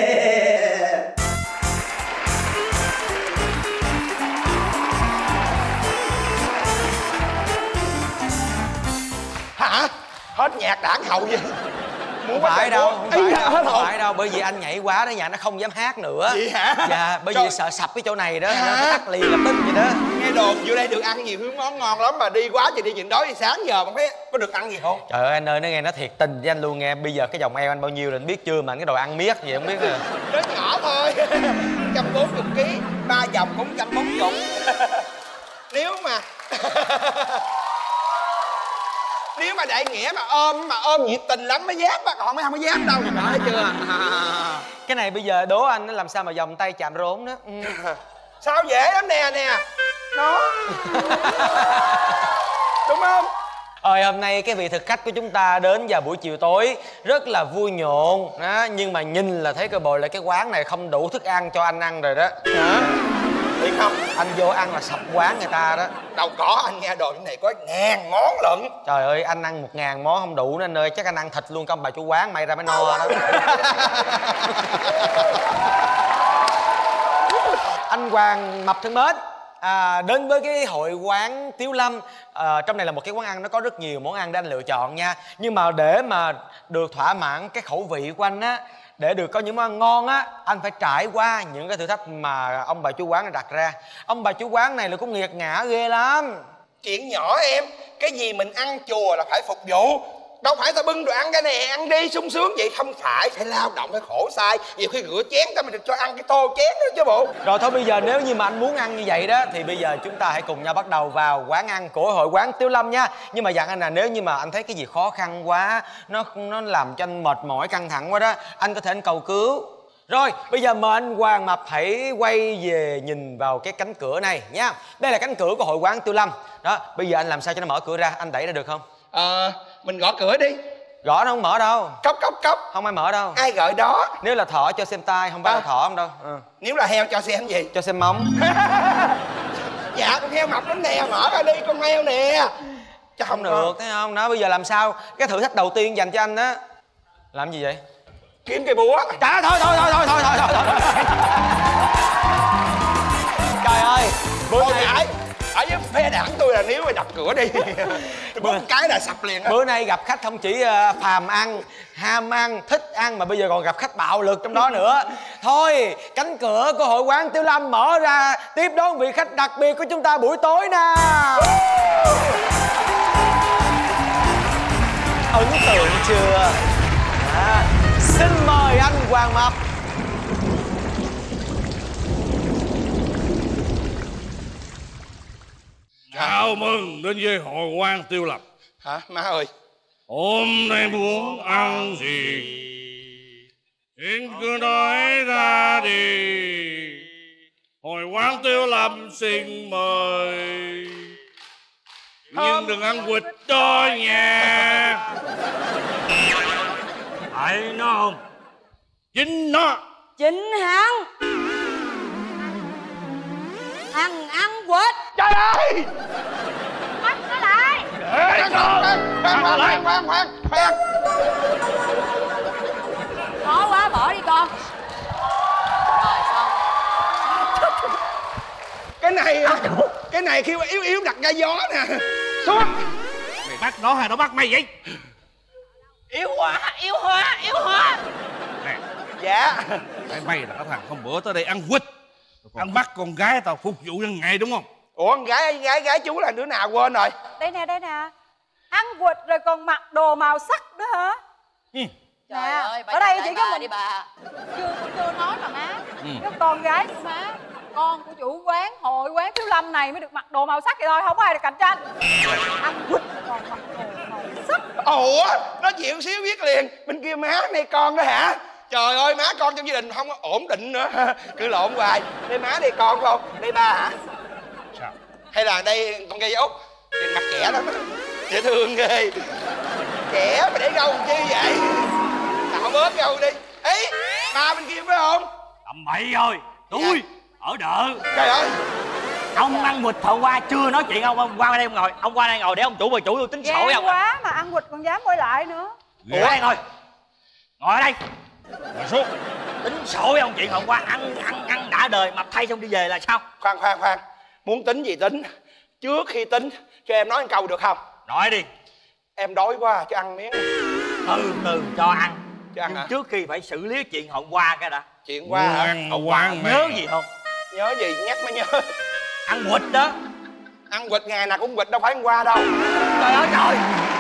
Speaker 15: Hả? Hết nhạc đảng hậu gì?
Speaker 1: Không phải đâu, không phải đâu, bởi vì anh nhảy quá đó, nhà nó không dám hát nữa.
Speaker 15: Vậy hả?
Speaker 1: Dạ, bởi vì sợ sập cái chỗ này đó, nó tắt liền lập tức vậy đó.
Speaker 15: Nghe đồn vô đây được ăn nhiều thứ món ngon lắm, mà đi quá thì đi nhịn đói thì sáng giờ mà thấy có được ăn gì không?
Speaker 1: Trời ơi anh ơi, nó nghe nó thiệt tình với anh luôn nghe. Bây giờ cái vòng eo anh bao nhiêu là anh biết chưa, mà anh cái đòi ăn miết gì không biết rồi.
Speaker 15: Nó nhỏ thôi. 140 kg, 3 vòng cũng 140. Nếu mà đại nghĩa mà ôm nhiệt tình lắm mới dám, mà còn mấy không có dám đâu. Thấy chưa?
Speaker 1: Cái này bây giờ đố anh nó làm sao mà vòng tay chạm rốn đó.
Speaker 15: Sao dễ lắm nè nó. Đúng không?
Speaker 1: Hôm nay cái vị thực khách của chúng ta đến vào buổi chiều tối rất là vui nhộn đó, nhưng mà nhìn là thấy coi bộ là cái quán này không đủ thức ăn cho anh ăn rồi đó.
Speaker 15: Hả? Thiệt không?
Speaker 1: Anh vô ăn là sập quán người ta đó.
Speaker 15: Đâu có, anh nghe đồn cái này có 1000 món lận.
Speaker 1: Trời ơi, anh ăn 1000 món không đủ nữa anh ơi, chắc anh ăn thịt luôn công bà chủ quán, may ra mới no đó. Anh Hoàng Mập thân mến, đến với cái hội quán Tiếu Lâm, trong này là một cái quán ăn nó có rất nhiều món ăn để anh lựa chọn nha. Nhưng mà để mà được thỏa mãn cái khẩu vị của anh á, để được có những món ăn ngon á, anh phải trải qua những cái thử thách mà ông bà chủ quán đặt ra. Ông bà chủ quán này là cũng nghiệt ngã ghê lắm.
Speaker 15: Chuyện nhỏ em, cái gì mình ăn chùa là phải phục vụ. Đâu phải ta bưng đồ ăn cái này ăn đi sung sướng vậy, không phải lao động phải khổ sai. Nhiều khi rửa chén ta mình được cho ăn cái tô chén đó chứ bộ.
Speaker 1: Rồi thôi bây giờ nếu như mà anh muốn ăn như vậy đó thì bây giờ chúng ta hãy cùng nhau bắt đầu vào quán ăn của hội quán Tiếu Lâm nha. Nhưng mà dặn anh là nếu như mà anh thấy cái gì khó khăn quá, nó làm cho anh mệt mỏi căng thẳng quá đó, anh có thể anh cầu cứu. Rồi bây giờ mời anh Hoàng Mập hãy quay về nhìn vào cái cánh cửa này nha. Đây là cánh cửa của hội quán Tiếu Lâm đó. Bây giờ anh làm sao cho nó mở cửa ra, anh đẩy ra được không?
Speaker 15: Mình gõ cửa đi.
Speaker 1: Gõ nó không mở đâu.
Speaker 15: Cốc.
Speaker 1: Không ai mở đâu.
Speaker 15: Ai gọi đó?
Speaker 1: Nếu là thỏ cho xem tai, không phải là thỏ không đâu.
Speaker 15: Nếu là heo cho xem gì?
Speaker 1: Cho xem móng.
Speaker 15: Dạ con heo mập lắm nè, mở ra đi con heo nè.
Speaker 1: Chắc không được, thấy không? Đó bây giờ làm sao? Cái thử thách đầu tiên dành cho anh đó. Làm gì vậy?
Speaker 15: Kiếm cây búa.
Speaker 1: Trời ơi, thôi. Trời ơi, bữa nay
Speaker 15: ở với phe đảng tôi là nếu mà đập cửa đi một cái là sập liền đó.
Speaker 1: Bữa nay gặp khách không chỉ phàm ăn, ham ăn, thích ăn mà bây giờ còn gặp khách bạo lực trong đó nữa. Thôi, cánh cửa của hội quán Tiếu Lâm mở ra tiếp đón vị khách đặc biệt của chúng ta buổi tối nào. Ấn tượng chưa? Xin mời anh Hoàng Mập.
Speaker 5: Chào mừng đến với hội quán Tiếu Lâm.
Speaker 15: Hả má ơi?
Speaker 5: Hôm nay muốn ăn gì xin cứ nói ra đi, hội quán Tiếu Lâm xin mời. Nhưng đừng ăn quỵt đó nha.
Speaker 4: Phải nó không?
Speaker 5: Chính nó.
Speaker 7: Chính hắn. Thằng ăn quỵt.
Speaker 15: Trời ơi!
Speaker 7: Bắt nó lại.
Speaker 15: Khoan.
Speaker 7: Khó quá, bỏ đi con. Rồi xong.
Speaker 15: Cái này khi mà yếu đặt ra gió nè. Xuống.
Speaker 5: Mày bắt nó hay nó bắt mày vậy?
Speaker 15: Yếu hóa. Nè. Dạ.
Speaker 5: Tại mày là cái thằng hôm bữa tới đây ăn quýt, ăn bắt con gái tao phục vụ nhân ngày đúng không?
Speaker 15: Ủa con gái chú là đứa nào quên rồi?
Speaker 7: Đây nè, ăn quỵt rồi còn mặc đồ màu sắc nữa hả?
Speaker 13: Trời ơi, bà
Speaker 7: ở đây chỉ có
Speaker 13: một
Speaker 7: một
Speaker 13: đi bà. Chưa nói mà má.
Speaker 7: Cái con gái của má, con của chủ quán hội quán Thiếu Lâm này mới được mặc đồ màu sắc vậy thôi, không có ai được cạnh tranh. Ăn quỵt còn mặc đồ màu sắc.
Speaker 15: Ủa, nói chuyện xíu biết liền. Bên kia má này con đó hả? Trời ơi, má con trong gia đình không có ổn định nữa. Cứ lộn hoài. Đây má đây con không? Đây ba hả?
Speaker 5: Sao?
Speaker 15: Hay là đây con gây Út? Mặt trẻ lắm á, dễ thương ghê. Trẻ mà để râu làm chi vậy? Tạo bớt râu đi. Ý, ba bên kia phải không?
Speaker 4: Tầm bậy rồi. Tôi ở đợ.
Speaker 15: Trời ơi,
Speaker 4: ông ăn quỵt hôm qua chưa nói chuyện ông qua đây ông ngồi. Ông qua đây ngồi để ông chủ bà chủ tôi tính sổ với ông.
Speaker 7: Quá mà ăn quỵt còn dám quay lại nữa.
Speaker 4: Ngồi đây ngồi. Ngồi ở đây. Ngồi xuống. Tính sổ với ông chuyện hôm qua ăn đã đời mập thay xong đi về là sao?
Speaker 15: Khoan. Muốn tính gì tính. Trước khi tính cho em nói một câu được không?
Speaker 4: Nói đi.
Speaker 15: Em đói quá cho ăn miếng.
Speaker 4: Từ cho ăn.
Speaker 15: Cho ăn
Speaker 4: nhưng
Speaker 15: hả?
Speaker 4: trước khi phải xử lý chuyện hôm qua cái đã.
Speaker 15: Chuyện qua hả?
Speaker 5: Ăn quán
Speaker 4: Nhớ gì không?
Speaker 15: Nhớ gì nhắc mới nhớ.
Speaker 4: Ăn quỵt đó.
Speaker 15: Ăn quỵt ngày nào cũng quỵt đâu phải hôm qua đâu.
Speaker 4: Trời ơi trời.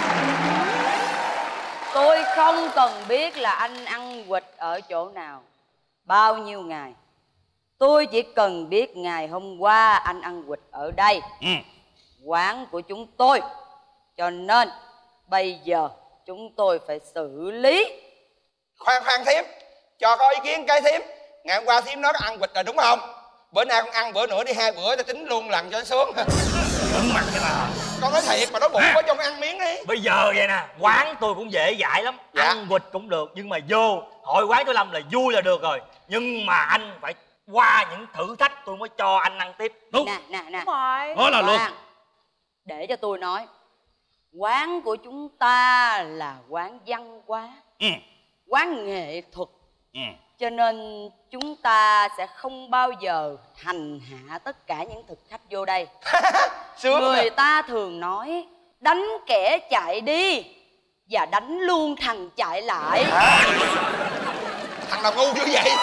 Speaker 13: Tôi không cần biết là anh ăn quỵt ở chỗ nào, bao nhiêu ngày. Tôi chỉ cần biết ngày hôm qua anh ăn quỵt ở đây, quán của chúng tôi. Cho nên bây giờ chúng tôi phải xử lý.
Speaker 15: Khoan thím, cho có ý kiến cái thím. Ngày hôm qua thím nói ăn quỵt rồi đúng không? Bữa nay con ăn bữa nữa đi, 2 bữa ta tính luôn lần cho nó sướng.
Speaker 4: Cẩn mặt cái nào.
Speaker 15: Con nói thiệt mà nói bụng quá cho con ăn miếng đi.
Speaker 4: Bây giờ vậy nè, quán tôi cũng dễ dãi lắm.
Speaker 15: Dạ.
Speaker 4: Ăn quỵt cũng được, nhưng mà vô hội quán Thiếu Lâm là vui là được rồi. Nhưng mà anh phải qua những thử thách tôi mới cho anh ăn tiếp. Đúng.
Speaker 13: Nè.
Speaker 7: Đúng rồi.
Speaker 5: Đó là luôn.
Speaker 13: Để cho tôi nói. Quán của chúng ta là quán văn hóa, quán nghệ thuật. Cho nên chúng ta sẽ không bao giờ hành hạ tất cả những thực khách vô đây. Người ta thường nói đánh kẻ chạy đi và đánh luôn thằng chạy lại.
Speaker 15: Thằng nào ngu dữ vậy?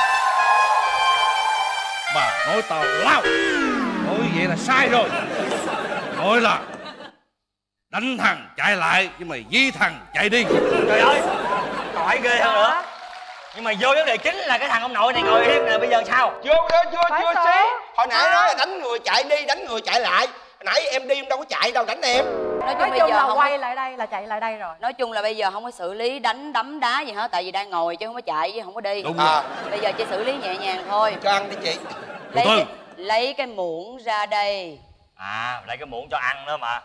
Speaker 5: Bà nói tao lao. Nói vậy là sai rồi. Nói là đánh thằng chạy lại nhưng mà dí thằng chạy đi.
Speaker 4: Trời ơi, hỏi ghê hơn nữa. Nhưng mà vô vấn đề chính là cái thằng ông nội này ngồi yên nè, bây giờ sao?
Speaker 15: Chưa xí. Hồi nãy nói là đánh người chạy đi, đánh người chạy lại. Hồi nãy em đi em đâu có chạy đâu, đánh em.
Speaker 13: Nói
Speaker 7: Nói chung là quay lại đây là chạy lại đây rồi.
Speaker 13: Nói chung là bây giờ không có xử lý đánh đấm đá gì hết. Tại vì đang ngồi chứ không có chạy chứ không có đi.
Speaker 5: Đúng rồi.
Speaker 13: Bây giờ chỉ xử lý nhẹ nhàng thôi.
Speaker 15: Cho ăn đi chị.
Speaker 13: Lấy cái muỗng ra đây.
Speaker 4: Lấy cái muỗng cho ăn nữa mà.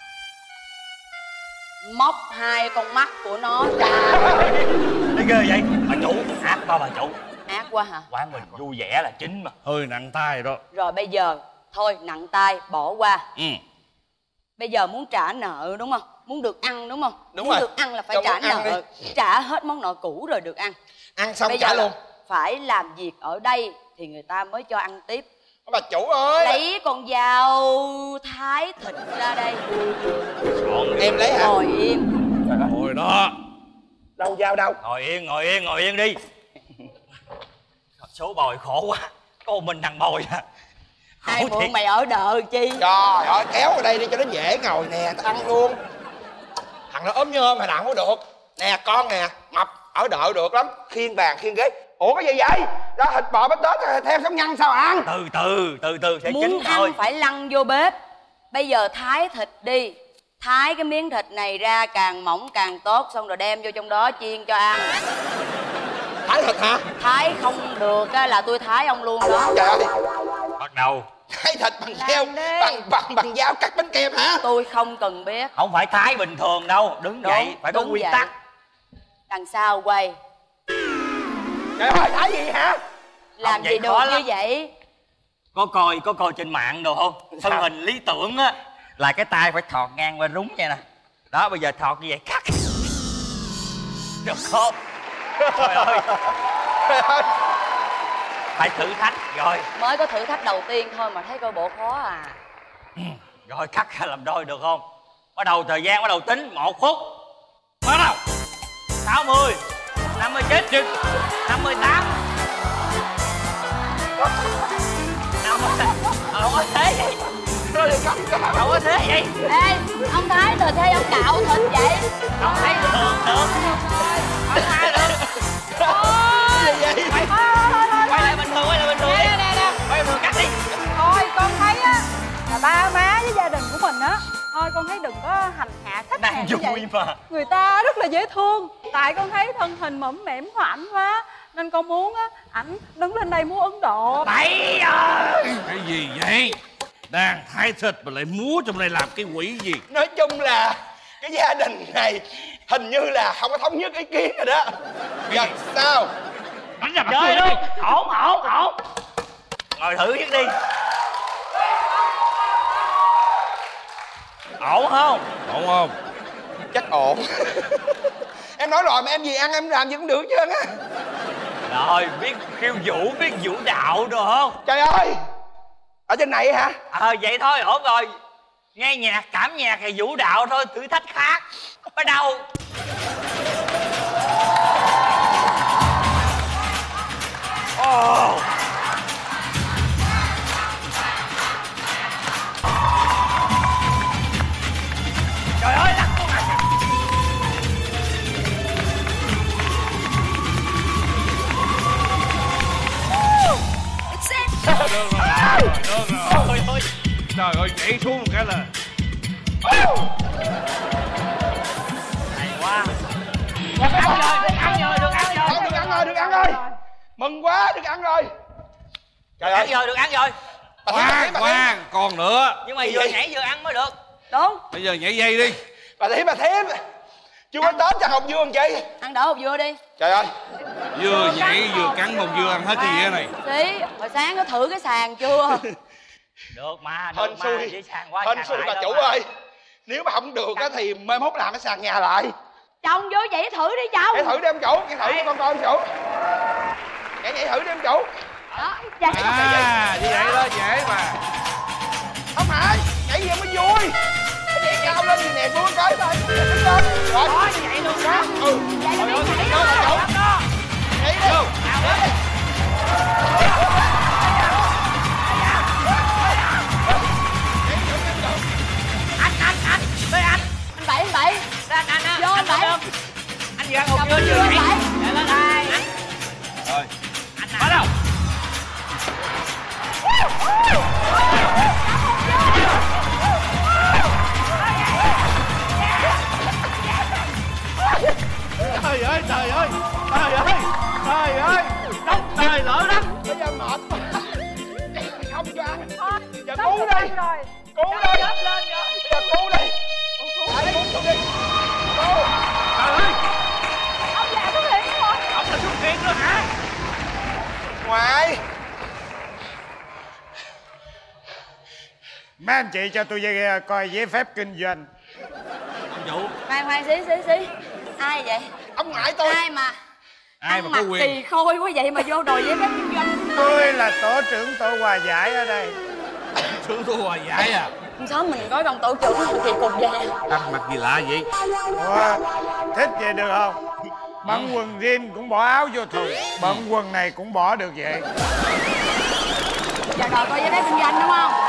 Speaker 13: Móc 2 con mắt của nó ra.
Speaker 4: Thấy ghê vậy? Bà chủ, ác quá bà chủ.
Speaker 13: Ác quá hả?
Speaker 4: Quán mình vui vẻ là chính mà.
Speaker 5: Hơi nặng tay đó.
Speaker 13: Rồi bây giờ thôi nặng tay bỏ qua. Bây giờ muốn trả nợ đúng không? Muốn được ăn đúng không?
Speaker 15: Đúng
Speaker 13: muốn
Speaker 15: rồi.
Speaker 13: được ăn là phải trả nợ. Trả hết món nợ cũ rồi được ăn.
Speaker 15: Ăn xong
Speaker 13: bây
Speaker 15: trả
Speaker 13: giờ
Speaker 15: luôn.
Speaker 13: Phải làm việc ở đây thì người ta mới cho ăn tiếp.
Speaker 15: Bà chủ ơi,
Speaker 13: lấy con dao thái thịt ra đây.
Speaker 15: Em lấy hả?
Speaker 13: Ngồi im.
Speaker 5: Ngồi đó.
Speaker 15: Đâu dao đâu?
Speaker 4: Ngồi yên đi. Số bồi khổ quá. Có một mình thằng bồi à.
Speaker 13: Ai mượn mày ở đợ chi?
Speaker 15: Trời ơi, kéo vào đây đi cho nó dễ ngồi nè, tao ăn luôn. Thằng nó ốm nhôm mà làm không được. Nè con nè, mập ở đợ được lắm. Khiêng bàn khiêng ghế. Ủa cái gì vậy? Ra thịt bò bít tết thêm sống nhăn sao ăn?
Speaker 4: Từ từ sẽ
Speaker 13: muốn
Speaker 4: chín
Speaker 13: ăn
Speaker 4: thôi.
Speaker 13: phải lăn vô bếp. Bây giờ thái thịt đi. Thái cái miếng thịt này ra càng mỏng càng tốt. Xong rồi đem vô trong đó chiên cho ăn.
Speaker 15: Thái thịt hả?
Speaker 13: Thái không được á là tôi thái ông luôn đó.
Speaker 15: Trời ơi.
Speaker 4: Bắt đầu.
Speaker 15: Thái thịt bằng keo, bằng dao cắt bánh kem hả?
Speaker 13: Tôi không cần biết.
Speaker 4: Không phải thái bình thường đâu. Đứng dậy phải có quy tắc.
Speaker 13: Đằng sau quay.
Speaker 15: Trời ơi, thái gì hả?
Speaker 13: Làm gì được như vậy?
Speaker 4: Có coi trên mạng đồ không? Thân hình lý tưởng á là cái tay phải thọt ngang qua rúng vậy nè. Đó bây giờ thọt như vậy cắt. Được không? Trời ơi. Phải thử thách rồi.
Speaker 13: Mới có thử thách đầu tiên thôi mà thấy coi bộ khó à.
Speaker 4: Rồi cắt ra làm đôi được không? Bắt đầu thời gian bắt đầu tính 1 phút. Bắt đầu 60 59 58
Speaker 6: Không có thế vậy. Không có thế vậy.
Speaker 13: Ê, ông Thái từ thế ông cạo thịt vậy.
Speaker 6: Không thấy được. Không thấy được. Quay lại bình thường, quay lại bình thường. Nè. Quay bình thường, cắt đi.
Speaker 7: Thôi con thấy á là ba má với gia đình của mình á, thôi con thấy đừng có hành hạ khách hàng như vậy.
Speaker 6: Mà
Speaker 7: Người ta rất là dễ thương. Tại con thấy thân hình mẫm mẻm của ảnh quá, nên con muốn á ảnh đứng lên đây múa Ấn Độ.
Speaker 6: bậy à.
Speaker 5: Cái gì vậy? Đang thái thịt mà lại múa trong đây làm cái quỷ gì?
Speaker 15: Nói chung là cái gia đình này hình như là không có thống nhất ý kiến rồi đó. Giờ sao?
Speaker 5: Đánh ra mặt
Speaker 6: Chơi
Speaker 5: tôi
Speaker 6: luôn. Ổn. Ngồi thử trước đi. Ổn không?
Speaker 5: Ổn không?
Speaker 15: Chắc ổn. Em nói rồi mà em gì ăn em làm gì cũng được chứ á.
Speaker 6: Rồi, biết khiêu vũ, biết vũ đạo rồi không?
Speaker 15: Trời ơi, ở trên này hả?
Speaker 6: Vậy thôi, ổn rồi. Nghe nhạc, cảm nhạc thì vũ đạo thôi, thử thách khác. Bắt đầu. Trời ơi, lắc con à.
Speaker 5: Được rồi. Trời ơi, nhảy xuống một cái là
Speaker 6: hay quá. Được ăn rồi.
Speaker 15: Mừng quá, được ăn rồi. Trời ơi,
Speaker 6: Được ăn rồi.
Speaker 5: khoan, còn nữa.
Speaker 6: Nhưng mà vừa nhảy vừa ăn mới được.
Speaker 7: Đúng.
Speaker 5: Bây giờ nhảy dây đi.
Speaker 15: bà Thím chưa có Tết cho Hồng Dương chị.
Speaker 13: Ăn đỡ hột dưa đi.
Speaker 15: Trời ơi,
Speaker 5: Vừa nhảy vừa cắn một vừa ăn hết cái gì thế này.
Speaker 13: Xí, hồi sáng có thử cái sàn chưa?
Speaker 6: Được mà,
Speaker 15: hên xui, hên xui bà chủ ơi. Nếu mà không được á thì mai mốt làm cái sàn nhà lại.
Speaker 13: Chồng vô vậy thử đi chồng.
Speaker 15: Nhảy thử đi em chủ, nhảy thử cho con coi em chủ. Nhảy thử đi em chủ.
Speaker 13: Đó, vậy.
Speaker 5: Như vậy đó, dễ mà.
Speaker 15: Không phải, nhảy gì mới vui. Nhảy cao lên thì nè, vui cái thôi. Đứng lên. Rồi,
Speaker 6: nhảy luôn đó.
Speaker 15: Vậy là nhảy vô bà chủ. Nhảy đi.
Speaker 6: Anh, tới anh.
Speaker 13: Anh Bảy.
Speaker 6: Ra anh á.
Speaker 13: Vô anh Bảy.
Speaker 6: Anh vừa ăn hột dưa chưa nhảy. Để lên đây.
Speaker 5: Rồi.
Speaker 6: Anh bắt đầu.
Speaker 8: Trời ơi, đất trời lỡ đất.
Speaker 15: Bây giờ mệt quá. Không cho ăn. Giờ
Speaker 7: Đất
Speaker 15: cứu đi.
Speaker 7: rồi.
Speaker 15: Cứu đi. Bây giờ cứu đi. Ai cứu tôi đi. Cứu.
Speaker 5: Trời ơi,
Speaker 7: Ông già xuất hiện rồi.
Speaker 5: ông là xuất hiện rồi hả?
Speaker 15: Ngoại.
Speaker 8: Mấy anh chị cho tôi coi giấy phép kinh doanh.
Speaker 5: Ông chủ.
Speaker 13: Khoan, xí. Ai vậy?
Speaker 15: Ông ngoại tôi.
Speaker 13: Ai mà
Speaker 5: Ai mà
Speaker 13: ăn
Speaker 5: có
Speaker 13: mặc
Speaker 5: quyền?
Speaker 13: kỳ khôi quá vậy mà vô đòi giấy phép kinh doanh?
Speaker 8: Tôi là tổ trưởng tổ hòa giải ở đây.
Speaker 5: Trưởng tôi hòa giải à?
Speaker 13: Sớm mình có đồng tổ trưởng thì cục vàng.
Speaker 5: Ăn mặc gì lạ vậy?
Speaker 8: Ủa, thích vậy được không? Bận quần jean cũng bỏ áo vô thùng, bận quần này cũng bỏ được vậy.
Speaker 13: Giờ đòi coi giấy phép kinh doanh đúng không?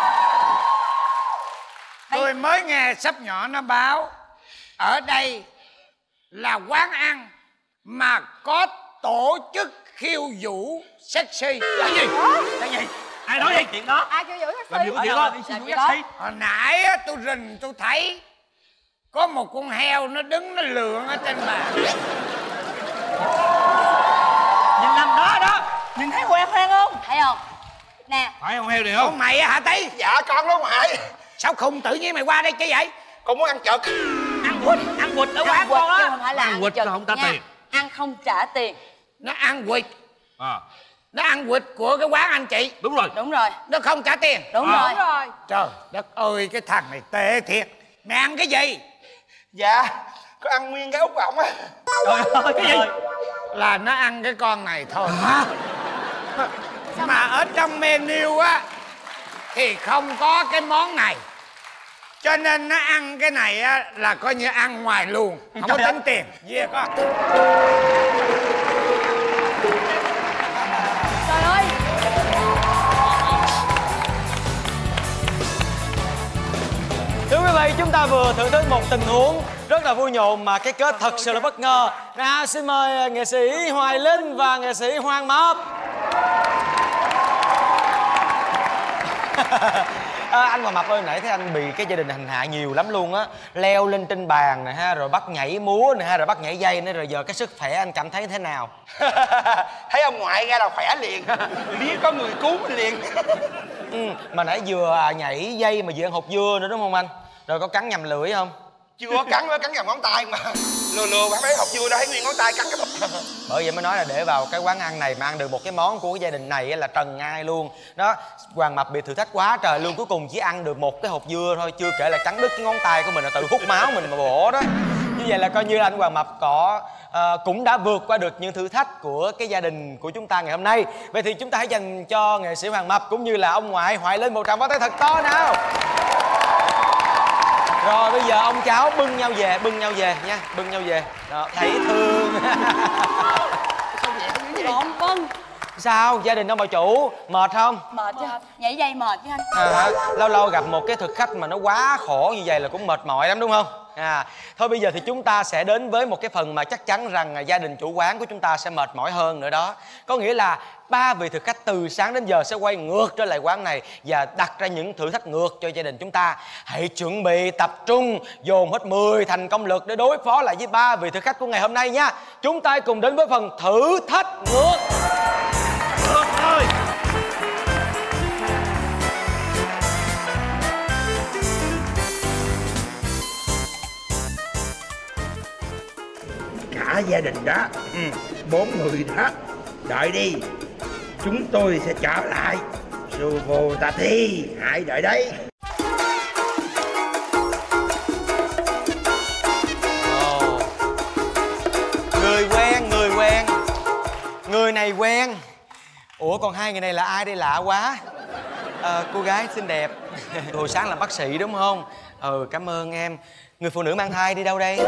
Speaker 8: Tôi mới nghe sắp nhỏ nó báo ở đây là quán ăn mà có tổ chức khiêu vũ sexy.
Speaker 5: Cái gì? Cái gì? Ai nói vậy? Chuyện đó.
Speaker 7: Ai kêu giữ
Speaker 5: Làm gì có chuyện đó?
Speaker 8: Hồi nãy á, tôi rình tôi thấy có một con heo nó đứng nó lượn ở trên bàn.
Speaker 6: Nhìn nằm đó. Nhìn thấy hoang không?
Speaker 13: Thấy không? Nè.
Speaker 5: Phải con heo này không?
Speaker 8: Con mày á hả Tí?
Speaker 15: Dạ con đó ngoại.
Speaker 8: Sao khùng tự nhiên mày qua đây chứ vậy?
Speaker 15: Con muốn ăn chật.
Speaker 6: Ăn quỵt ở quán con
Speaker 13: Chứ
Speaker 6: á.
Speaker 13: không phải là
Speaker 5: Ăn quỵt
Speaker 13: chật
Speaker 5: nó không trả
Speaker 13: nha.
Speaker 5: tiền.
Speaker 13: Ăn không trả tiền.
Speaker 8: Nó ăn quỵt.
Speaker 5: À,
Speaker 8: Nó ăn quỵt của cái quán anh chị.
Speaker 5: đúng rồi.
Speaker 13: Đúng rồi.
Speaker 8: Nó không trả tiền.
Speaker 13: Đúng rồi.
Speaker 8: Trời đất ơi, cái thằng này tệ thiệt. Mày ăn cái gì?
Speaker 15: Dạ, có ăn nguyên cái út ổng á.
Speaker 6: Trời ơi, cái gì?
Speaker 8: Là nó ăn cái con này thôi. Hả? Mà ở trong menu á thì không có cái món này, cho nên nó ăn cái này á là coi như ăn ngoài luôn, không có tính tiền. Về con.
Speaker 13: Trời ơi,
Speaker 1: quý vị, chúng ta vừa thưởng thức một tình huống rất là vui nhộn mà cái kết thật sự là bất ngờ. Nào, xin mời nghệ sĩ Hoài Linh và nghệ sĩ Hoàng Mập. Anh Hoàng Mập ơi, nãy thấy anh bị cái gia đình hành hạ nhiều lắm luôn á. Leo lên trên bàn nè ha, rồi bắt nhảy múa nè ha, rồi bắt nhảy dây nữa. Rồi giờ cái sức khỏe anh cảm thấy thế nào?
Speaker 15: Thấy ông ngoại ra là khỏe liền. Biết có người cứu mình liền.
Speaker 1: Mà nãy vừa nhảy dây mà vừa ăn hột dưa nữa đúng không anh? Rồi có cắn nhầm lưỡi không?
Speaker 15: Chưa có cắn, mới cắn nhầm ngón tay mà. Lừa bạn thấy hột dưa đâu thấy nguyên ngón tay cắn cái thịt.
Speaker 1: Bởi vậy mới nói là để vào cái quán ăn này mà ăn được một cái món của cái gia đình này là trần ai luôn. Đó, Hoàng Mập bị thử thách quá trời luôn, cuối cùng chỉ ăn được một cái hột dưa thôi, chưa kể là cắn đứt cái ngón tay của mình, là tự hút máu mình mà bổ đó. Như vậy là coi như là anh Hoàng Mập cũng đã vượt qua được những thử thách của cái gia đình của chúng ta ngày hôm nay. Vậy thì chúng ta hãy dành cho nghệ sĩ Hoàng Mập cũng như là ông ngoại Hoài Linh một tràng pháo tay thật to nào. Rồi bây giờ ông cháu bưng nhau về nha, bưng nhau về. Đó, thấy thương.
Speaker 13: Còn vâng.
Speaker 1: Sao, gia đình ông bà chủ mệt không?
Speaker 13: Mệt chứ, nhảy dây mệt chứ anh.
Speaker 1: Lâu lâu gặp một cái thực khách mà nó quá khổ như vậy là cũng mệt mỏi lắm đúng không? Thôi bây giờ thì chúng ta sẽ đến với một cái phần mà chắc chắn rằng gia đình chủ quán của chúng ta sẽ mệt mỏi hơn nữa đó. Có nghĩa là 3 vị thực khách từ sáng đến giờ sẽ quay ngược trở lại quán này và đặt ra những thử thách ngược cho gia đình chúng ta. Hãy chuẩn bị tập trung, dồn hết 10 thành công lực để đối phó lại với 3 vị thực khách của ngày hôm nay nha. Chúng ta cùng đến với phần thử thách ngược. Ngược thôi.
Speaker 15: Cả gia đình đó, 4 người đó, đợi đi, chúng tôi sẽ trở lại. Sư vô ta thi, hãy đợi đấy.
Speaker 1: Người này quen. Ủa còn hai người này là ai đây, lạ quá. Cô gái xinh đẹp, hồi sáng làm bác sĩ đúng không? Cảm ơn em. Người phụ nữ mang thai đi đâu đây?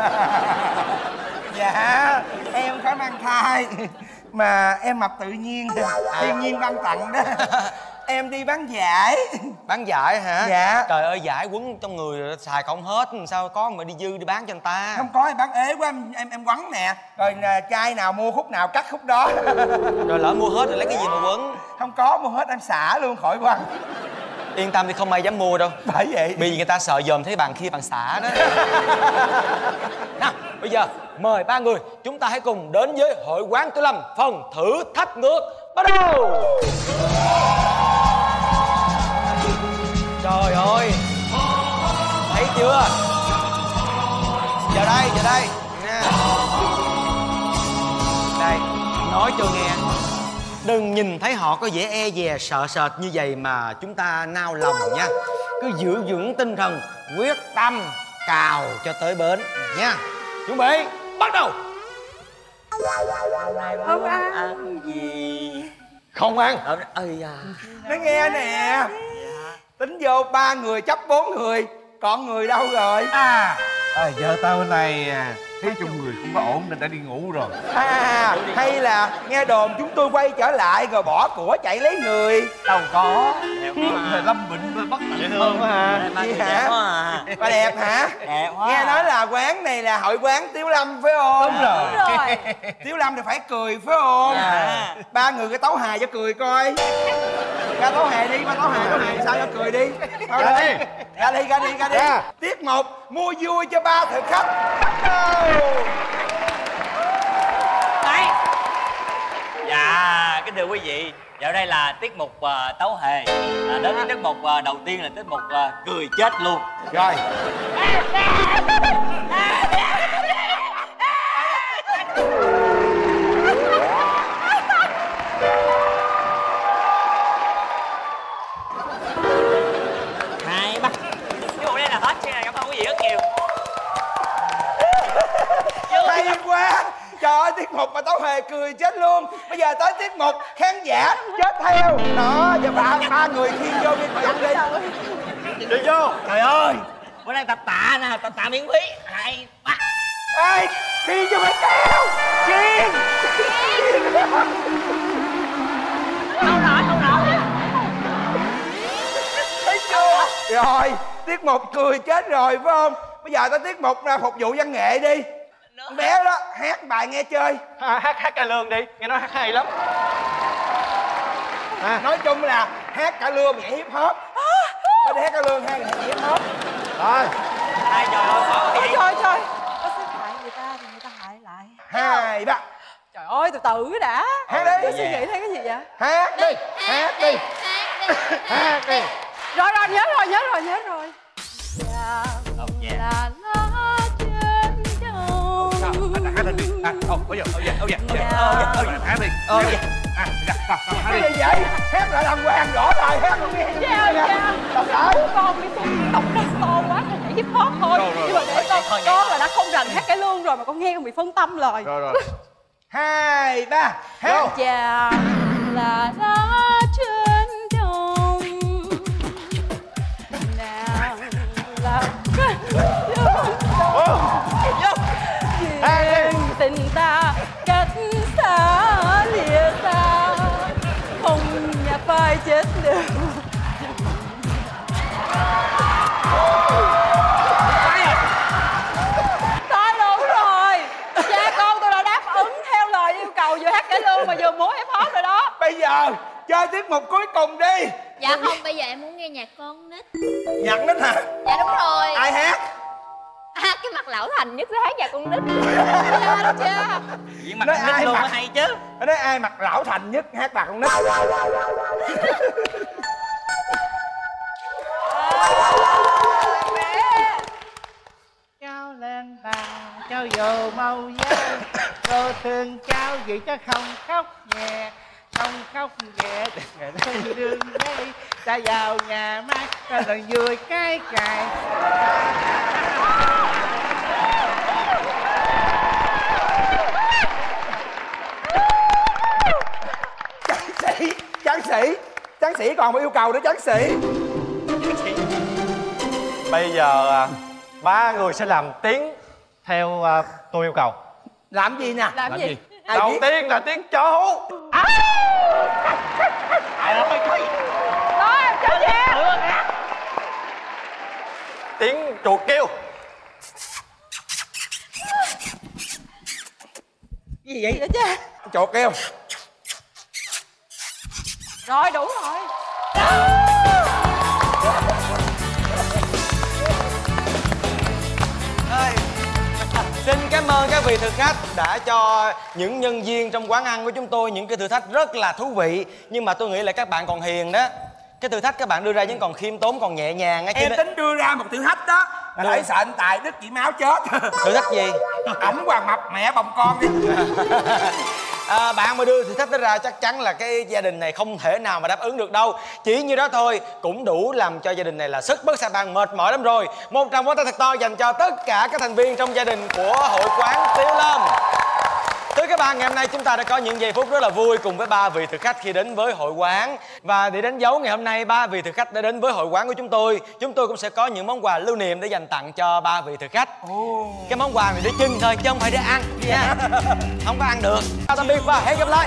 Speaker 15: Dạ, em phải mang thai mà em mập tự nhiên, thiên nhiên ban tặng đó. Em đi bán giải.
Speaker 1: Bán giải hả?
Speaker 15: Dạ.
Speaker 1: Trời ơi, giải quấn trong người rồi xài không hết, sao có mà đi dư đi bán cho người ta?
Speaker 15: Không có, em bán ế quá, em quấn nè. Rồi chai nào mua khúc nào cắt khúc đó.
Speaker 1: Rồi lỡ mua hết rồi lấy cái gì mà quấn?
Speaker 15: Không có, mua hết em xả luôn khỏi quăng.
Speaker 1: Yên tâm thì không ai dám mua đâu.
Speaker 15: Phải vậy.
Speaker 1: Vì người ta sợ dòm thấy bàn kia bàn xả đó. Nào, bây giờ mời 3 người chúng ta hãy cùng đến với Hội quán Tiểu Lâm, phần thử thách ngược bắt đầu. Trời ơi, thấy chưa? Giờ đây nha. Đây, nói cho nghe, đừng nhìn thấy họ có vẻ e dè sợ sệt như vậy mà chúng ta nao lòng nha. Cứ giữ vững tinh thần, quyết tâm cào cho tới bến nha. Chuẩn bị bắt đầu.
Speaker 7: Không ăn gì.
Speaker 1: Không ăn.
Speaker 15: Nói nghe nè, tính vô 3 người chấp 4 người, còn người đâu rồi?
Speaker 5: Vợ tao bên này thấy trong người không có ổn nên đã đi ngủ rồi.
Speaker 15: Hay là nghe đồn chúng tôi quay trở lại rồi bỏ của chạy lấy người?
Speaker 5: Đâu có. Lâm Bệnh bất dễ thương quá ha.
Speaker 15: Gì hả? Bà đẹp hả?
Speaker 4: Đẹp quá.
Speaker 15: Nghe nói là quán này là hội quán Tiểu Lâm phải không?
Speaker 5: Đúng rồi.
Speaker 15: Tiểu Lâm thì phải cười phải không? 3 người cái tấu hài cho cười coi. Ra tấu hài đi, tấu hài sao cho cười đi. Ra đi. Tiết mục mua vui cho 3 thực khách. Bắt đầu.
Speaker 6: Đấy. Dạ, kính thưa quý vị, dạo đây là tiết mục tấu hề. Đến với tiết mục đầu tiên là tiết mục cười chết luôn.
Speaker 15: Rồi.
Speaker 6: Hai bắt. Cái bộ đây là hết, cảm ơn quý vị rất nhiều.
Speaker 15: Hay quá. Trời ơi, tiết mục mà tấu hề cười chết luôn. Bây giờ tới tiết mục khán giả chết theo. Đó, giờ 3 người khiêng vô đi ăn đi.
Speaker 6: Đi vô. Trời ơi, bữa nay tập tạ nè, tập tạ miễn phí. 2, 3.
Speaker 15: Ê, khiêng cho phải theo. Khiêng.
Speaker 7: Không nổi.
Speaker 15: Thấy chưa? Rồi, tiết mục cười chết rồi phải không? Bây giờ tới tiết mục là phục vụ văn nghệ đi. Con bé đó hát bài nghe chơi.
Speaker 8: Hát cải lương đi, nghe nói hát hay lắm.
Speaker 15: Nói chung là hát cải lương nhảy hip hop. Bên hát cải lương hay là nhảy hip hop.
Speaker 8: Rồi.
Speaker 6: Ai trời ơi,
Speaker 7: Trời có xếp hại người ta thì người ta hại lại.
Speaker 15: 2, 3.
Speaker 7: Trời ơi, từ từ đã.
Speaker 15: Hát đi.
Speaker 7: Cứ suy nghĩ thấy cái gì vậy?
Speaker 15: Hát đi. Hát đi. Hát đi.
Speaker 7: Rồi nhớ rồi. Là lá trên đầu.
Speaker 5: Hát đi. Bây giờ. Hát đi.
Speaker 15: Cái gì vậy? Hát lại đàng hoàng rõ ràng, hát không nghe.
Speaker 7: Con đi tông đất to quá, con nhảy hip hop thôi. Nhưng mà để con là đã không rành hát cải lương rồi mà con nghe con bị phân tâm rồi.
Speaker 15: Rồi. 2, 3. Hát.
Speaker 7: Chà là lá trên đồng, nàng là tình ta cách xa lìa xa, không nhà phai chết được. Thôi đủ rồi, cha con tôi đã đáp ứng theo lời yêu cầu vừa hát cải lương mà vừa múa hip hop rồi đó.
Speaker 15: Bây giờ chơi tiết mục cuối cùng đi.
Speaker 16: Dạ không, bây giờ em muốn nghe nhạc con nít.
Speaker 15: Nhạc nít hả?
Speaker 16: Dạ đúng rồi.
Speaker 15: Ai hát?
Speaker 16: Cái mặt lão thành nhất sẽ hát nhạc con nít. Cha.
Speaker 6: Vậy mặt con nít luôn mới hay chứ.
Speaker 15: Ở đây ai mặt lão thành nhất hát mặt con nít.
Speaker 8: Cháu lên bà, cháu vô mau vô. Cô thương cháu gì chứ không khóc nhẹ. Không khóc nhẹ, đừng đây. Ta vào nhà mai, ta lần vui cái cài.
Speaker 15: Tráng sĩ còn một yêu cầu nữa tráng sĩ.
Speaker 8: Bây giờ ba người sẽ làm tiếng theo tôi yêu cầu.
Speaker 15: Làm gì nè?
Speaker 7: Làm gì?
Speaker 8: Đầu tiên là tiếng chó hú.
Speaker 7: Đó em chơi gì?
Speaker 8: Tiếng chuột kêu.
Speaker 15: Gì vậy?
Speaker 7: Vậy chứ.
Speaker 15: Chuột kêu.
Speaker 7: Rồi đủ rồi.
Speaker 1: Xin cảm ơn các vị thực khách đã cho những nhân viên trong quán ăn của chúng tôi những cái thử thách rất là thú vị. Nhưng mà tôi nghĩ là các bạn còn hiền đó. Cái thử thách các bạn đưa ra vẫn còn khiêm tốn, còn nhẹ nhàng.
Speaker 15: Em tính đưa ra một thử thách đó. Để sợ anh Tài đứt chỉ máu chết.
Speaker 1: Thử thách gì?
Speaker 15: Ổng Hoàng Mập mẹ bồng con đi.
Speaker 1: Bạn mà đưa thử thách đó ra chắc chắn là cái gia đình này không thể nào mà đáp ứng được đâu. Chỉ như đó thôi cũng đủ làm cho gia đình này là sức bất sa bang, mệt mỏi lắm rồi. Một tràng vỗ tay thật to dành cho tất cả các thành viên trong gia đình của hội quán Tiếu Lâm. Thưa các bạn, ngày hôm nay chúng ta đã có những giây phút rất là vui cùng với 3 vị thực khách khi đến với hội quán. Và để đánh dấu ngày hôm nay 3 vị thực khách đã đến với hội quán của chúng tôi cũng sẽ có những món quà lưu niệm để dành tặng cho 3 vị thực khách. Cái món quà này để trưng thôi chứ không phải để ăn nha. Không có ăn được. Tạm biệt và hẹn gặp lại.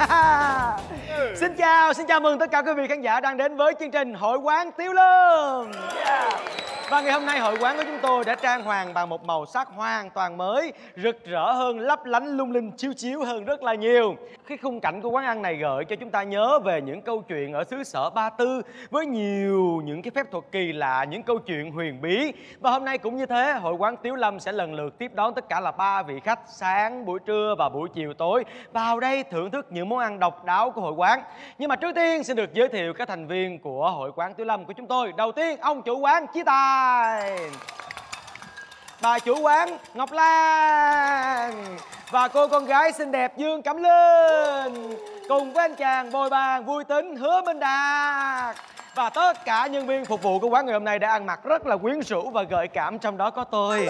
Speaker 1: Xin chào mừng tất cả quý vị khán giả đang đến với chương trình Hội quán Tiếu Lâm. Và ngày hôm nay hội quán của chúng tôi đã trang hoàng bằng một màu sắc hoàn toàn mới, rực rỡ hơn, lấp lánh lung linh chiếu chiếu hơn rất là nhiều. Cái khung cảnh của quán ăn này gợi cho chúng ta nhớ về những câu chuyện ở xứ sở Ba Tư với nhiều những cái phép thuật kỳ lạ, những câu chuyện huyền bí. Và hôm nay cũng như thế, hội quán Tiếu Lâm sẽ lần lượt tiếp đón tất cả là 3 vị khách sáng, buổi trưa và buổi chiều tối vào đây thưởng thức những món ăn độc đáo của hội quán. Nhưng mà trước tiên xin được giới thiệu các thành viên của hội quán Tiếu Lâm của chúng tôi. Đầu tiên, ông chủ quán Chí Tài, bà chủ quán Ngọc Lan và cô con gái xinh đẹp Dương Cẩm Linh, cùng với anh chàng bồi bàn vui tính Hứa Minh Đạt. Và tất cả nhân viên phục vụ của quán ngày hôm nay đã ăn mặc rất là quyến rũ và gợi cảm, trong đó có tôi.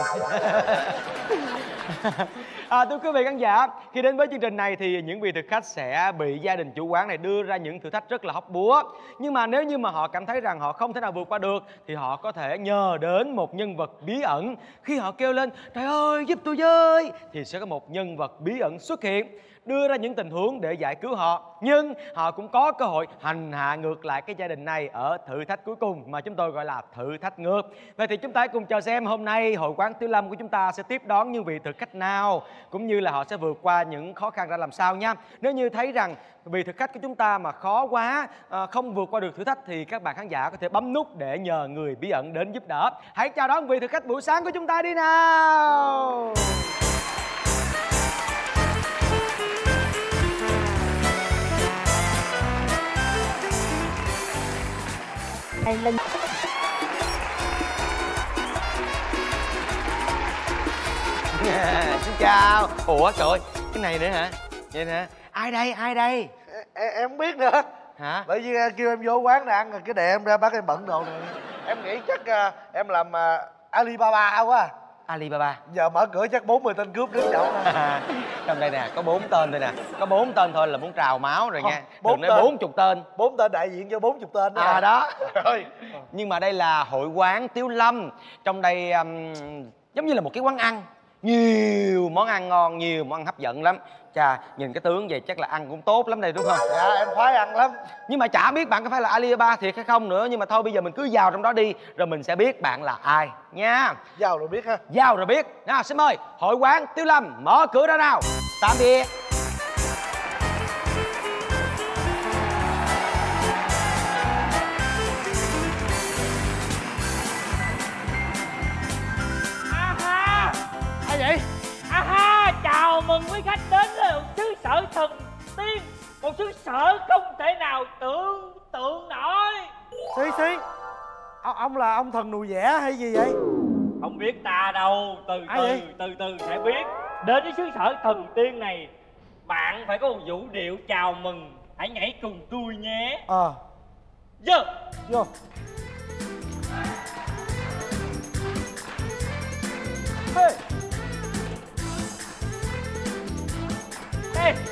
Speaker 1: Thưa quý vị khán giả, khi đến với chương trình này thì những vị thực khách sẽ bị gia đình chủ quán này đưa ra những thử thách rất là hóc búa. Nhưng mà nếu như mà họ cảm thấy rằng họ không thể nào vượt qua được thì họ có thể nhờ đến một nhân vật bí ẩn. Khi họ kêu lên trời ơi giúp tôi với, thì sẽ có một nhân vật bí ẩn xuất hiện, đưa ra những tình huống để giải cứu họ. Nhưng họ cũng có cơ hội hành hạ ngược lại cái gia đình này ở thử thách cuối cùng mà chúng tôi gọi là thử thách ngược. Vậy thì chúng ta cùng chờ xem hôm nay hội quán Tiếu Lâm của chúng ta sẽ tiếp đón những vị thực khách nào, cũng như là họ sẽ vượt qua những khó khăn ra làm sao nha. Nếu như thấy rằng vị thực khách của chúng ta mà khó quá, không vượt qua được thử thách thì các bạn khán giả có thể bấm nút để nhờ người bí ẩn đến giúp đỡ. Hãy chào đón vị thực khách buổi sáng của chúng ta đi nào.
Speaker 7: Anh Linh.
Speaker 1: Xin chào. Ủa trời ơi, cái này nữa hả? Vậy nè. Ai đây, ai đây?
Speaker 17: Em không biết nữa.
Speaker 1: Hả?
Speaker 17: Bởi vì kêu em vô quán này ăn rồi cái đè em ra bác em bận đồ này. Em nghĩ chắc em làm Alibaba quá.
Speaker 1: Alibaba.
Speaker 17: Giờ mở cửa chắc 40 tên cướp đứng nhậu.
Speaker 1: Trong đây nè, có 4 tên thôi nè. Có 4 tên thôi là muốn trào máu rồi nha. Đừng nói 40 tên.
Speaker 17: 4 tên đại diện cho 40 tên đó.
Speaker 1: Đó. Nhưng mà đây là hội quán Tiếu Lâm. Trong đây giống như là một cái quán ăn, nhiều món ăn ngon, nhiều món ăn hấp dẫn lắm. Chà, nhìn cái tướng vậy chắc là ăn cũng tốt lắm đây đúng không?
Speaker 17: Dạ, em khoái ăn lắm.
Speaker 1: Nhưng mà chả biết bạn có phải là Alibaba thiệt hay không nữa. Nhưng mà thôi bây giờ mình cứ vào trong đó đi, rồi mình sẽ biết bạn là ai nha.
Speaker 17: Vào rồi biết ha.
Speaker 1: Vào rồi biết. Nào xin mời hội quán Tiếu Lâm mở cửa ra nào. Tạm biệt.
Speaker 8: Ai vậy?
Speaker 18: Chào mừng quý khách đến với xứ sở thần tiên, một xứ sở không thể nào tưởng tượng nổi.
Speaker 17: Xí ông là ông thần nùi vẽ hay gì vậy?
Speaker 18: Không biết ta đâu, từ từ sẽ biết. Đến với xứ sở thần tiên này, bạn phải có một vũ điệu chào mừng. Hãy nhảy cùng tôi nhé. Vô. Hey. Ê.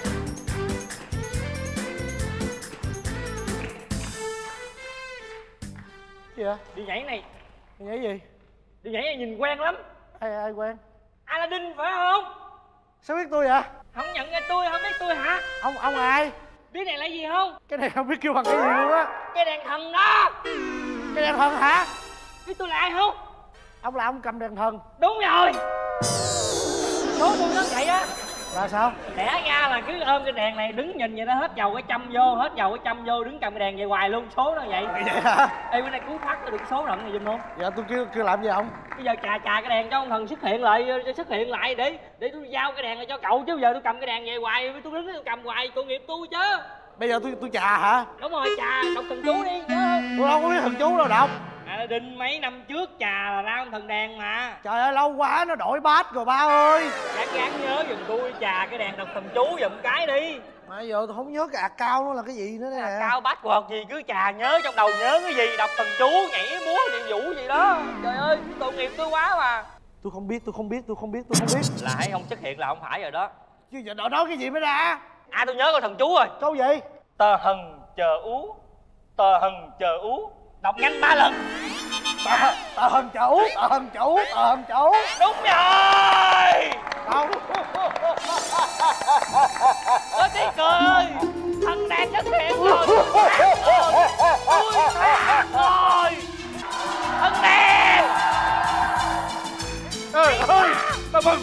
Speaker 17: Gì vậy?
Speaker 18: Đi nhảy này.
Speaker 17: Đi nhảy gì?
Speaker 18: Đi nhảy này nhìn quen lắm.
Speaker 17: Ai quen?
Speaker 18: Aladdin phải không?
Speaker 17: Sao biết tôi vậy?
Speaker 18: Không nhận ra tôi, không biết tôi hả?
Speaker 17: Ông ai?
Speaker 18: Biết này là gì không?
Speaker 17: Cái này không biết kêu bằng cái gì luôn á.
Speaker 18: Cái đèn thần đó.
Speaker 17: Cái đèn thần hả?
Speaker 18: Biết tôi là ai không?
Speaker 17: Ông là ông cầm đèn thần.
Speaker 18: Đúng rồi. Số tôi nó vậy á.
Speaker 17: Là sao?
Speaker 18: Lẽ ra là cứ ôm cái đèn này đứng nhìn vậy đó, hết dầu cái châm vô, hết dầu cái châm vô, đứng cầm cái đèn vậy hoài luôn, số nó vậy.
Speaker 17: Vậy hả?
Speaker 18: Ê bữa nay cứu phát tôi được số rận này giùm không?
Speaker 17: Dạ tôi kêu làm gì ông?
Speaker 18: Bây giờ chà cái đèn cho ông thần xuất hiện lại để tôi giao cái đèn này cho cậu, chứ giờ tôi cầm cái đèn vậy hoài, tôi đứng tôi cầm hoài, tội nghiệp tôi chứ.
Speaker 17: Bây giờ tôi chà hả?
Speaker 18: Đúng rồi, chà, đọc thần chú đi chứ.
Speaker 17: Tôi đâu có biết thần chú đâu đọc.
Speaker 18: Aladdin mấy năm trước chà là ra ông thần đèn mà.
Speaker 17: Trời ơi lâu quá nó đổi bát rồi ba ơi.
Speaker 18: Gắng nhớ giùm tôi chà cái đèn đọc thần chú giùm cái đi.
Speaker 17: Mà giờ tôi không nhớ cái cao nó là cái gì nữa nè.
Speaker 18: Cao bát quật gì cứ chà nhớ trong đầu, nhớ cái gì đọc thần chú, nhảy múa điệu vũ gì đó. Trời ơi tội nghiệp tôi quá mà.
Speaker 17: Tôi không biết.
Speaker 18: Là hãy không xuất hiện là không phải rồi đó.
Speaker 17: Chứ giờ nói cái gì mới ra.
Speaker 18: Tôi nhớ câu thần chú rồi.
Speaker 17: Câu gì?
Speaker 18: Tờ hần chờ ú, tờ hần chờ ú. Đọc nhanh 3 lần.
Speaker 17: Tờ hần chờ ú.
Speaker 18: Đúng rồi.
Speaker 17: Đâu?
Speaker 18: Có tí cười ơi.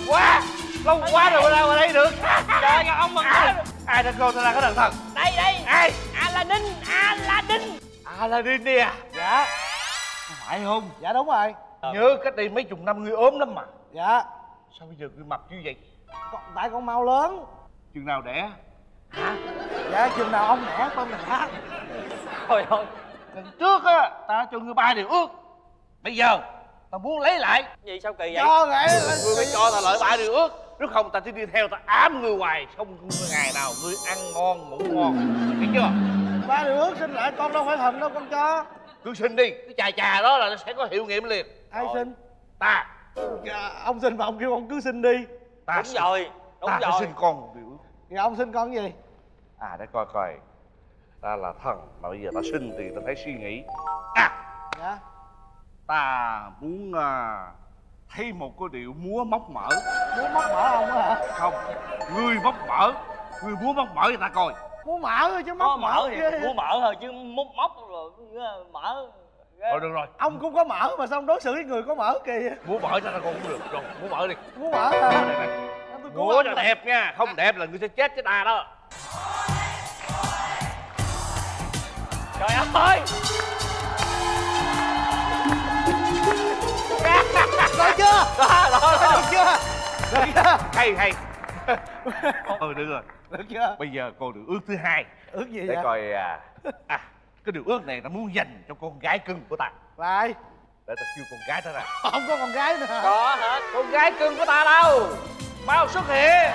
Speaker 5: quá. Lâu quá rồi ra đây được.
Speaker 18: Trời ơi, ông mừng quá.
Speaker 5: Ai đã coi tôi là cái thần thần?
Speaker 18: Đây đây.
Speaker 5: Ai?
Speaker 18: Aladdin.
Speaker 5: Aladdin đi à?
Speaker 17: Dạ.
Speaker 5: Phải không?
Speaker 17: Dạ đúng rồi.
Speaker 5: Nhớ cách đây mấy chục năm ngươi ốm lắm mà.
Speaker 17: Dạ.
Speaker 5: Sao bây giờ ngươi mập như vậy?
Speaker 17: Tại con mau lớn.
Speaker 5: Chừng nào đẻ?
Speaker 17: Hả? Dạ chừng nào ông đẻ con đẻ.
Speaker 5: Thôi thôi. Lần trước á ta cho ngươi 3 điều ước. Bây giờ ta muốn lấy lại.
Speaker 18: Gì sao kỳ vậy?
Speaker 17: Cho vậy.
Speaker 5: Ngươi phải cho ta lợi 3 điều ước. Nếu không ta sẽ đi theo ta ám ngươi hoài. Không ngày nào ngươi ăn ngon ngủ ngon. Biết chưa?
Speaker 17: 3 điều ước xin lại con đâu phải thần đâu con cho.
Speaker 5: Cứ xin đi. Cái chà đó là nó sẽ có hiệu nghiệm liền.
Speaker 17: Ai xin?
Speaker 5: Ta.
Speaker 17: Dạ, ông xin mà ông kêu con cứ xin đi.
Speaker 5: Ta
Speaker 18: Đúng rồi. Đúng
Speaker 5: ta
Speaker 18: rồi.
Speaker 5: sẽ xin con một điều ước.
Speaker 17: Dạ ông xin con cái gì?
Speaker 5: À để coi coi. Ta là thần mà bây giờ ta xin thì ta phải suy nghĩ.
Speaker 17: Dạ.
Speaker 5: Ta muốn thấy một cái điệu múa móc mỡ.
Speaker 17: Muốn móc mỡ ông á hả?
Speaker 5: Không. Ngươi móc mỡ. Ngươi múa móc mỡ cho ta coi.
Speaker 17: Muốn mỡ thôi chứ móc mỡ
Speaker 18: thì mua mỡ thôi chứ móc rồi mỡ.
Speaker 5: Thôi được rồi.
Speaker 17: Ông cũng có mỡ mà sao ông đối xử với người có mỡ kìa.
Speaker 5: Múa mỡ cho ta coi cũng được. Rồi múa mỡ đi.
Speaker 17: Muốn mỡ hả?
Speaker 5: Múa cho đẹp nha. Không đẹp là ngươi sẽ chết với ta đó.
Speaker 18: Trời ơi.
Speaker 17: Rồi chưa?
Speaker 5: Được
Speaker 17: chưa? Được chưa?
Speaker 5: Hay hay. Được rồi.
Speaker 17: Được chưa?
Speaker 5: Bây giờ còn điều ước thứ 2.
Speaker 17: Ước gì
Speaker 5: để
Speaker 17: vậy?
Speaker 5: coi cái điều ước này ta muốn dành cho con gái cưng của ta.
Speaker 17: Lại.
Speaker 5: Để ta kêu con gái ta ra.
Speaker 17: Không có con gái nữa hả?
Speaker 18: Có hả?
Speaker 5: Con gái cưng của ta đâu? Mau xuất hiện.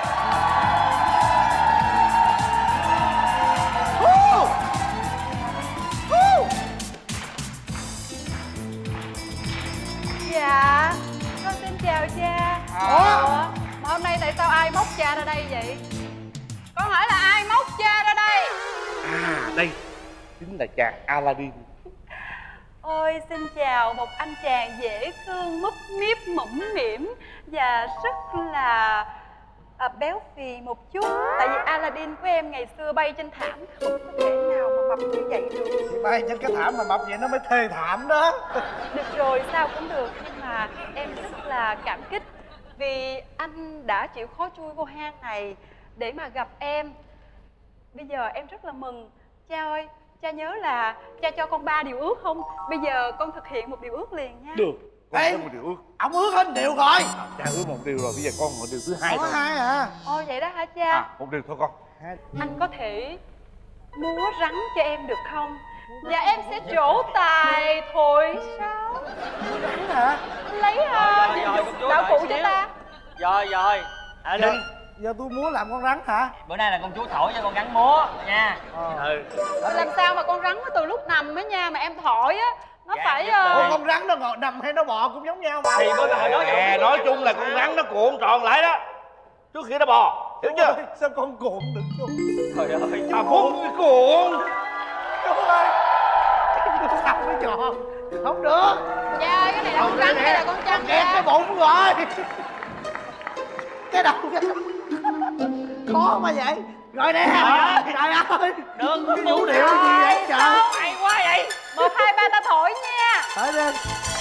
Speaker 7: Dạ, con xin chào cha. Ủa, mà hôm nay tại sao ai móc cha ra đây vậy? Con hỏi là ai móc cha ra đây?
Speaker 5: Đây chính là chàng Aladdin.
Speaker 7: Ôi, xin chào một anh chàng dễ thương, múp míp, mũm mỉm và rất là béo phì một chút. Tại vì Aladdin của em ngày xưa bay trên thảm không có thể nào mà mập như vậy được.
Speaker 17: Thì bay trên cái thảm mà mập vậy nó mới thê thảm đó.
Speaker 7: Được rồi, sao cũng được. Nhưng mà em rất là cảm kích vì anh đã chịu khó chui vô hang này để mà gặp em. Bây giờ em rất là mừng. Cha ơi, cha nhớ là cha cho con 3 điều ước không? Bây giờ con thực hiện một điều ước liền nha.
Speaker 5: Được. Con có một điều ước.
Speaker 17: Ông ước hết điều rồi.
Speaker 5: Cha ước một điều rồi, bây giờ con một điều thứ 2
Speaker 17: thôi.
Speaker 5: Có
Speaker 17: 2 à?
Speaker 7: Ôi vậy đó hả cha?
Speaker 5: Một điều thôi con.
Speaker 7: Anh có thể múa rắn cho em được không? Và em sẽ trổ tài thổi sáo.
Speaker 17: Rắn hả?
Speaker 7: Lấy đạo cụ cho ta.
Speaker 18: Rồi Aladdin.
Speaker 17: Giờ tôi muốn làm con rắn hả?
Speaker 18: Bữa nay là con chú thổi cho con rắn múa nha.
Speaker 7: Làm sao mà con rắn nó từ lúc nằm á nha mà em thổi á nó phải
Speaker 17: Ủa con rắn nó ngồi nằm hay nó bò cũng giống nhau mà.
Speaker 18: Thì bữa hồi đó vậy.
Speaker 5: Nói chung là con rắn nó cuộn tròn lại đó trước khi nó bò, hiểu chưa?
Speaker 17: Sao con cuộn được chú?
Speaker 18: Trời ơi,
Speaker 5: ta muốn cái cuộn.
Speaker 17: Chú ơi, sao nó tròn? Không được.
Speaker 7: Cha ơi, cái này là con rắn hay là con trăng?
Speaker 17: Kẹt cái bụng rồi. Cái đầu cái khó mà vậy. Rồi nè. Trời ơi.
Speaker 18: Được,
Speaker 17: cái vũ điệu gì vậy trời?
Speaker 18: Hay quá vậy.
Speaker 7: 1, 2, 3 ta thổi nha.
Speaker 17: Thổi lên.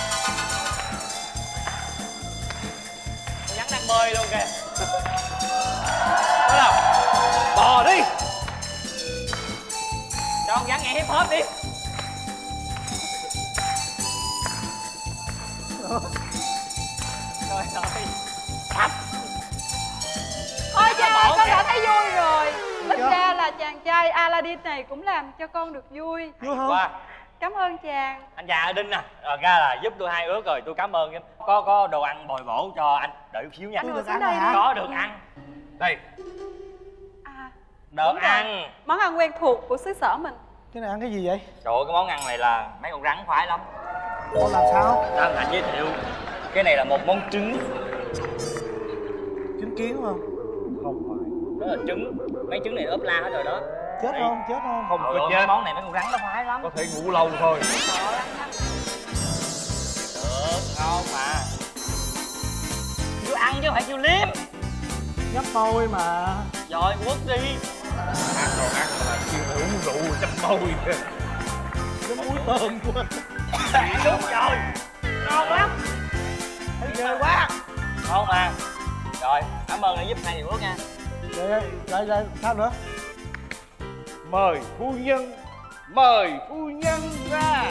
Speaker 18: Con rắn đang bơi luôn kìa.
Speaker 5: Bắt đầu. Bò đi.
Speaker 18: Cho con rắn nhảy hip hop đi. Trời ơi.
Speaker 7: Thôi cha, con đã thấy vui rồi. Ít ra là chàng trai Aladdin này cũng làm cho con được vui.
Speaker 17: Vui không?
Speaker 18: Qua.
Speaker 7: Cảm ơn chàng.
Speaker 18: Anh già Aladdin nè, ra là giúp tôi 2 ước rồi, tôi cảm ơn em. Có đồ ăn bồi bổ cho anh, đợi chút xíu nha.
Speaker 17: Được ăn hả?
Speaker 18: Có được ăn.
Speaker 5: Đây.
Speaker 18: Được ăn.
Speaker 7: Món ăn quen thuộc của xứ sở mình.
Speaker 17: Cái này ăn cái gì vậy?
Speaker 18: Trời ơi, cái món ăn này là mấy con rắn khoái lắm.
Speaker 17: Con làm sao?
Speaker 18: Anh Thành giới thiệu. Cái này là một món trứng.
Speaker 17: Trứng kiến không?
Speaker 18: Không phải. Đó là trứng. Mấy trứng này ốp la hết rồi đó.
Speaker 17: Chết
Speaker 18: Đây.
Speaker 17: không? Chết không?
Speaker 5: Không có chết.
Speaker 18: Cái món này mấy con rắn nó khoái lắm.
Speaker 5: Có thể ngủ lâu thôi.
Speaker 18: Được, ngon mà. Kêu ăn chứ không phải kêu liếm.
Speaker 17: Nhấp môi mà.
Speaker 18: Rồi, quất đi.
Speaker 5: Ăn rồi ăn là kêu uống rượu chấm môi.
Speaker 17: Cái muối tôm quá.
Speaker 18: Đúng rồi. Ngon lắm.
Speaker 17: Thấy ghê quá.
Speaker 18: Ngon mà.
Speaker 6: Rồi, cảm ơn đã giúp hai điều ước nha.
Speaker 8: Rồi, sao nữa? Mời phu nhân ra.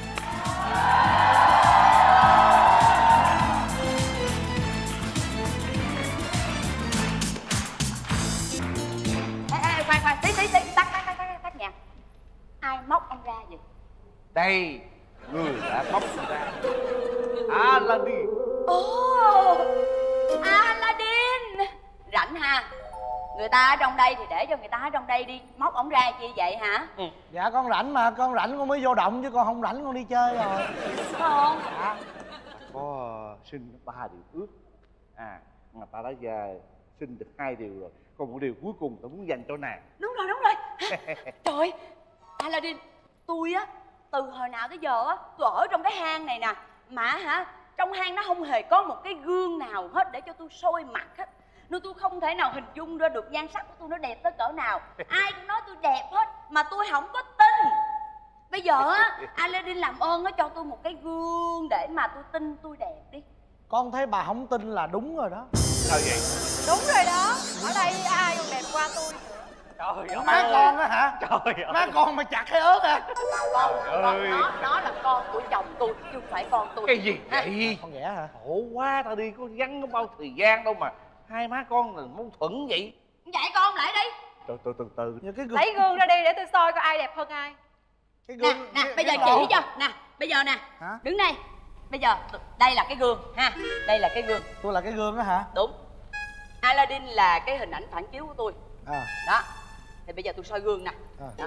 Speaker 13: Khoan, tí, tắt nhạc. Ai móc ông ra vậy?
Speaker 5: Đây, người đã móc ra. Aladdin.
Speaker 13: Ồ, Aladdin. Rảnh ha. Người ta ở trong đây thì để cho người ta ở trong đây đi. Móc ổng ra chi vậy hả?
Speaker 17: Dạ con rảnh mà, con rảnh con mới vô động chứ con không rảnh con đi chơi rồi.
Speaker 13: Không.
Speaker 5: Có xin 3 điều ước. Mà ta đã xin được 2 điều rồi. Còn một điều cuối cùng ta muốn dành cho nàng.
Speaker 13: Đúng rồi. Trời, Aladdin, tôi á từ hồi nào tới giờ á tôi ở trong cái hang này nè, mà hả trong hang nó không hề có một cái gương nào hết để cho tôi soi mặt hết, nên tôi không thể nào hình dung ra được nhan sắc của tôi nó đẹp tới cỡ nào. Ai cũng nói tôi đẹp hết mà tôi không có tin. Bây giờ á Aladdin làm ơn á cho tôi một cái gương để mà tôi tin tôi đẹp đi.
Speaker 17: Con thấy bà không tin là đúng rồi đó.
Speaker 5: Sao vậy?
Speaker 7: Đúng rồi đó, ở đây ai còn đẹp qua tôi nữa.
Speaker 6: Trời ơi.
Speaker 17: Má con á hả?
Speaker 6: Trời ơi.
Speaker 17: Má con mà chặt hay ớt à?
Speaker 13: Nó là con của chồng tôi chứ không phải con tôi.
Speaker 5: Cái gì vậy?
Speaker 17: Con ghẻ hả?
Speaker 5: Khổ quá, ta đi có vắng có bao thời gian đâu mà hai má con là mâu thuẫn vậy.
Speaker 13: Dạy con lại đi.
Speaker 5: Từ từ.
Speaker 7: Lấy gương ra đi để tôi soi coi ai đẹp hơn ai.
Speaker 17: Cái gương
Speaker 13: Nè, bây giờ chỉ cho. Nè, bây giờ nè.
Speaker 17: Hả?
Speaker 13: Đứng đây. Bây giờ đây là cái gương ha. Đây là cái gương.
Speaker 17: Tôi là cái gương đó hả?
Speaker 13: Đúng. Aladdin là cái hình ảnh phản chiếu của tôi. Đó. Thì bây giờ tôi soi gương nè. Đó.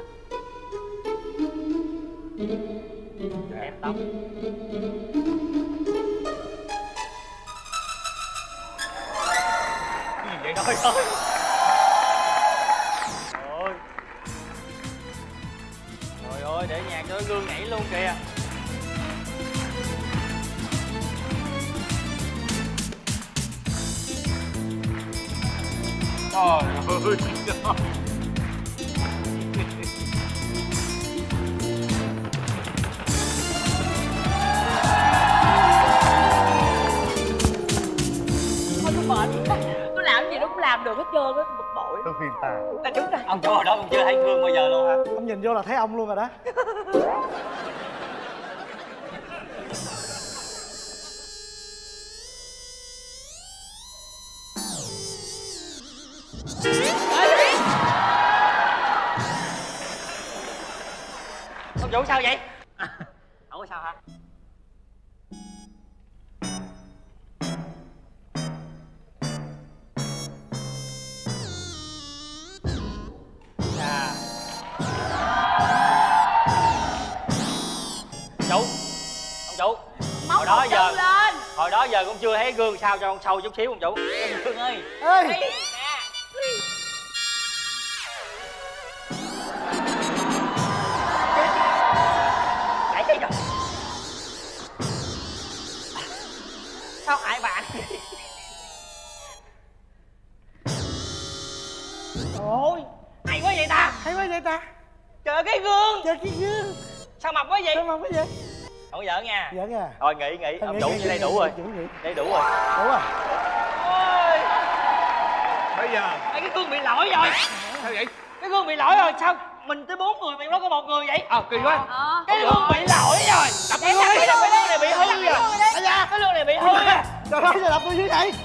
Speaker 6: Đẹp tóc. Cái gì vậy thôi thôi. Trời ơi, để nhạc cho gương nhảy luôn kìa.
Speaker 5: Trời ơi.
Speaker 13: Tôi mệt. Tôi làm gì nó cũng làm được hết trơn á, tôi bực bội.
Speaker 5: Tôi phiền ta.
Speaker 13: Là đúng rồi.
Speaker 6: Ông chỗ hồi đó còn chưa thấy gương bao giờ luôn hả?
Speaker 17: Ông nhìn vô là thấy ông luôn rồi đó.
Speaker 6: Ông chủ sao vậy? Không có sao hả? Ông chủ
Speaker 13: Móc một chân lên.
Speaker 6: Hồi đó giờ cũng chưa thấy gương, sao cho con sâu chút xíu ông chủ. Gương ơi.
Speaker 17: Ê.
Speaker 6: Chạy cái rồi. Sao hại bạn vậy? Ôi, hay quá vậy ta. Trời ơi, cái gương. Sao mập quá vậy? Không có giỡn nha.
Speaker 17: Giỡn nha.
Speaker 6: Thôi nghỉ. Ông chủ như đây đủ rồi. Đây đủ rồi. Ôi.
Speaker 5: Bây giờ
Speaker 6: Cái gương bị lỗi rồi.
Speaker 5: sao vậy?
Speaker 6: Cái gương bị lỗi rồi. Sao mình tới 4 người mà đó có 1 người vậy?
Speaker 5: Kỳ quá.
Speaker 6: Cái gương bị lỗi rồi. Đập cái gương đi. Cái gương này bị hư rồi. Cái gương này bị hư rồi.
Speaker 17: Trời ơi, sao đập tôi dưới vậy?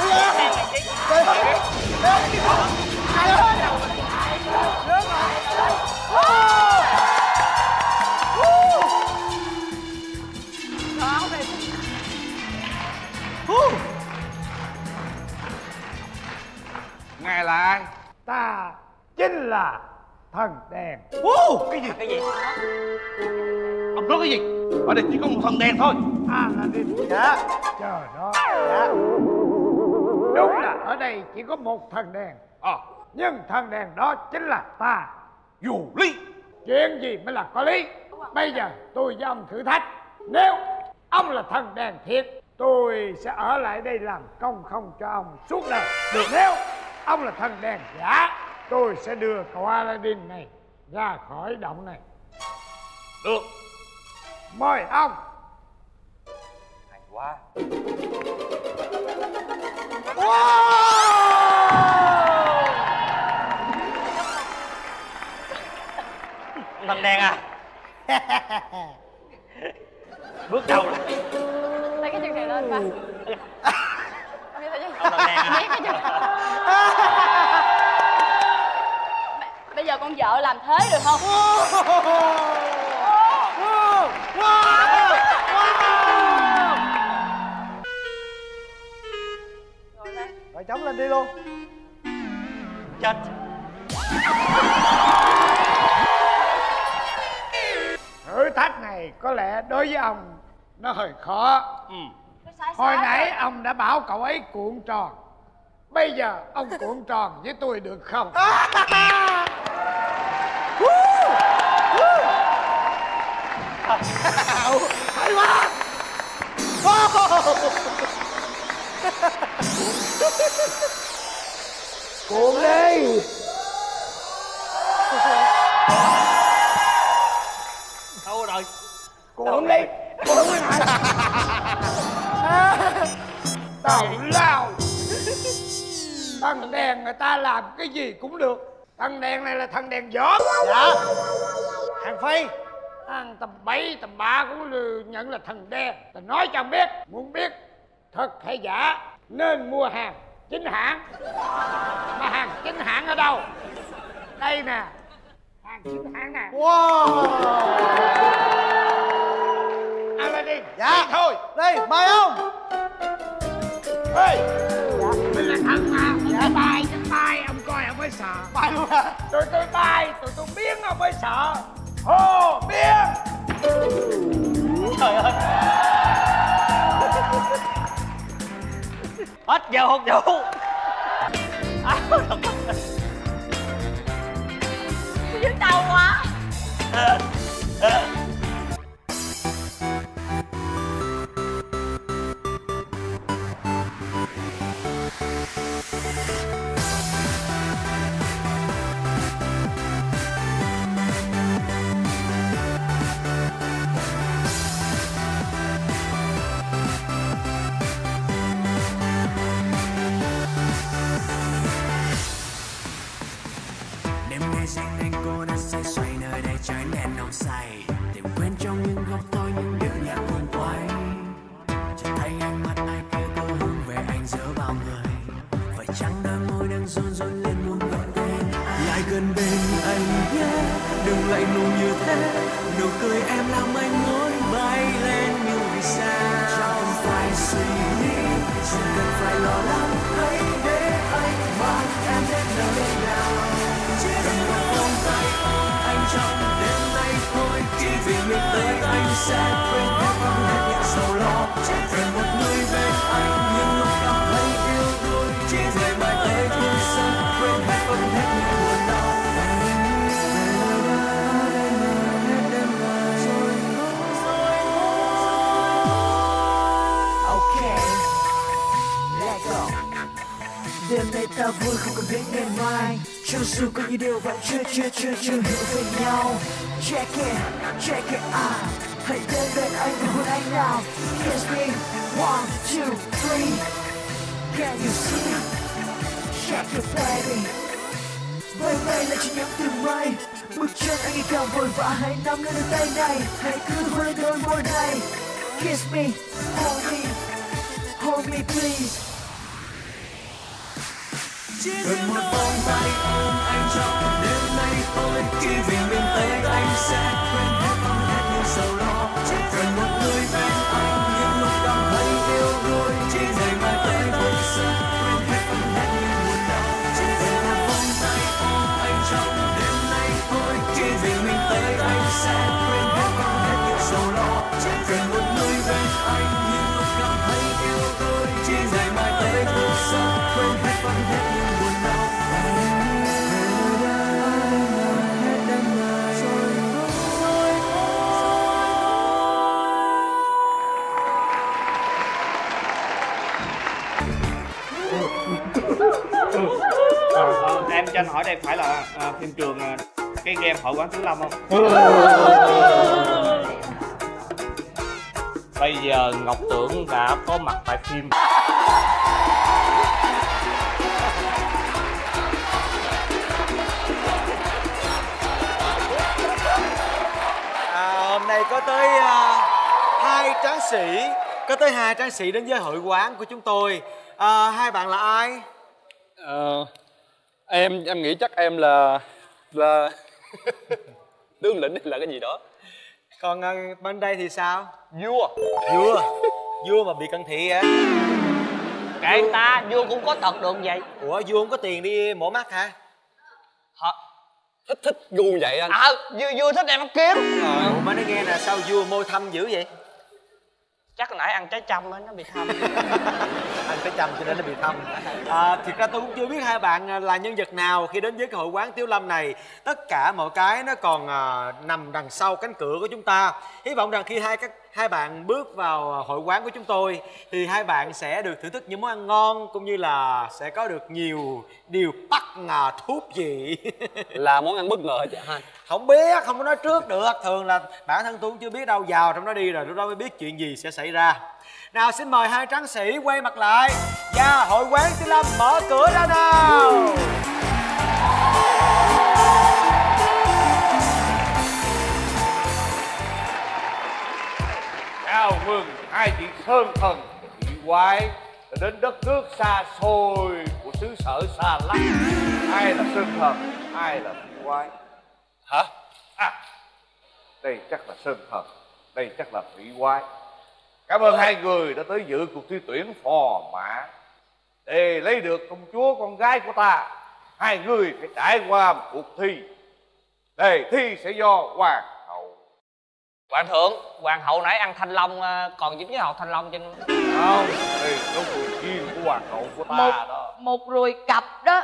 Speaker 5: Ngài là ai?
Speaker 8: Ta chính là thần đèn.
Speaker 5: Cái gì? Ông nói cái gì? Ở đây chỉ có một thần đèn thôi.
Speaker 8: Aladdin. Dạ. Trời đó. Dạ. Đúng là ở đây chỉ có một thần đèn. Nhưng thần đèn đó chính là ta.
Speaker 5: Dù lý.
Speaker 8: Chuyện gì mới là có lý. Bây giờ tôi với ông thử thách. Nếu ông là thần đèn thiệt, tôi sẽ ở lại đây làm công không cho ông suốt đời. Được. Nếu ông là thần đèn giả, tôi sẽ đưa cậu Aladdin này ra khỏi động này.
Speaker 5: Được.
Speaker 8: Mời ông.
Speaker 6: Hay quá.
Speaker 18: Thằng đen à. Bước đầu
Speaker 16: lấy cái chân này lên ba.
Speaker 18: Ông thằng đen à.
Speaker 13: Bây giờ con vợ làm thế được không?
Speaker 17: Rồi chống lên đi luôn.
Speaker 18: Chết.
Speaker 8: Thử thách này có lẽ đối với ông nó hơi khó. Hồi nãy ông đã bảo cậu ấy cuộn tròn. Bây giờ ông cuộn tròn với tôi được không?
Speaker 17: Hay quá. Cuộn đi.
Speaker 18: Đâu rồi?
Speaker 8: Cuộn đi. Cuộn đi này. Tào lao. Thằng đèn người ta làm cái gì cũng được. Thằng đèn này là thằng đèn giót.
Speaker 17: Dạ. Hàng Phi.
Speaker 8: Thằng tầm 7, tầm 3 cũng nhận là thằng đen. Ta nói cho ông biết, muốn biết thật hay giả nên mua hàng chính hãng. Mà hàng chính hãng ở đâu? Đây nè, hàng chính hãng nè.
Speaker 17: Wow.
Speaker 8: Aladdin.
Speaker 17: Dạ.
Speaker 8: Đi thôi.
Speaker 17: Đi, mời ông.
Speaker 8: Ê, mình là thằng mà. Dạ. Bay, ông coi ông mới sợ.
Speaker 17: Bay luôn hả?
Speaker 8: Tụi tôi bay, tụi tôi biến ông mới sợ. Hồ biến.
Speaker 18: Trời ơi. Hết giờ hôn vụ.
Speaker 13: Nhức đầu quá.
Speaker 10: Sáng nay cô đã say xoay nơi đây trái đèn nồng say, tìm quên trong những góc tối những điệu nhạc buồn quay. Chợt thấy ánh mắt ai kia có hướng về anh giữa bao người, phải chăng đôi môi đang run run lên muốn gọi tên anh. Lại gần bên anh nhé, đừng lạnh lùng như thế, nụ cười em làm anh muốn bay lên như vì sao. Chẳng phải suy nghĩ, không cần phải lo lắng, hãy để anh mang em đến nơi nào. Cần một vòng tay ôm anh trong đêm nay thôi, chỉ vì mình tới anh sẽ quên hết những sầu lo. Cần một người bên anh những lúc cảm thấy yêu đuối, chỉ người mãi tới thương xót, quên hết những buồn đau. Okay, let's go. Đêm nay ta vui không cần biết ngày mai, cho dù có những điều vẫn chưa hiểu về nhau. Check it out, hãy đến bên anh và hôn anh nào. Kiss me, 1, 2, 3. Can you see? Check it baby. Bay bay là chỉ những từ mây, bước chân anh ngày càng vội vã, hãy nắm lấy đôi tay này, hãy cứ hôn lên đôi môi này. Kiss me, hold me please. Cần một vòng tay ôm anh trong đêm nay thôi, chỉ vì mình tới anh sẽ quên hết những sầu lo. Cần một người bên anh những lúc cảm thấy yêu đuối, chỉ ngày mai tới vui sướng, quên hết những buồn đau. Cần một vòng tay ôm anh trong đêm nay thôi, chỉ vì mình tới anh sẽ quên hết những sầu lo. Cần một người bên anh những lúc cảm thấy yêu đuối, chỉ ngày mai tới vui sướng, quên hết những buồn đau.
Speaker 18: Em cho anh hỏi đây phải là phim trường cái game Hội Quán Thiếu Lâm không? Bây giờ Ngọc Tưởng đã có mặt tại phim.
Speaker 1: tráng sĩ, có tới 2 tráng sĩ đến với hội quán của chúng tôi. Hai bạn là ai?
Speaker 12: Em nghĩ chắc em là tướng lĩnh hay là cái gì đó.
Speaker 1: Còn bên đây thì sao?
Speaker 6: Vua
Speaker 1: mà bị cận thị hả?
Speaker 6: Kệ anh ta, vua cũng có tật được vậy.
Speaker 1: Ủa vua không có tiền đi mổ mắt hả?
Speaker 12: Thích gu vậy anh.
Speaker 6: Vua thích em ăn kiếm.
Speaker 1: Ủa mà nói nghe nè, sao vua môi thâm dữ vậy?
Speaker 6: Chắc nãy ăn trái trăm á, nó bị thâm.
Speaker 1: Ăn trái trăm cho nên nó bị thâm. Thiệt ra tôi cũng chưa biết hai bạn là nhân vật nào khi đến với cái hội quán Tiếu Lâm này. Tất cả mọi cái nó còn nằm đằng sau cánh cửa của chúng ta. Hy vọng rằng khi hai bạn bước vào hội quán của chúng tôi thì hai bạn sẽ được thưởng thức những món ăn ngon, cũng như là sẽ có được nhiều điều bất ngờ thú vị.
Speaker 12: Là món ăn bất ngờ chứ anh?
Speaker 1: Không biết, không có nói trước được. Thường là bản thân tôi cũng chưa biết đâu, vào trong đó đi rồi lúc đó mới biết chuyện gì sẽ xảy ra. Nào xin mời 2 tráng sĩ quay mặt lại và hội quán Tiếu Lâm mở cửa ra nào.
Speaker 5: Chào mừng hai vị sơn thần thị quái đã đến đất nước xa xôi của xứ sở xa lắc. Ai là sơn thần, ai là thị quái?
Speaker 12: Hả?
Speaker 5: Đây chắc là sơn thần, đây chắc là thị quái. Cảm ơn hai người đã tới dự cuộc thi tuyển phò mã. Để lấy được công chúa con gái của ta, hai người phải trải qua một cuộc thi. Đề thi sẽ do hoàng hậu.
Speaker 6: Hoàng thượng, hoàng hậu nãy ăn thanh long, còn dính với hột thanh long trên.
Speaker 5: Không, đây nó ruồi chiên của hoàng hậu của ta đó.
Speaker 13: Một ruồi cặp đó.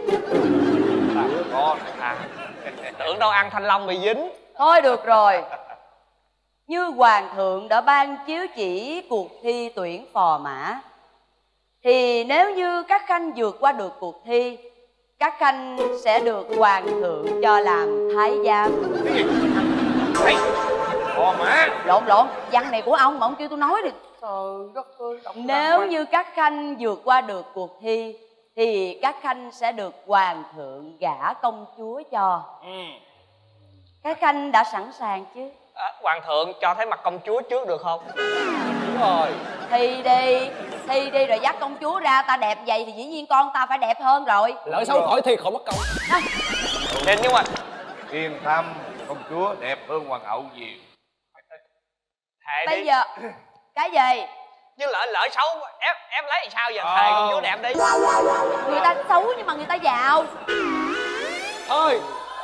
Speaker 5: Con
Speaker 6: tưởng đâu ăn thanh long bị dính.
Speaker 13: Thôi được rồi. Như hoàng thượng đã ban chiếu chỉ cuộc thi tuyển phò mã, thì nếu như các khanh vượt qua được cuộc thi, các khanh sẽ được hoàng thượng cho làm thái giám.
Speaker 5: Phò mã.
Speaker 13: Lộn, văn này của ông mà ông kêu tôi nói đi. Trời đất ơi. Nếu như các khanh vượt qua được cuộc thi thì các khanh sẽ được hoàng thượng gả công chúa cho. Các khanh đã sẵn sàng chứ?
Speaker 6: Hoàng thượng cho thấy mặt công chúa trước được không?
Speaker 12: Đúng rồi.
Speaker 13: Thi đi rồi dắt công chúa ra. Ta đẹp vậy thì dĩ nhiên con ta phải đẹp hơn rồi.
Speaker 12: Lỡ xấu khỏi thi khỏi mất công.
Speaker 6: Nên nhưng mà
Speaker 5: Yên tâm, công chúa đẹp hơn hoàng hậu nhiều.
Speaker 13: Bây giờ cái gì?
Speaker 6: Nhưng lỡ xấu em lấy thì sao giờ? Thề công chúa đẹp đi.
Speaker 13: Người ta xấu nhưng mà người ta giàu.
Speaker 12: Thôi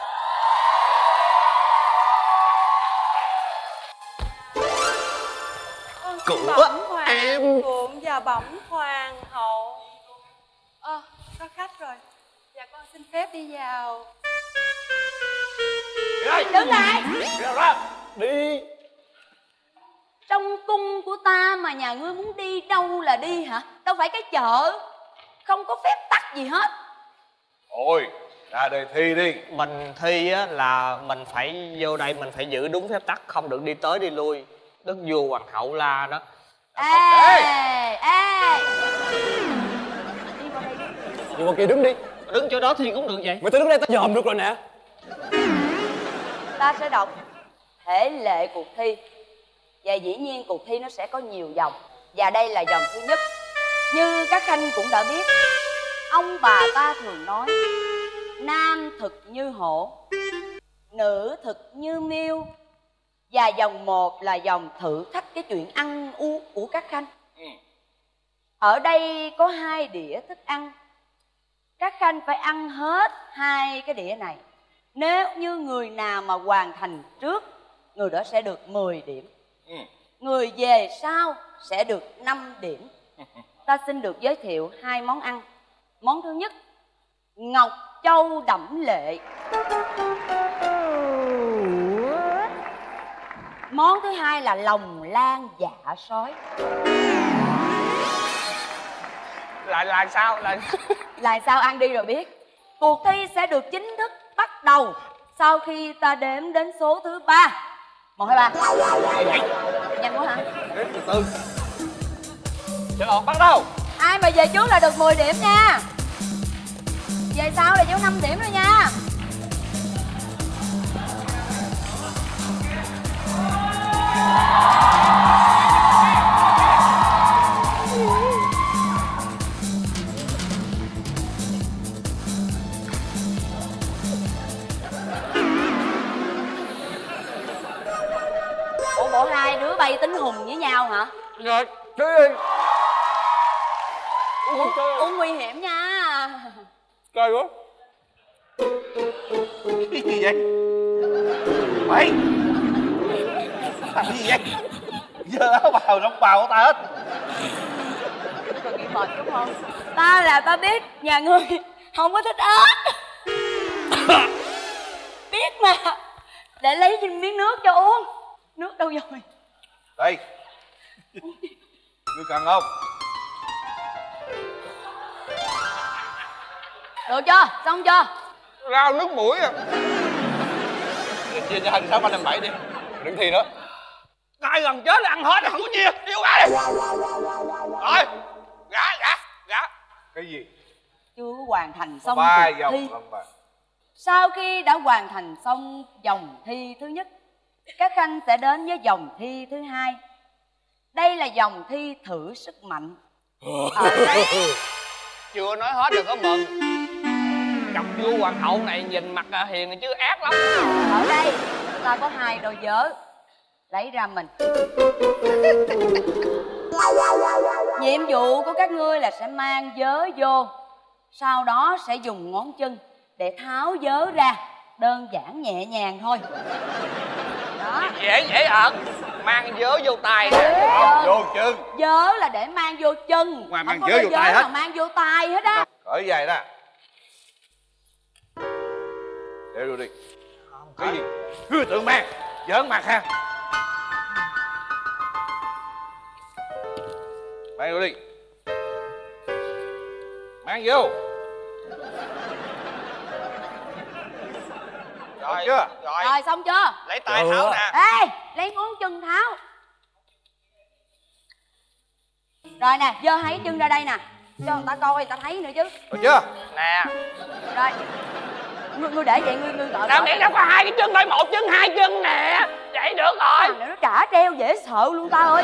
Speaker 7: của em Phượng và bẩm hoàng hậu. Có khách rồi. Dạ con xin phép đi vào.
Speaker 13: Đứng lại.
Speaker 12: Đi.
Speaker 13: Trong cung của ta mà nhà ngươi muốn đi đâu là đi hả? Đâu phải cái chợ. Không có phép tắc gì hết.
Speaker 5: Thôi ra đây thi đi.
Speaker 6: Mình thi á là mình phải vô đây, mình phải giữ đúng phép tắc, không được đi tới đi lui. Đức vua hoàng hậu la đó.
Speaker 13: Ê.
Speaker 7: Đi vào đây đi.
Speaker 12: Nhưng mà kia đứng đi.
Speaker 6: Đứng chỗ đó thì cũng được vậy.
Speaker 12: Mày tới đứng đây tao dòm được rồi nè.
Speaker 13: Ta sẽ đọc thể lệ cuộc thi. Và dĩ nhiên cuộc thi nó sẽ có nhiều vòng. Và đây là vòng thứ nhất. Như các khanh cũng đã biết, ông bà ta thường nói nam thực như hổ, nữ thực như miêu. Và vòng 1 là vòng thử thách cái chuyện ăn uống của các khanh. Ở đây có 2 đĩa thức ăn. Các khanh phải ăn hết 2 cái đĩa này. Nếu như người nào mà hoàn thành trước, người đó sẽ được 10 điểm. Người về sau sẽ được 5 điểm. Ta xin được giới thiệu 2 món ăn. Món thứ nhất, ngọc châu đẫm lệ. Món thứ hai là lòng lan dạ sói.
Speaker 6: Là sao?
Speaker 13: Là sao ăn đi rồi biết. Cuộc thi sẽ được chính thức bắt đầu sau khi ta đếm đến số thứ 3. 1, 2, 3. Nhanh quá hả?
Speaker 12: Đếm từ từ. Chợ bắt đầu.
Speaker 13: Ai mà về trước là được 10 điểm nha. Về sau là chỉ có 5 điểm thôi nha. hai đứa bay tính hùng với nhau hả?
Speaker 12: Rồi, chơi đi.
Speaker 13: Cũng nguy hiểm nha.
Speaker 12: Coi quá.
Speaker 5: Cái gì vậy? Mày làm gì vậy? Giờ áo bào đóng bào của ta hết.
Speaker 13: Còn bị mệt đúng không? Ta là ta biết nhà ngươi không có thích ớt. Biết mà. Để lấy miếng nước cho uống. Nước đâu rồi?
Speaker 5: Đây. Ngươi cần không?
Speaker 13: Được chưa? Xong chưa?
Speaker 12: Rau nước mũi à. Chia cho 26, 357 đi. Đừng thi nữa.
Speaker 5: Ai gần chết là ăn hết, không có chia. Yêu gà đi. Rồi. Gà. Cái gì?
Speaker 13: Chưa có hoàn thành xong
Speaker 5: ba
Speaker 13: cuộc
Speaker 5: vòng
Speaker 13: thi.
Speaker 5: lần bài.
Speaker 13: Sau khi đã hoàn thành xong vòng thi thứ nhất, các khanh sẽ đến với vòng thi thứ hai. Đây là vòng thi thử sức mạnh.
Speaker 12: Chưa nói hết đừng có mừng. Cặp vua hoàng hậu này nhìn mặt hiền chứ ác lắm.
Speaker 13: Ở đây ta có 2 đôi vớ. Lấy ra mình. Nhiệm vụ của các ngươi là sẽ mang vớ vô. Sau đó sẽ dùng ngón chân để tháo vớ ra. Đơn giản nhẹ nhàng thôi. Đó.
Speaker 12: Dễ ợt. Mang vớ vô tay.
Speaker 5: Vô chân.
Speaker 13: Vớ là để mang vô chân.
Speaker 5: Ngoài mang
Speaker 13: không
Speaker 5: vớ
Speaker 13: có
Speaker 5: vô
Speaker 13: vớ
Speaker 5: tay
Speaker 13: nào
Speaker 5: hết.
Speaker 13: mang vô tay hết á.
Speaker 5: Cởi giày ra. Để vô đi. Cái gì? Hứa tượng mang. Giỡn mặt ha. Mang vô đi. Mang vô.
Speaker 12: Rồi
Speaker 5: chưa?
Speaker 13: Rồi xong chưa?
Speaker 12: Lấy tay tháo nè.
Speaker 13: Ê, lấy ngón chân tháo. Rồi nè, giơ hai cái chân ra đây nè. Cho người ta coi, người ta thấy nữa chứ.
Speaker 5: Được chưa?
Speaker 12: Nè.
Speaker 13: Rồi. Ngươi để vậy, ngươi gọi.
Speaker 12: Đâu để đâu có 2 cái chân thôi, 1 chân 2 chân nè. Vậy được rồi.
Speaker 13: Nó trả treo dễ sợ luôn ta ơi.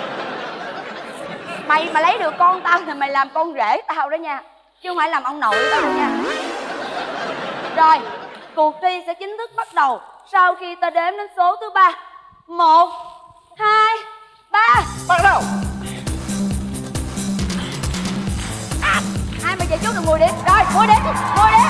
Speaker 13: Mày mà lấy được con tao thì mày làm con rể tao đó nha. Chứ không phải làm ông nội tao đâu nha. Rồi, cuộc thi sẽ chính thức bắt đầu sau khi ta đếm đến số thứ 3. 1, 2, 3.
Speaker 5: Bắt đầu.
Speaker 13: Hai mày về trước đừng 10 điểm. Rồi, 10 điểm, 10 điểm.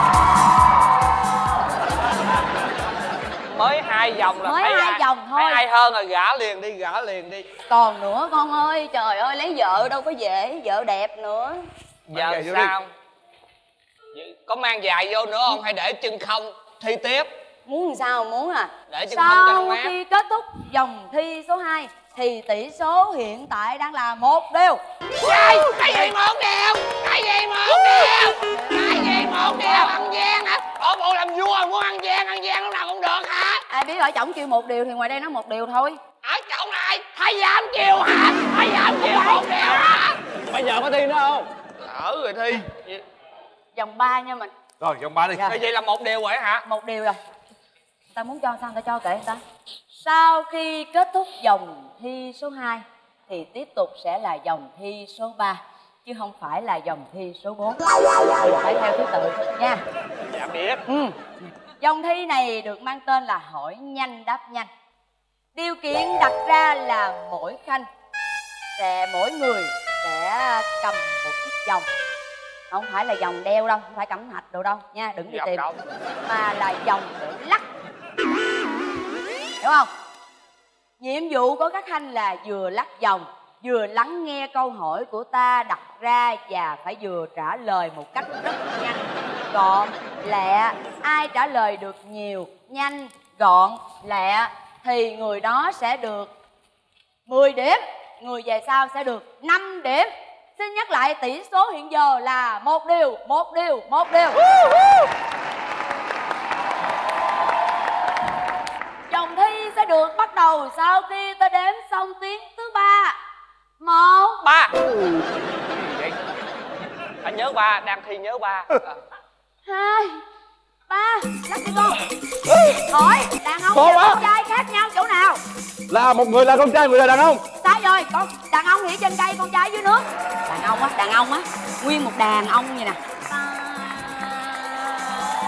Speaker 12: Mới 2 vòng là
Speaker 13: Mới
Speaker 12: phải
Speaker 13: 2 vòng thôi.
Speaker 12: Phải ai hơn rồi gả liền đi.
Speaker 13: Còn nữa con ơi, trời ơi, lấy vợ đâu có dễ, vợ đẹp nữa.
Speaker 12: Giờ sao? Có mang giày vô nữa không hay để chân không thi tiếp?
Speaker 13: Muốn làm sao muốn à?
Speaker 12: Để chân không cho nó
Speaker 13: Sau
Speaker 12: mát.
Speaker 13: khi kết thúc vòng thi số 2 thì tỷ số hiện tại đang là 1-1.
Speaker 12: Cái gì 1-1? Cái gì 1-1? Cái gì 1-1? Ăn gian hả? Ở bộ làm vua muốn ăn gian lúc nào cũng được hả?
Speaker 13: Ai biết ở chổng kêu 1 điều thì ngoài đây nó 1 điều thôi.
Speaker 12: Ở chổng này thấy dám kêu hả? Thấy dám kêu 1 điều hả? Bây giờ có thi nữa không? Lỡ rồi thi.
Speaker 13: Vòng 3 nha mình.
Speaker 5: Rồi vòng 3 đi.
Speaker 12: Vậy là 1 điều rồi hả?
Speaker 13: 1 điều rồi. Người ta muốn cho sao người ta cho kệ người ta. Sau khi kết thúc vòng thi số 2 thì tiếp tục sẽ là vòng thi số 3 chứ không phải là vòng thi số 4. Phải theo thứ tự nha.
Speaker 12: Dạ biết.
Speaker 13: Vòng thi này được mang tên là hỏi nhanh đáp nhanh. Điều kiện đặt ra là mỗi người sẽ cầm một chiếc vòng. Không phải là vòng đeo đâu, không phải cẩm thạch đồ đâu nha, đừng đi tìm. Mà là vòng để lắc. Hiểu không? Nhiệm vụ của các khanh là vừa lắc vòng, vừa lắng nghe câu hỏi của ta đặt ra và phải vừa trả lời một cách rất nhanh, gọn, lẹ. Ai trả lời được nhiều, nhanh, gọn, lẹ thì người đó sẽ được 10 điểm. Người về sau sẽ được 5 điểm. Xin nhắc lại tỷ số hiện giờ là 1 điều. Vòng thi sẽ được bắt đầu sau khi ta đếm xong tiếng thứ 3. 1,
Speaker 12: 3. Anh nhớ 3, đang thi nhớ 3.
Speaker 13: 2, 3. Lắc đi con. Hỏi đàn ông và con trai khác nhau chỗ nào?
Speaker 5: Là một người là con trai, người là đàn ông.
Speaker 13: Sai rồi, con đàn ông thì trên cây, con trai dưới nước. Đàn ông á, nguyên một đàn ông vậy nè.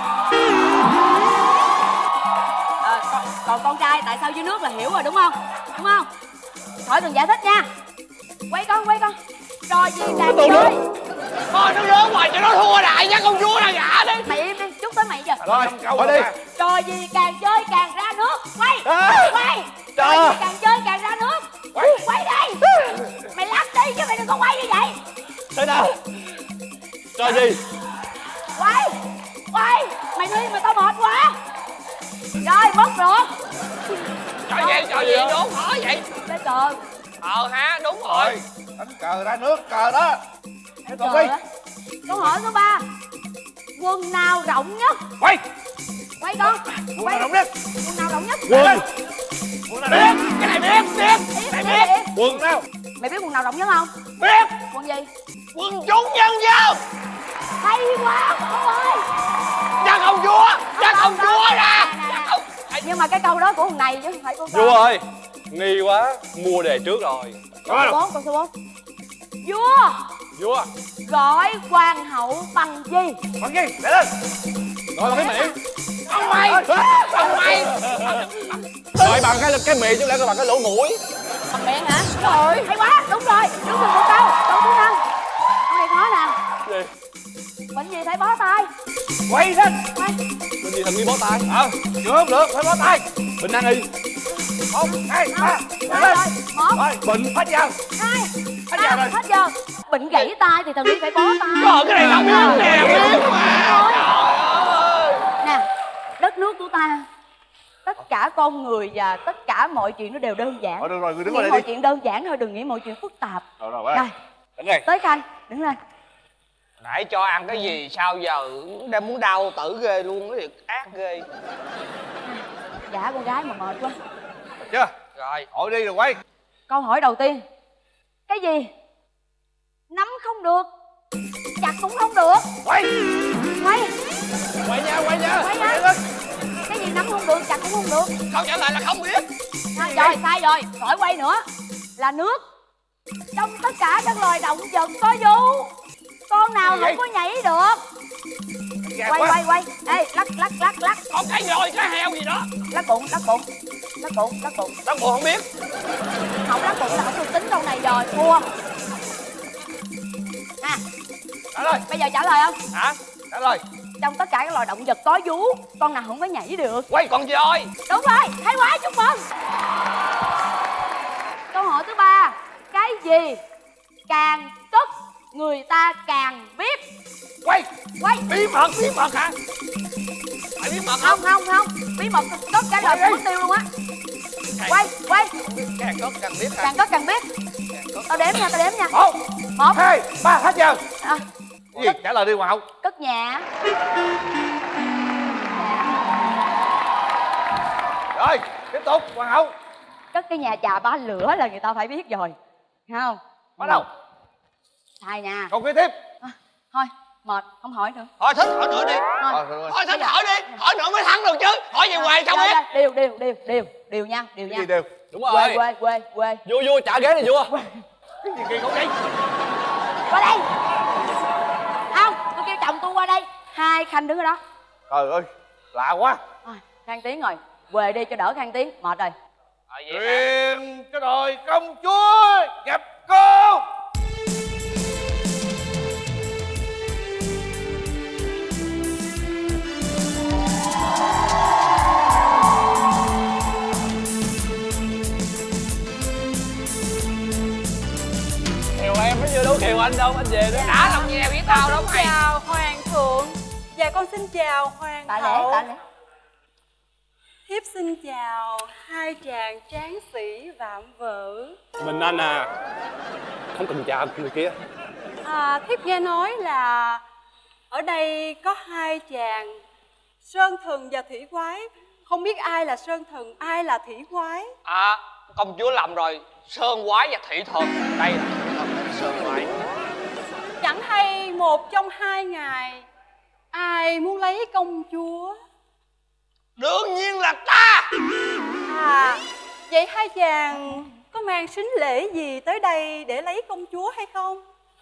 Speaker 13: Còn con trai tại sao dưới nước là hiểu rồi đúng không? đúng không? Khỏi cần giải thích nha. Quay con. Trò gì càng chơi.
Speaker 6: Thôi nó lớn hoài cho nó thua đại nha, công chúa là gã đi.
Speaker 13: Mày im đi, chút tới mày giờ.
Speaker 5: Rồi, thôi đi.
Speaker 13: Trò gì càng chơi càng ra nước. Quay. Trò gì càng chơi càng ra nước. Quay đi. Mày lắc đi chứ mày đừng có quay như vậy.
Speaker 6: Thế nào? Trò gì?
Speaker 13: Quay. Mày đi mà tao mệt quá. Rồi, mất rồi.
Speaker 6: Trò gì đố khó vậy?
Speaker 13: Lấy cờ.
Speaker 6: Ha, đúng rồi.
Speaker 5: Đánh cờ ra nước, cờ đó.
Speaker 13: Lấy cờ đó. Câu hỏi số 3. Quần nào rộng nhất?
Speaker 5: Quay
Speaker 13: con.
Speaker 5: Quần nào rộng nhất?
Speaker 13: Quần nào rộng nhất?
Speaker 5: Quần nào biết? Cái này biết. Quần nào?
Speaker 13: Mày biết quần nào rộng nhất không?
Speaker 5: Biết.
Speaker 13: Quần gì?
Speaker 6: Quần chúng nhân dân.
Speaker 13: Hay quá con ơi.
Speaker 6: Chắc công chúa ra.
Speaker 13: Nhưng mà cái câu đó của thằng này chứ không phải của con.
Speaker 6: Vua ơi, nghi quá, mua đề trước rồi.
Speaker 13: Câu số 4.
Speaker 6: Vua
Speaker 13: gọi hoàng hậu bằng gì?
Speaker 5: Để lên. Gọi bằng cái miệng.
Speaker 6: Ông mày.
Speaker 5: Gọi bằng cái miệng chứ không lẽ gọi bằng cái lỗ mũi.
Speaker 13: Bằng miệng hả? Đúng rồi. Hay quá, đúng rồi. Đúng rồi, một câu. Câu thứ 5. Câu này khó nè.
Speaker 6: Gì?
Speaker 13: Bệnh gì phải bó tay?
Speaker 5: Quay lên.
Speaker 6: Bệnh gì thần nghi bó tay?
Speaker 5: Chưa không được, phải bó tay.
Speaker 6: Bệnh nan y.
Speaker 5: 1, 2, 3.
Speaker 13: Rồi. 1.
Speaker 5: Rồi, bệnh hết giờ.
Speaker 13: 2. Hết giờ. Bệnh gãy tay thì thần nghi phải bó tay.
Speaker 6: Trời, cái này không biết nè.
Speaker 13: Nè, đất nước của ta, tất cả con người và tất cả mọi chuyện nó đều đơn giản.
Speaker 5: Được rồi, người đứng
Speaker 13: nghĩ
Speaker 5: đây
Speaker 13: mọi
Speaker 5: đi.
Speaker 13: chuyện đơn giản thôi, đừng nghĩ mọi chuyện phức tạp.
Speaker 5: Rồi. Đứng đây.
Speaker 13: Tới Khanh, đứng lên.
Speaker 6: Nãy cho ăn cái gì sao giờ đang muốn đau tử ghê luôn, cái việc ác ghê.
Speaker 13: Dạ con gái mà mệt quá.
Speaker 5: Được chưa?
Speaker 6: Rồi.
Speaker 5: Hỏi đi rồi quay.
Speaker 13: Câu hỏi đầu tiên. Cái gì nắm không được, chặt cũng không được?
Speaker 5: Quay nha.
Speaker 13: Cái gì nắm không được, chặt cũng không được?
Speaker 6: Câu trả lời là không biết.
Speaker 13: Rồi, sai rồi. Khỏi quay nữa. Là nước. Trong tất cả các loài động vật có vú, con nào không có nhảy được? Quay. Ê, lắc.
Speaker 6: Còn cái nhồi, cái heo gì đó.
Speaker 13: Lắc bụng.
Speaker 6: Lắc bụng không biết.
Speaker 13: Không lắc bụng là không được tính câu này rồi, thua. Nè.
Speaker 5: Trả lời.
Speaker 13: Bây giờ trả lời không?
Speaker 6: Hả?
Speaker 5: Trả lời.
Speaker 13: Trong tất cả các loài động vật có vú, con nào không có nhảy được?
Speaker 6: Quay con voi.
Speaker 13: Đúng rồi, hay quá, chúc mừng. Câu hỏi thứ 3. Cái gì càng cất người ta càng biết?
Speaker 5: Quay.
Speaker 6: Bí mật hả? Phải bí mật
Speaker 13: không? Không, bí mật cất trả lời mất tiêu luôn á. Quay.
Speaker 6: Càng cất càng biết hả?
Speaker 13: Càng cất càng biết. Tao đếm nha.
Speaker 5: 1, 2, 3, hết giờ.
Speaker 13: Cái
Speaker 5: gì? Trả lời đi Hoàng hậu.
Speaker 13: Cất nhà.
Speaker 5: Rồi, tiếp tục Hoàng hậu.
Speaker 13: Cất cái nhà chà bá lửa là người ta phải biết rồi, thấy không?
Speaker 5: Bắt đầu.
Speaker 13: Sai nha.
Speaker 5: Câu kế tiếp.
Speaker 13: Thôi, mệt, không hỏi nữa.
Speaker 6: Thôi thích hỏi nữa đi. Thôi thích hỏi đi. Hỏi nữa mới thắng được chứ. Hỏi gì hoài không biết.
Speaker 13: Điều nha.
Speaker 5: Cái gì đều?
Speaker 6: Đúng rồi.
Speaker 13: Quê.
Speaker 6: Vua trả ghế này vua.
Speaker 5: Cái gì kỳ không vậy?
Speaker 13: Qua đây. Không, tôi kêu chồng tôi qua đây. Hai Khanh đứng ở đó.
Speaker 5: Trời ơi, lạ quá.
Speaker 13: Khang Tiến rồi. Quê đi cho đỡ Khang Tiến, mệt rồi.
Speaker 5: Truyền cho đời công chúa gặp cô.
Speaker 6: Kiều em mới chưa đấu Kiều anh đâu, anh về nữa. Đã lòng nghe biết tao đâu mày.
Speaker 19: Chào Hoàng thượng. Dạ con xin chào Hoàng hậu.
Speaker 13: Tạ lễ.
Speaker 19: Thiếp xin chào hai chàng tráng sĩ vạm vỡ.
Speaker 6: Mình anh à, không cần chào người kia.
Speaker 19: Thiếp nghe nói là ở đây có hai chàng Sơn Thần và Thủy Quái. Không biết ai là Sơn Thần, ai là Thủy Quái.
Speaker 6: Công chúa lầm rồi. Sơn Quái và Thủy Thần. Đây là Thủy Thần, Sơn Quái.
Speaker 19: Chẳng hay một trong hai ngài ai muốn lấy công chúa?
Speaker 6: Đương nhiên là ta.
Speaker 19: Vậy hai chàng có mang sính lễ gì tới đây để lấy công chúa hay không?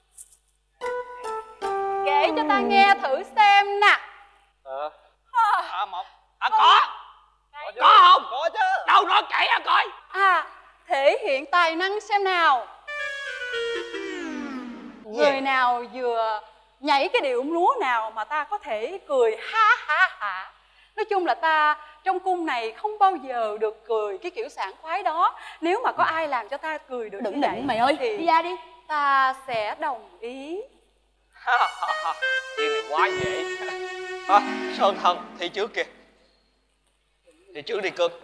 Speaker 19: Kể cho ta nghe thử xem nè.
Speaker 6: Có không? Có chứ. Đâu nói kể coi.
Speaker 19: thể hiện tài năng xem nào. Người nào vừa nhảy cái điệu múa nào mà ta có thể cười ha ha ha. Nói chung là ta trong cung này không bao giờ được cười cái kiểu sảng khoái đó. Nếu mà có ai làm cho ta cười được
Speaker 13: Đừng
Speaker 19: như vậy
Speaker 13: định mày ơi,
Speaker 19: thì
Speaker 13: đi ra đi.
Speaker 19: ta sẽ đồng ý.
Speaker 6: Chuyện này quá dễ. Sơn Thần thi trước kìa. Thi trước đi cưng.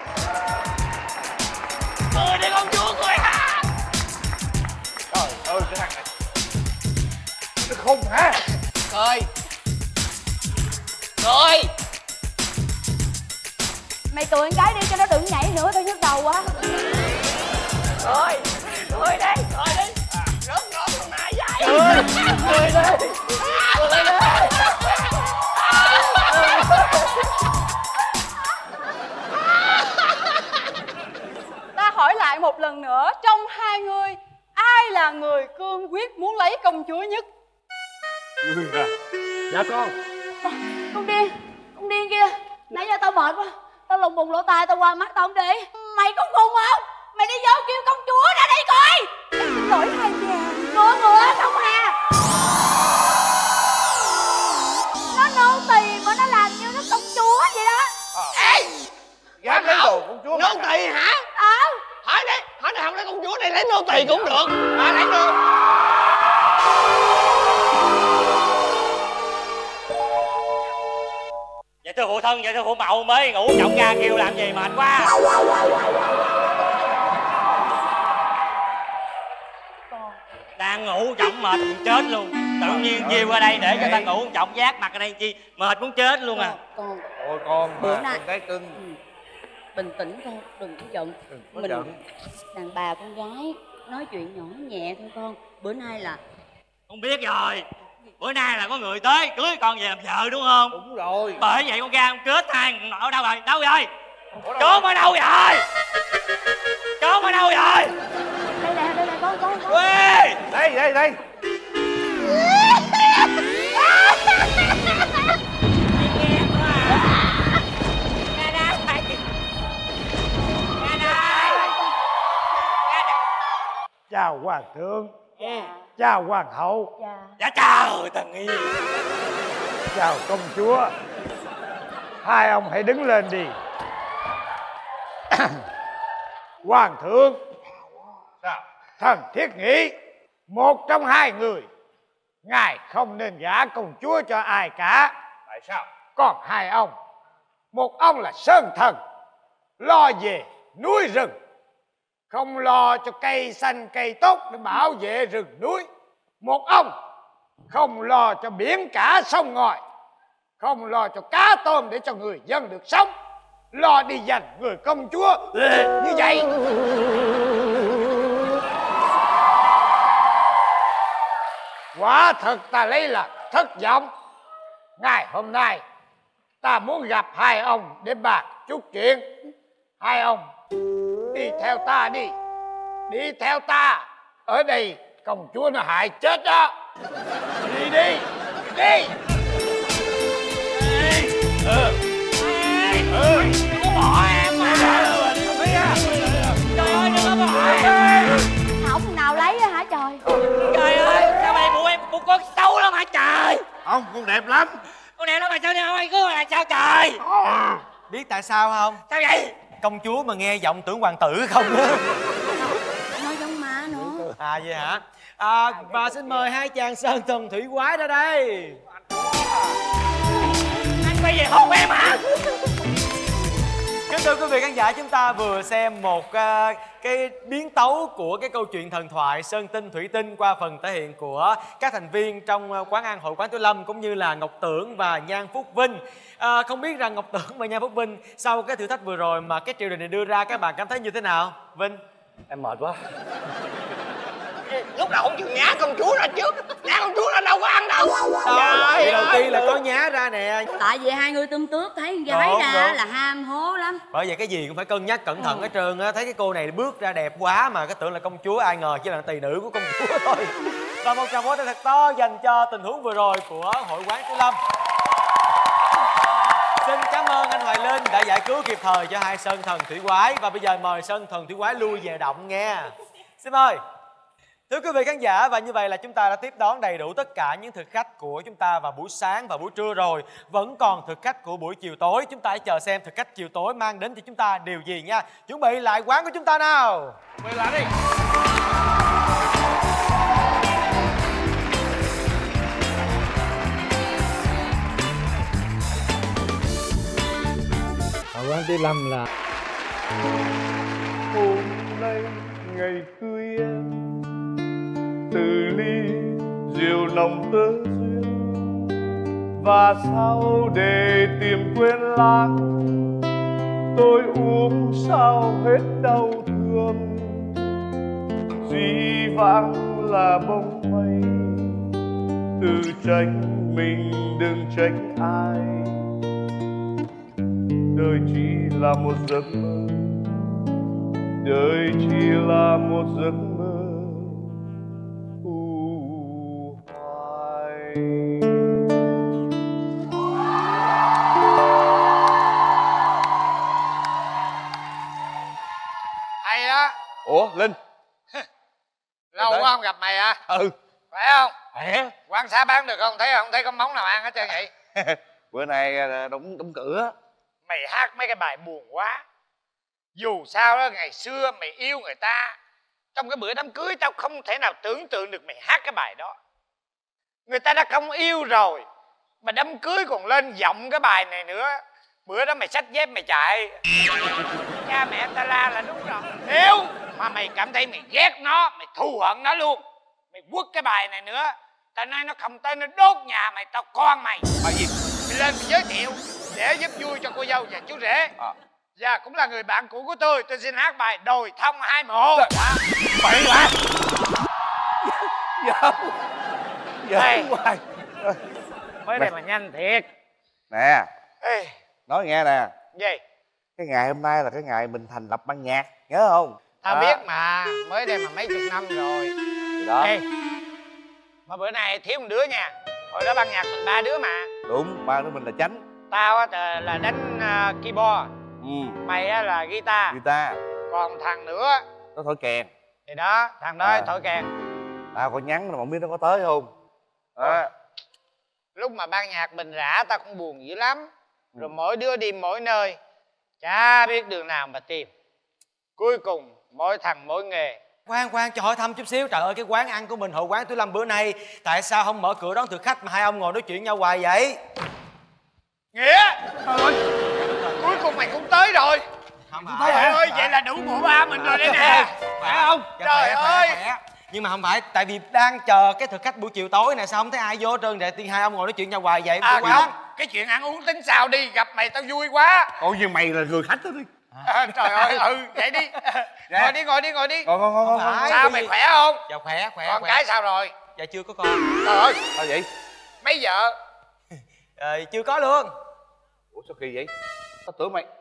Speaker 6: Cười đi con chúa cười ha.
Speaker 8: Trời ơi cái thằng này nó khùng hả?
Speaker 6: Cười. Cười.
Speaker 13: Mày cười một cái đi cho nó đừng nhảy nữa, tao nhức đầu quá.
Speaker 6: Cười. Cười đi. Cười đi. Rớt rớt con nãy vậy.
Speaker 8: Cười đi.
Speaker 6: Cười đi.
Speaker 19: Ta hỏi lại một lần nữa, trong hai người ai là người cương quyết muốn lấy công chúa nhất?
Speaker 8: Ngươi à? Dạ con.
Speaker 13: Con điên kia. Nãy giờ tao mệt quá, tao lùng bùng lỗ tai, tao qua mắt tao không đi. Mày có khùng không? Mày đi vô kêu công chúa ra đây coi.
Speaker 19: Em xin lỗi hai chàng.
Speaker 13: Ngựa không hà. Nó nô tỳ mà nó làm như nó công chúa vậy đó.
Speaker 6: Ê!
Speaker 8: Dám lấy đồ công chúa.
Speaker 6: Nô tỳ hả? Hỏi đi, hỏi này không lấy công chúa này lấy nô tỳ cũng được. Lấy được.
Speaker 18: Dạ thưa phụ thân, dạ thưa phụ mẫu, mới ngủ chọng ra kêu làm gì mệt quá. Đang ngủ chọng mệt muốn chết luôn. Tự nhiên kêu qua đây để cho ta ngủ chọng giác mặt ở đây chi mệt muốn chết luôn à.
Speaker 13: Con
Speaker 8: Ôi con
Speaker 13: bữa
Speaker 8: mà
Speaker 13: nay
Speaker 8: con cái cưng.
Speaker 13: bình tĩnh con, đừng có giận.
Speaker 8: Có giận.
Speaker 13: Đàn bà con gái nói chuyện nhỏ nhẹ thôi con. Bữa nay là
Speaker 18: Con biết rồi. Bữa nay là có người tới cưới con về làm vợ đúng không?
Speaker 8: Đúng rồi.
Speaker 18: Bởi vậy con ra con kết hai con nọ ở đâu rồi? Đâu rồi? Trốn ở đâu rồi? Trốn ở đâu rồi?
Speaker 13: đây nè con.
Speaker 18: Quê!
Speaker 8: Đây. Chào hoàng thượng. Chào hoàng hậu.
Speaker 18: Dạ chào Tần Nghi.
Speaker 8: Chào công chúa. Hai ông hãy đứng lên đi. Hoàng thượng. Sao? Thần thiết nghĩ một trong hai người, ngài không nên gả công chúa cho ai cả. Tại sao? Còn hai ông, một ông là Sơn Thần, lo về núi rừng, không lo cho cây xanh cây tốt để bảo vệ rừng núi. Một ông không lo cho biển cả sông ngòi, không lo cho cá tôm để cho người dân được sống, lo đi giành người công chúa như vậy. Quả thật ta lấy là thất vọng. Ngày hôm nay ta muốn gặp hai ông để bàn chút chuyện. Hai ông đi theo ta đi. Đi theo ta. Ở đây công chúa nó hại chết đó. Đi đi. Đi.
Speaker 18: Đừng có bỏ em mà. Trời ơi đừng có bỏ em.
Speaker 13: Không nào lấy á hả trời?
Speaker 18: Trời ơi sao mày phụ em phụ con xấu lắm hả trời?
Speaker 8: Không, con đẹp lắm.
Speaker 18: Con đẹp lắm mà sao mày cứ là sao trời?
Speaker 1: Biết tại sao không?
Speaker 18: Sao vậy?
Speaker 1: Công chúa mà nghe giọng tưởng hoàng tử không á.
Speaker 13: Nói giống má nữa.
Speaker 1: À vậy hả? Và xin mời hai chàng Sơn Thần Thủy Quái ra đây.
Speaker 18: Anh quay về hôn em hả?
Speaker 1: Kính thưa quý vị khán giả, chúng ta vừa xem một cái biến tấu của cái câu chuyện thần thoại Sơn Tinh Thủy Tinh qua phần thể hiện của các thành viên trong quán ăn Hội Quán Tiểu Lâm cũng như là Ngọc Tưởng và Nhan Phúc Vinh. Không biết rằng Ngọc Tưởng và Nhan Phúc Vinh sau cái thử thách vừa rồi mà cái triệu đề này đưa ra các bạn cảm thấy như thế nào? Vinh?
Speaker 2: Em mệt quá.
Speaker 6: Lúc đầu không chịu nhá công chúa ra trước. Nhá công chúa ra đâu có ăn đâu.
Speaker 1: Thì đầu tiên là có nhá ra nè.
Speaker 13: Tại vì hai người tươm tướp thấy con gái ra là ham hố lắm.
Speaker 1: Bởi vậy cái gì cũng phải cân nhắc cẩn thận hết trơn á. Thấy cái cô này bước ra đẹp quá mà cái tưởng là công chúa, ai ngờ chỉ là tỳ nữ của công chúa thôi. Và một tràng vỗ tay thật to dành cho tình huống vừa rồi của Hội Quán Tiểu Lâm. Xin cảm ơn anh Hoài Linh. Linh đã giải cứu kịp thời cho hai sơn thần thủy quái. Và bây giờ mời sơn thần thủy quái lui về động nghe. Xin mời. Thưa quý vị khán giả, và như vậy là chúng ta đã tiếp đón đầy đủ tất cả những thực khách của chúng ta vào buổi sáng và buổi trưa rồi. Vẫn còn thực khách của buổi chiều tối. Chúng ta hãy chờ xem thực khách chiều tối mang đến cho chúng ta điều gì nha. Chuẩn bị lại quán của chúng ta nào.
Speaker 5: Quay lại đi.
Speaker 20: Quán thứ 5 là hôm nay ngày cưới em, từ ly rượu nồng tơ duyên, và sau để tìm quên lãng, tôi uống sao hết đau thương. Dĩ vãng là bông mây, tự trách mình đừng trách ai. Đời chỉ là một giấc mơ, đời chỉ là một giấc mơ u hoài.
Speaker 8: Hay đó.
Speaker 5: Ủa Linh,
Speaker 8: Lâu quá không gặp mày à?
Speaker 5: Ừ.
Speaker 8: Khỏe không?
Speaker 5: Khỏe.
Speaker 8: Quán xá bán được không? Không thấy có món nào ăn hết trơn vậy?
Speaker 5: Bữa nay đóng cửa.
Speaker 8: Mày hát mấy cái bài buồn quá. Dù sao đó, ngày xưa mày yêu người ta, trong cái bữa đám cưới tao không thể nào tưởng tượng được mày hát cái bài đó. Người ta đã không yêu rồi mà đám cưới còn lên giọng cái bài này nữa. Bữa đó mày xách dép mày chạy, cha mẹ ta la là đúng rồi. Nếu mà mày cảm thấy mày ghét nó, mày thù hận nó luôn, mày quất cái bài này nữa, tao nói nó không tới nó đốt nhà mày, tao con mày.
Speaker 5: Bài gì?
Speaker 8: Mày lên mày giới thiệu để giúp vui cho cô dâu và chú rể. Và cũng là người bạn cũ của tôi xin hát bài Đồi Thông 21.
Speaker 5: Bậy bạ.
Speaker 8: Đây.
Speaker 5: Hoài.
Speaker 8: Mới đây mà nhanh thiệt.
Speaker 5: Nè,
Speaker 8: Ê,
Speaker 5: nói nghe nè,
Speaker 8: gì?
Speaker 5: cái ngày hôm nay là cái ngày mình thành lập ban nhạc, nhớ không?
Speaker 8: Tao biết mà, mới đây mà mấy chục năm rồi.
Speaker 5: Đó.
Speaker 8: Ê, mà bữa nay thiếu một đứa nha. Hồi đó ban nhạc mình 3 đứa mà.
Speaker 5: Đúng, ba đứa mình là chánh.
Speaker 8: Tao á là đánh keyboard, mày á là guitar, còn thằng nữa
Speaker 5: nó thổi kèn.
Speaker 8: thì đó, thằng đó thổi kèn.
Speaker 5: Tao có nhắn mà không biết nó có tới không. Đó.
Speaker 8: Lúc mà ban nhạc mình rã tao cũng buồn dữ lắm. Rồi mỗi đứa đi mỗi nơi, chả biết đường nào mà tìm. Cuối cùng mỗi thằng mỗi nghề.
Speaker 1: Khoan cho hỏi thăm chút xíu. Trời ơi, cái quán ăn của mình hội quán Thứ Lâm bữa nay tại sao không mở cửa đón thực khách mà hai ông ngồi nói chuyện nhau hoài vậy?
Speaker 8: Nghĩa, cuối cùng mày cũng tới rồi. Trời ơi, vậy là đủ bộ ba mình rồi đây nè. Phải không? Trời ơi.
Speaker 1: Nhưng mà không phải, tại vì đang chờ cái thực khách buổi chiều tối này, sao không thấy ai vô trơn vậy? Tiên hai ông ngồi nói chuyện nhau hoài vậy?
Speaker 8: Không, cái chuyện ăn uống tính sao đi, gặp mày tao vui quá.
Speaker 5: Ủa nhưng mày là người khách đó đi.
Speaker 8: Trời ơi, vậy đi. Ngồi đi.
Speaker 5: Ngồi.
Speaker 8: Sao mày khỏe không?
Speaker 1: Dạ khỏe.
Speaker 8: Con cái sao rồi?
Speaker 1: Dạ chưa có con.
Speaker 8: Trời ơi,
Speaker 5: sao vậy?
Speaker 8: mấy vợ?
Speaker 1: Chưa có luôn.
Speaker 5: Ủa sao kỳ vậy? Tao tưởng mày.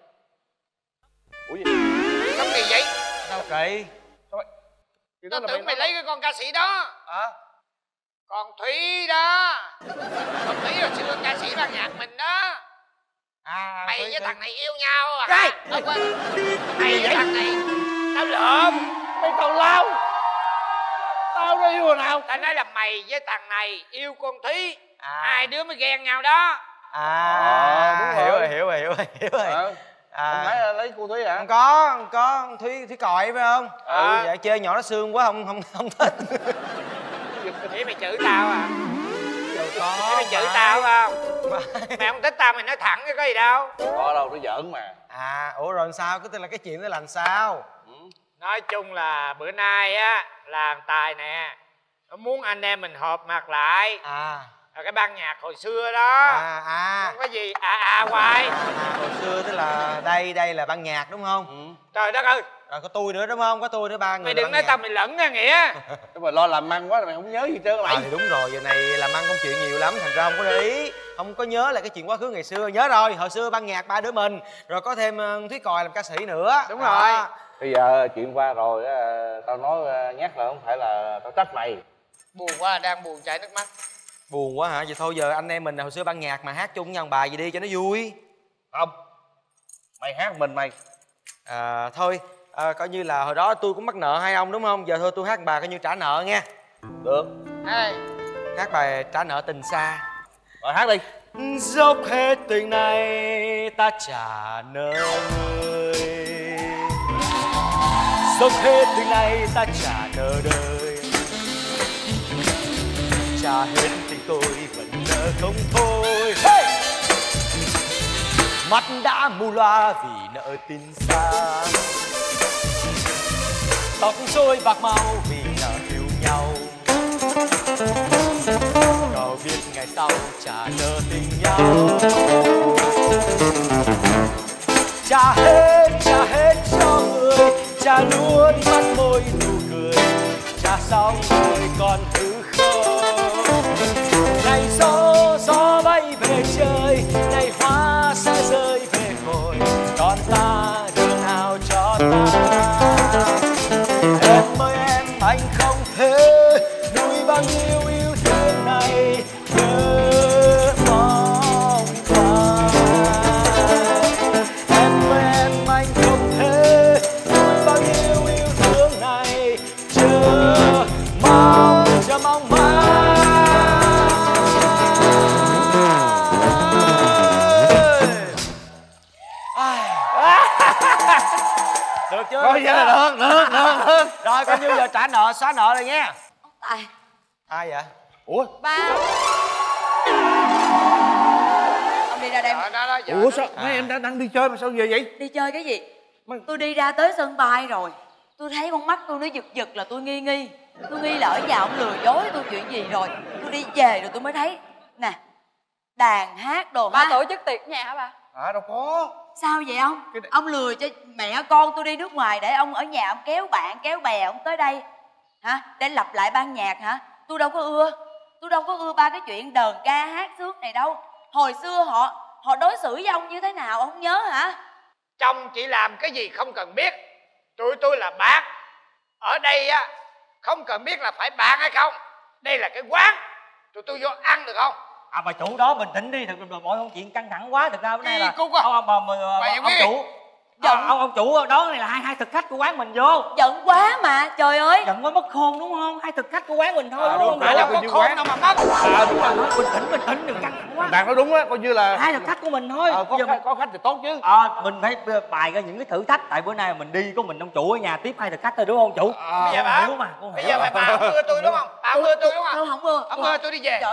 Speaker 5: Ủa gì?
Speaker 8: Sao kỳ vậy?
Speaker 1: Sao kỳ?
Speaker 8: Tao tưởng mày lấy cái con ca sĩ đó. Con Thúy đó. Con Thúy hồi xưa ca sĩ ban nhạc mình đó. Mày với thằng này yêu nhau à? Mày với thằng này tao lượm.
Speaker 5: Mày tào lao. Tao đã yêu hồi nào?
Speaker 8: Tao nói là mày với thằng này yêu con Thúy, hai đứa mới ghen nhau đó.
Speaker 1: Đúng rồi. Hiểu rồi.
Speaker 5: Không phải là lấy cô Thúy hả?
Speaker 1: Không có Thúy còi phải không? Dạ chơi nhỏ nó xương quá không thích.
Speaker 8: Để mày chửi tao à? Để mày chửi tao không? Mày không thích tao mày nói thẳng chứ có gì đâu.
Speaker 5: Có đâu, nó giỡn mà.
Speaker 1: Ủa rồi sao? Cái tên là cái chuyện đó là sao?
Speaker 8: Nói chung là bữa nay á là thằng Tài nè, nó muốn anh em mình họp mặt lại. Rồi cái ban nhạc hồi xưa đó. Không có gì hoài.
Speaker 1: Hồi xưa tức là đây là ban nhạc đúng không?
Speaker 8: Trời đất ơi.
Speaker 1: Rồi có tôi nữa đúng không? Có tôi nữa, ba người.
Speaker 8: Mày đừng nói tao mày lẫn nha Nghĩa.
Speaker 5: Nếu mà lo làm ăn quá là mày không nhớ gì trơn mày.
Speaker 1: Thì đúng rồi, giờ này làm ăn công chuyện nhiều lắm, thành ra không có để ý, không có nhớ là cái chuyện quá khứ ngày xưa. Nhớ rồi, hồi xưa ban nhạc ba đứa mình, rồi có thêm Thúy Còi làm ca sĩ nữa.
Speaker 8: Đúng rồi.
Speaker 5: Bây giờ chuyện qua rồi tao nói nhắc là không phải là tao trách mày.
Speaker 8: Buồn quá, đang buồn chảy nước mắt.
Speaker 1: Buồn quá hả? Vậy thôi giờ anh em mình hồi xưa ban nhạc mà hát chung nhau bài gì đi cho nó vui.
Speaker 5: Không, Mày hát mình mày.
Speaker 1: Thôi coi như là hồi đó tôi cũng mắc nợ hai ông đúng không? Giờ thôi tôi hát bài coi như trả nợ nha.
Speaker 5: Được.
Speaker 1: Hát bài trả nợ tình xa.
Speaker 5: Rồi hát đi.
Speaker 1: Dốc hết tình này ta trả nợ người, dốc hết tình này ta trả nợ đời, trả hết tình tôi vẫn nợ không thôi. Mắt đã mù loa vì nợ tình xa, tóc rối bạc màu vì nợ yêu nhau. Cậu biết ngày sau trả nợ tình nhau, trả hết cho người, trả luôn mắt môi nụ cười, trả xong rồi còn thứ không. Này gió bay về trời, này hoa xa rơi về cội, còn ta đường nào cho ta. Em ơi em, anh không thể nuôi bao nhiêu yêu thương này nhớ mong qua. Em ơi em, anh không thể nuôi bao nhiêu yêu thương này chờ mong được chưa?
Speaker 5: Coi như là được.
Speaker 1: Rồi coi như giờ trả nợ, xóa nợ rồi nha.
Speaker 13: Tài.
Speaker 1: Ai vậy?
Speaker 5: Ủa?
Speaker 13: Ba. Ông đi ra đây.
Speaker 5: Ủa sao mấy em đang đi chơi mà sao về vậy?
Speaker 13: Đi chơi cái gì? Tôi đi ra tới sân bay rồi, tôi thấy con mắt tôi nó giật giật là tôi nghi. Tôi nghi là ở nhà ông lừa dối tôi chuyện gì rồi. Tôi đi về rồi tôi mới thấy nè, đàn hát đồ.
Speaker 19: Ba tổ chức tiệc nhà hả ba?
Speaker 5: Đâu có.
Speaker 13: Sao vậy ông? Ông lừa cho mẹ con tôi đi nước ngoài để ông ở nhà ông kéo bạn kéo bè ông tới đây hả? Để lập lại ban nhạc hả? Tôi đâu có ưa ba cái chuyện đờn ca hát sướng này đâu. Hồi xưa họ đối xử với ông như thế nào ông không nhớ hả?
Speaker 8: Chồng chị làm cái gì không cần biết, tụi tôi là bạn. Ở đây á không cần biết là phải bạn hay không, đây là cái quán, tụi tôi vô ăn được không?
Speaker 18: Bà chủ đó bình tĩnh đi, thật ra mọi chuyện căng thẳng quá. Thực ra bữa nay là
Speaker 8: ông
Speaker 18: chủ ông chủ đó này là hai thực khách của quán mình vô.
Speaker 13: Giận quá mà, trời ơi.
Speaker 18: Giận quá mất khôn đúng không? Hai thực khách của quán mình thôi.
Speaker 8: Đúng phải là có khôn đâu mà mất.
Speaker 18: Đúng rồi, bình tĩnh đừng căng thẳng quá.
Speaker 5: Bạn nói đúng á, coi như là
Speaker 18: hai thực khách của mình thôi.
Speaker 5: Có khách thì tốt chứ.
Speaker 18: Mình phải bài ra những cái thử thách. Tại bữa nay mình đi có mình ông chủ ở nhà tiếp hai thực khách thôi đúng không chủ?
Speaker 8: Bây giờ bà bây giờ bà không ưa tôi đúng không? Bà không ưa tôi đúng không?
Speaker 13: Tôi không ưa.
Speaker 8: Không ưa tôi đi về.
Speaker 13: Sao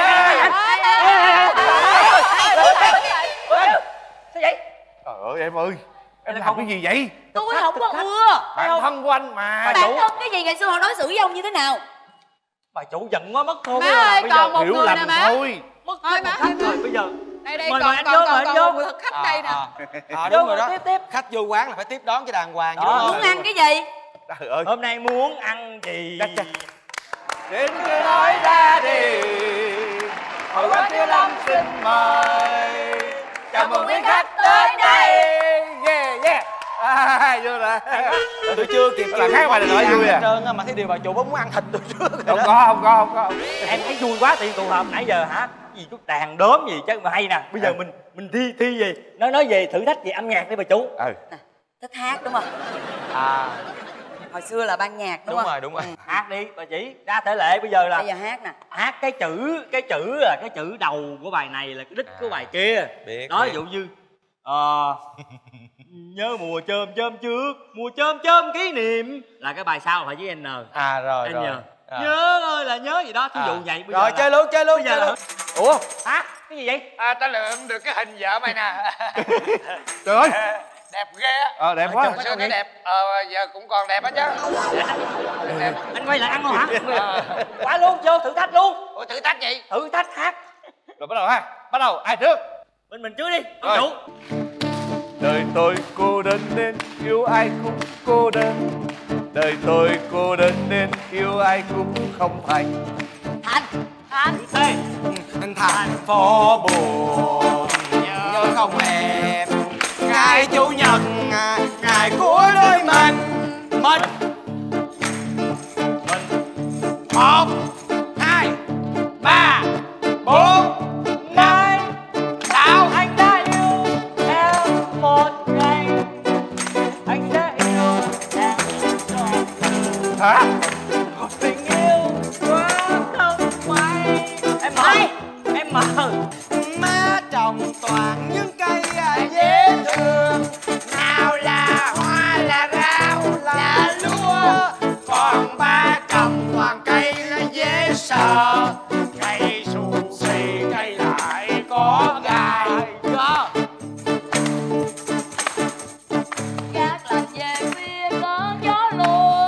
Speaker 8: vậy?
Speaker 5: Trời ơi em ơi, em làm cái gì vậy?
Speaker 13: Tôi không có ưa.
Speaker 5: Bạn thân của anh mà.
Speaker 13: Bạn thân cái gì, ngày xưa họ đối xử với ông như thế nào?
Speaker 18: Bà chủ giận quá mất khôn.
Speaker 19: Má ơi, còn một
Speaker 5: hiểu
Speaker 19: người
Speaker 5: lầm
Speaker 19: nè má.
Speaker 5: thôi.
Speaker 19: Mất thôi má.
Speaker 18: Rồi bây giờ
Speaker 19: đây
Speaker 18: mời
Speaker 19: còn
Speaker 18: anh vô.
Speaker 19: một thực khách đây nè.
Speaker 1: Đúng rồi đó. Khách vô quán là phải tiếp đón cho đàng hoàng.
Speaker 13: Muốn ăn cái gì?
Speaker 5: Trời ơi.
Speaker 18: Hôm nay muốn ăn gì?
Speaker 5: Xin cứ nói ra đi. Hồi quán Thiếu Lâm xin mời. Chào mừng quý khách tới đây. Yeah. Vô rồi.
Speaker 1: Tôi chưa kịp
Speaker 5: khác bài này nói vui à.
Speaker 1: Mà thấy điều bà chủ muốn ăn thịt tôi trước.
Speaker 5: Không có.
Speaker 18: Em thấy vui quá tiền tụ họp nãy giờ hả? Gì chút đàn đốm gì chắc mà hay nè. Bây giờ mình thi gì? Nói về thử thách về âm nhạc đi bà chủ.
Speaker 13: Thích hát đúng không? Hồi xưa là ban nhạc đúng không?
Speaker 1: Đúng rồi.
Speaker 18: Hát đi bà chỉ. Ra thể lệ bây giờ là
Speaker 13: bây giờ hát nè.
Speaker 18: Hát cái chữ là cái chữ đầu của bài này là cái đích của bài kia. Nói ví dụ như nhớ mùa chôm trước, mùa chôm kỷ niệm là cái bài sau phải với N.
Speaker 1: Rồi.
Speaker 18: N. Nhớ ơi là nhớ gì đó, thí dụ vậy. Bây
Speaker 1: rồi
Speaker 18: giờ
Speaker 1: chơi luôn.
Speaker 18: Ủa hả? Cái gì vậy?
Speaker 8: Ta lượm được cái hình vợ mày nè.
Speaker 5: Trời ơi.
Speaker 8: Đẹp ghê á.
Speaker 5: Đẹp quá.
Speaker 8: Hồi xưa nó đẹp, giờ cũng còn đẹp á chứ.
Speaker 18: Anh quay lại ăn luôn hả? Quá luôn, vô thử thách luôn.
Speaker 8: Ủa thử thách gì?
Speaker 18: Thử thách hát.
Speaker 5: Rồi bắt đầu ha. Bắt đầu ai trước?
Speaker 18: Mình trước đi, ông chủ.
Speaker 20: Đời tôi cô đơn nên yêu ai cũng cô đơn. Đời tôi cô đơn nên yêu ai cũng không thành.
Speaker 1: Thành phố buồn nhớ không em. Ngày chủ nhật ngày của đôi mình. 1 2 3 4 5 6.
Speaker 18: Anh đã yêu em một
Speaker 1: trồng toàn những cây dễ thương. Nào là hoa, là rau, là lúa, còn ba trồng toàn cây dễ sợ. Cây xù xì, cây lại có gai.
Speaker 7: Gác là về khuya có gió lùa.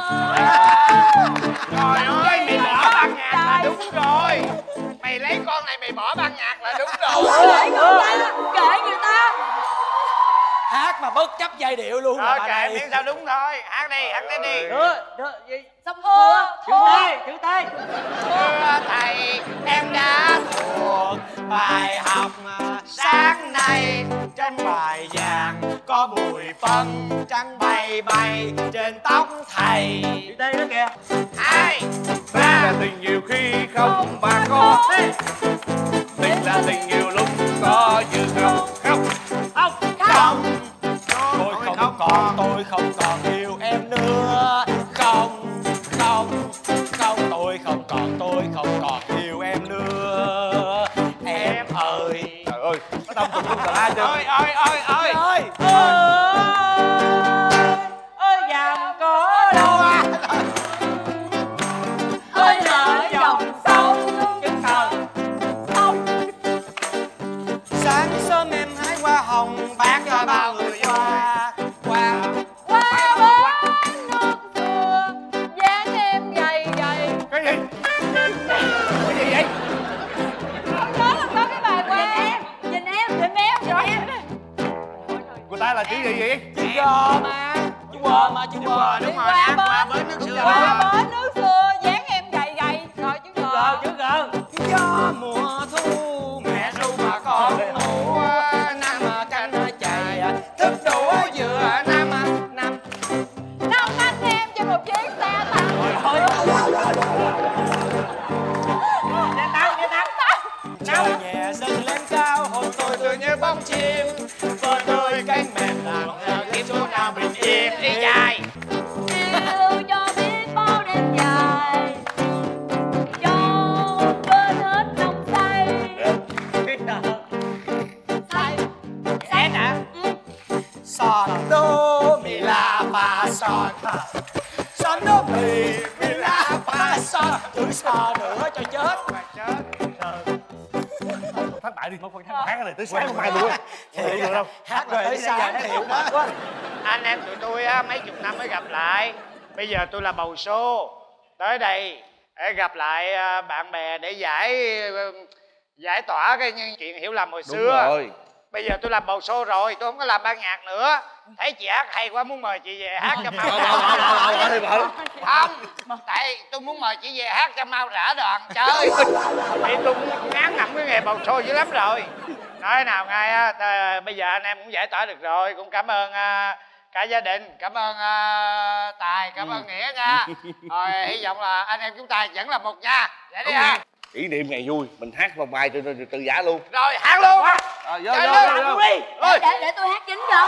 Speaker 8: Trời ơi, mày bỏ ban nhạc là đúng rồi. Mày lấy con này mày bỏ ban nhạc là đúng rồi.
Speaker 7: Kệ người ta.
Speaker 1: Hát mà bất chấp giai điệu luôn
Speaker 8: Thôi
Speaker 1: là bà
Speaker 8: kệ
Speaker 1: này.
Speaker 8: miễn sao đúng thôi. Hát đi, hát tiếp đi.
Speaker 18: Gì?
Speaker 7: Sắp thua.
Speaker 18: Chữ T, chữ T.
Speaker 8: Thưa thầy, em đã thuộc bài học sáng nay. Trên bài vàng có bụi phân trắng bay bay trên tóc thầy.
Speaker 18: Chữ T đó kìa.
Speaker 8: 2,
Speaker 20: Tình là tình yêu khi không và có. Tình là tình yêu lúc có như không.
Speaker 1: Không, tôi không còn yêu em nữa. Không, tôi không còn yêu em nữa. Em ơi.
Speaker 20: Trời ơi, nó tâm tình luôn cả chưa?
Speaker 8: ơi.
Speaker 18: Ơi dàm có đâu
Speaker 7: Ơi nở dòng sông
Speaker 18: chân thần.
Speaker 1: Sáng sớm em hái hoa hồng bán cho bao người qua.
Speaker 7: qua bến nước xưa dáng em dày dày.
Speaker 8: Cái gì? Cái gì vậy?
Speaker 7: Đó là có cái bài qua em. Nhìn em rồi em.
Speaker 20: Của ta là chữ gì vậy?
Speaker 1: Chữ G mà. Chữ G
Speaker 8: Đúng rồi,
Speaker 7: Qua
Speaker 8: bến nước xưa.
Speaker 7: qua bến nước xưa dáng em dày dày. Rồi chữ G.
Speaker 18: Chữ G.
Speaker 1: Gió mùa thu mẹ ru mà con ngủ. Nam canh chạy thức đủ vừa năm
Speaker 7: anh em trên một chiếc xe tăng.
Speaker 1: trời nhẹ dâng lên cao hồn tôi như bóng chim. Vợ tôi cánh mềm làm kiếm chỗ nào bình yên đi dài.
Speaker 7: Yêu cho biết bao đêm dài, cho quên hết nồng say. Say
Speaker 1: hả? Son đô mi la fa son, son đô mi la fa son. Chữ sò nữa cho chết.
Speaker 20: Thất bại đi, một phần hát cái này tới sáng mai luôn á. Không được đâu.
Speaker 1: Hát rồi tới sáng thiệt đó.
Speaker 8: Anh em tụi tôi á mấy chục năm mới gặp lại. Bây giờ tôi là bầu sô tới đây để gặp lại bạn bè để giải tỏa cái chuyện hiểu lầm hồi xưa.
Speaker 20: Đúng rồi.
Speaker 8: Bây giờ tôi làm bầu sô rồi, tôi không có làm ban nhạc nữa. Thấy chị hát hay quá muốn mời chị về hát cho mau. Không, tại tôi muốn mời chị về hát cho mau rã đoàn chơi. Vì tôi cũng ngán ngẩm cái nghề bầu sô dữ lắm rồi. Nói nào ngay bây giờ anh em cũng giải tỏa được rồi. Cũng cảm ơn cả gia đình, cảm ơn Tài, cảm ơn Nghĩa nha. Rồi hy vọng là anh em chúng ta vẫn là một nha. Vậy đi ha.
Speaker 20: Kỷ niệm ngày vui, mình hát vào bài cho từ giả luôn.
Speaker 8: Rồi hát luôn.
Speaker 20: Rồi vô
Speaker 8: đi.
Speaker 7: Để tôi hát chính cho.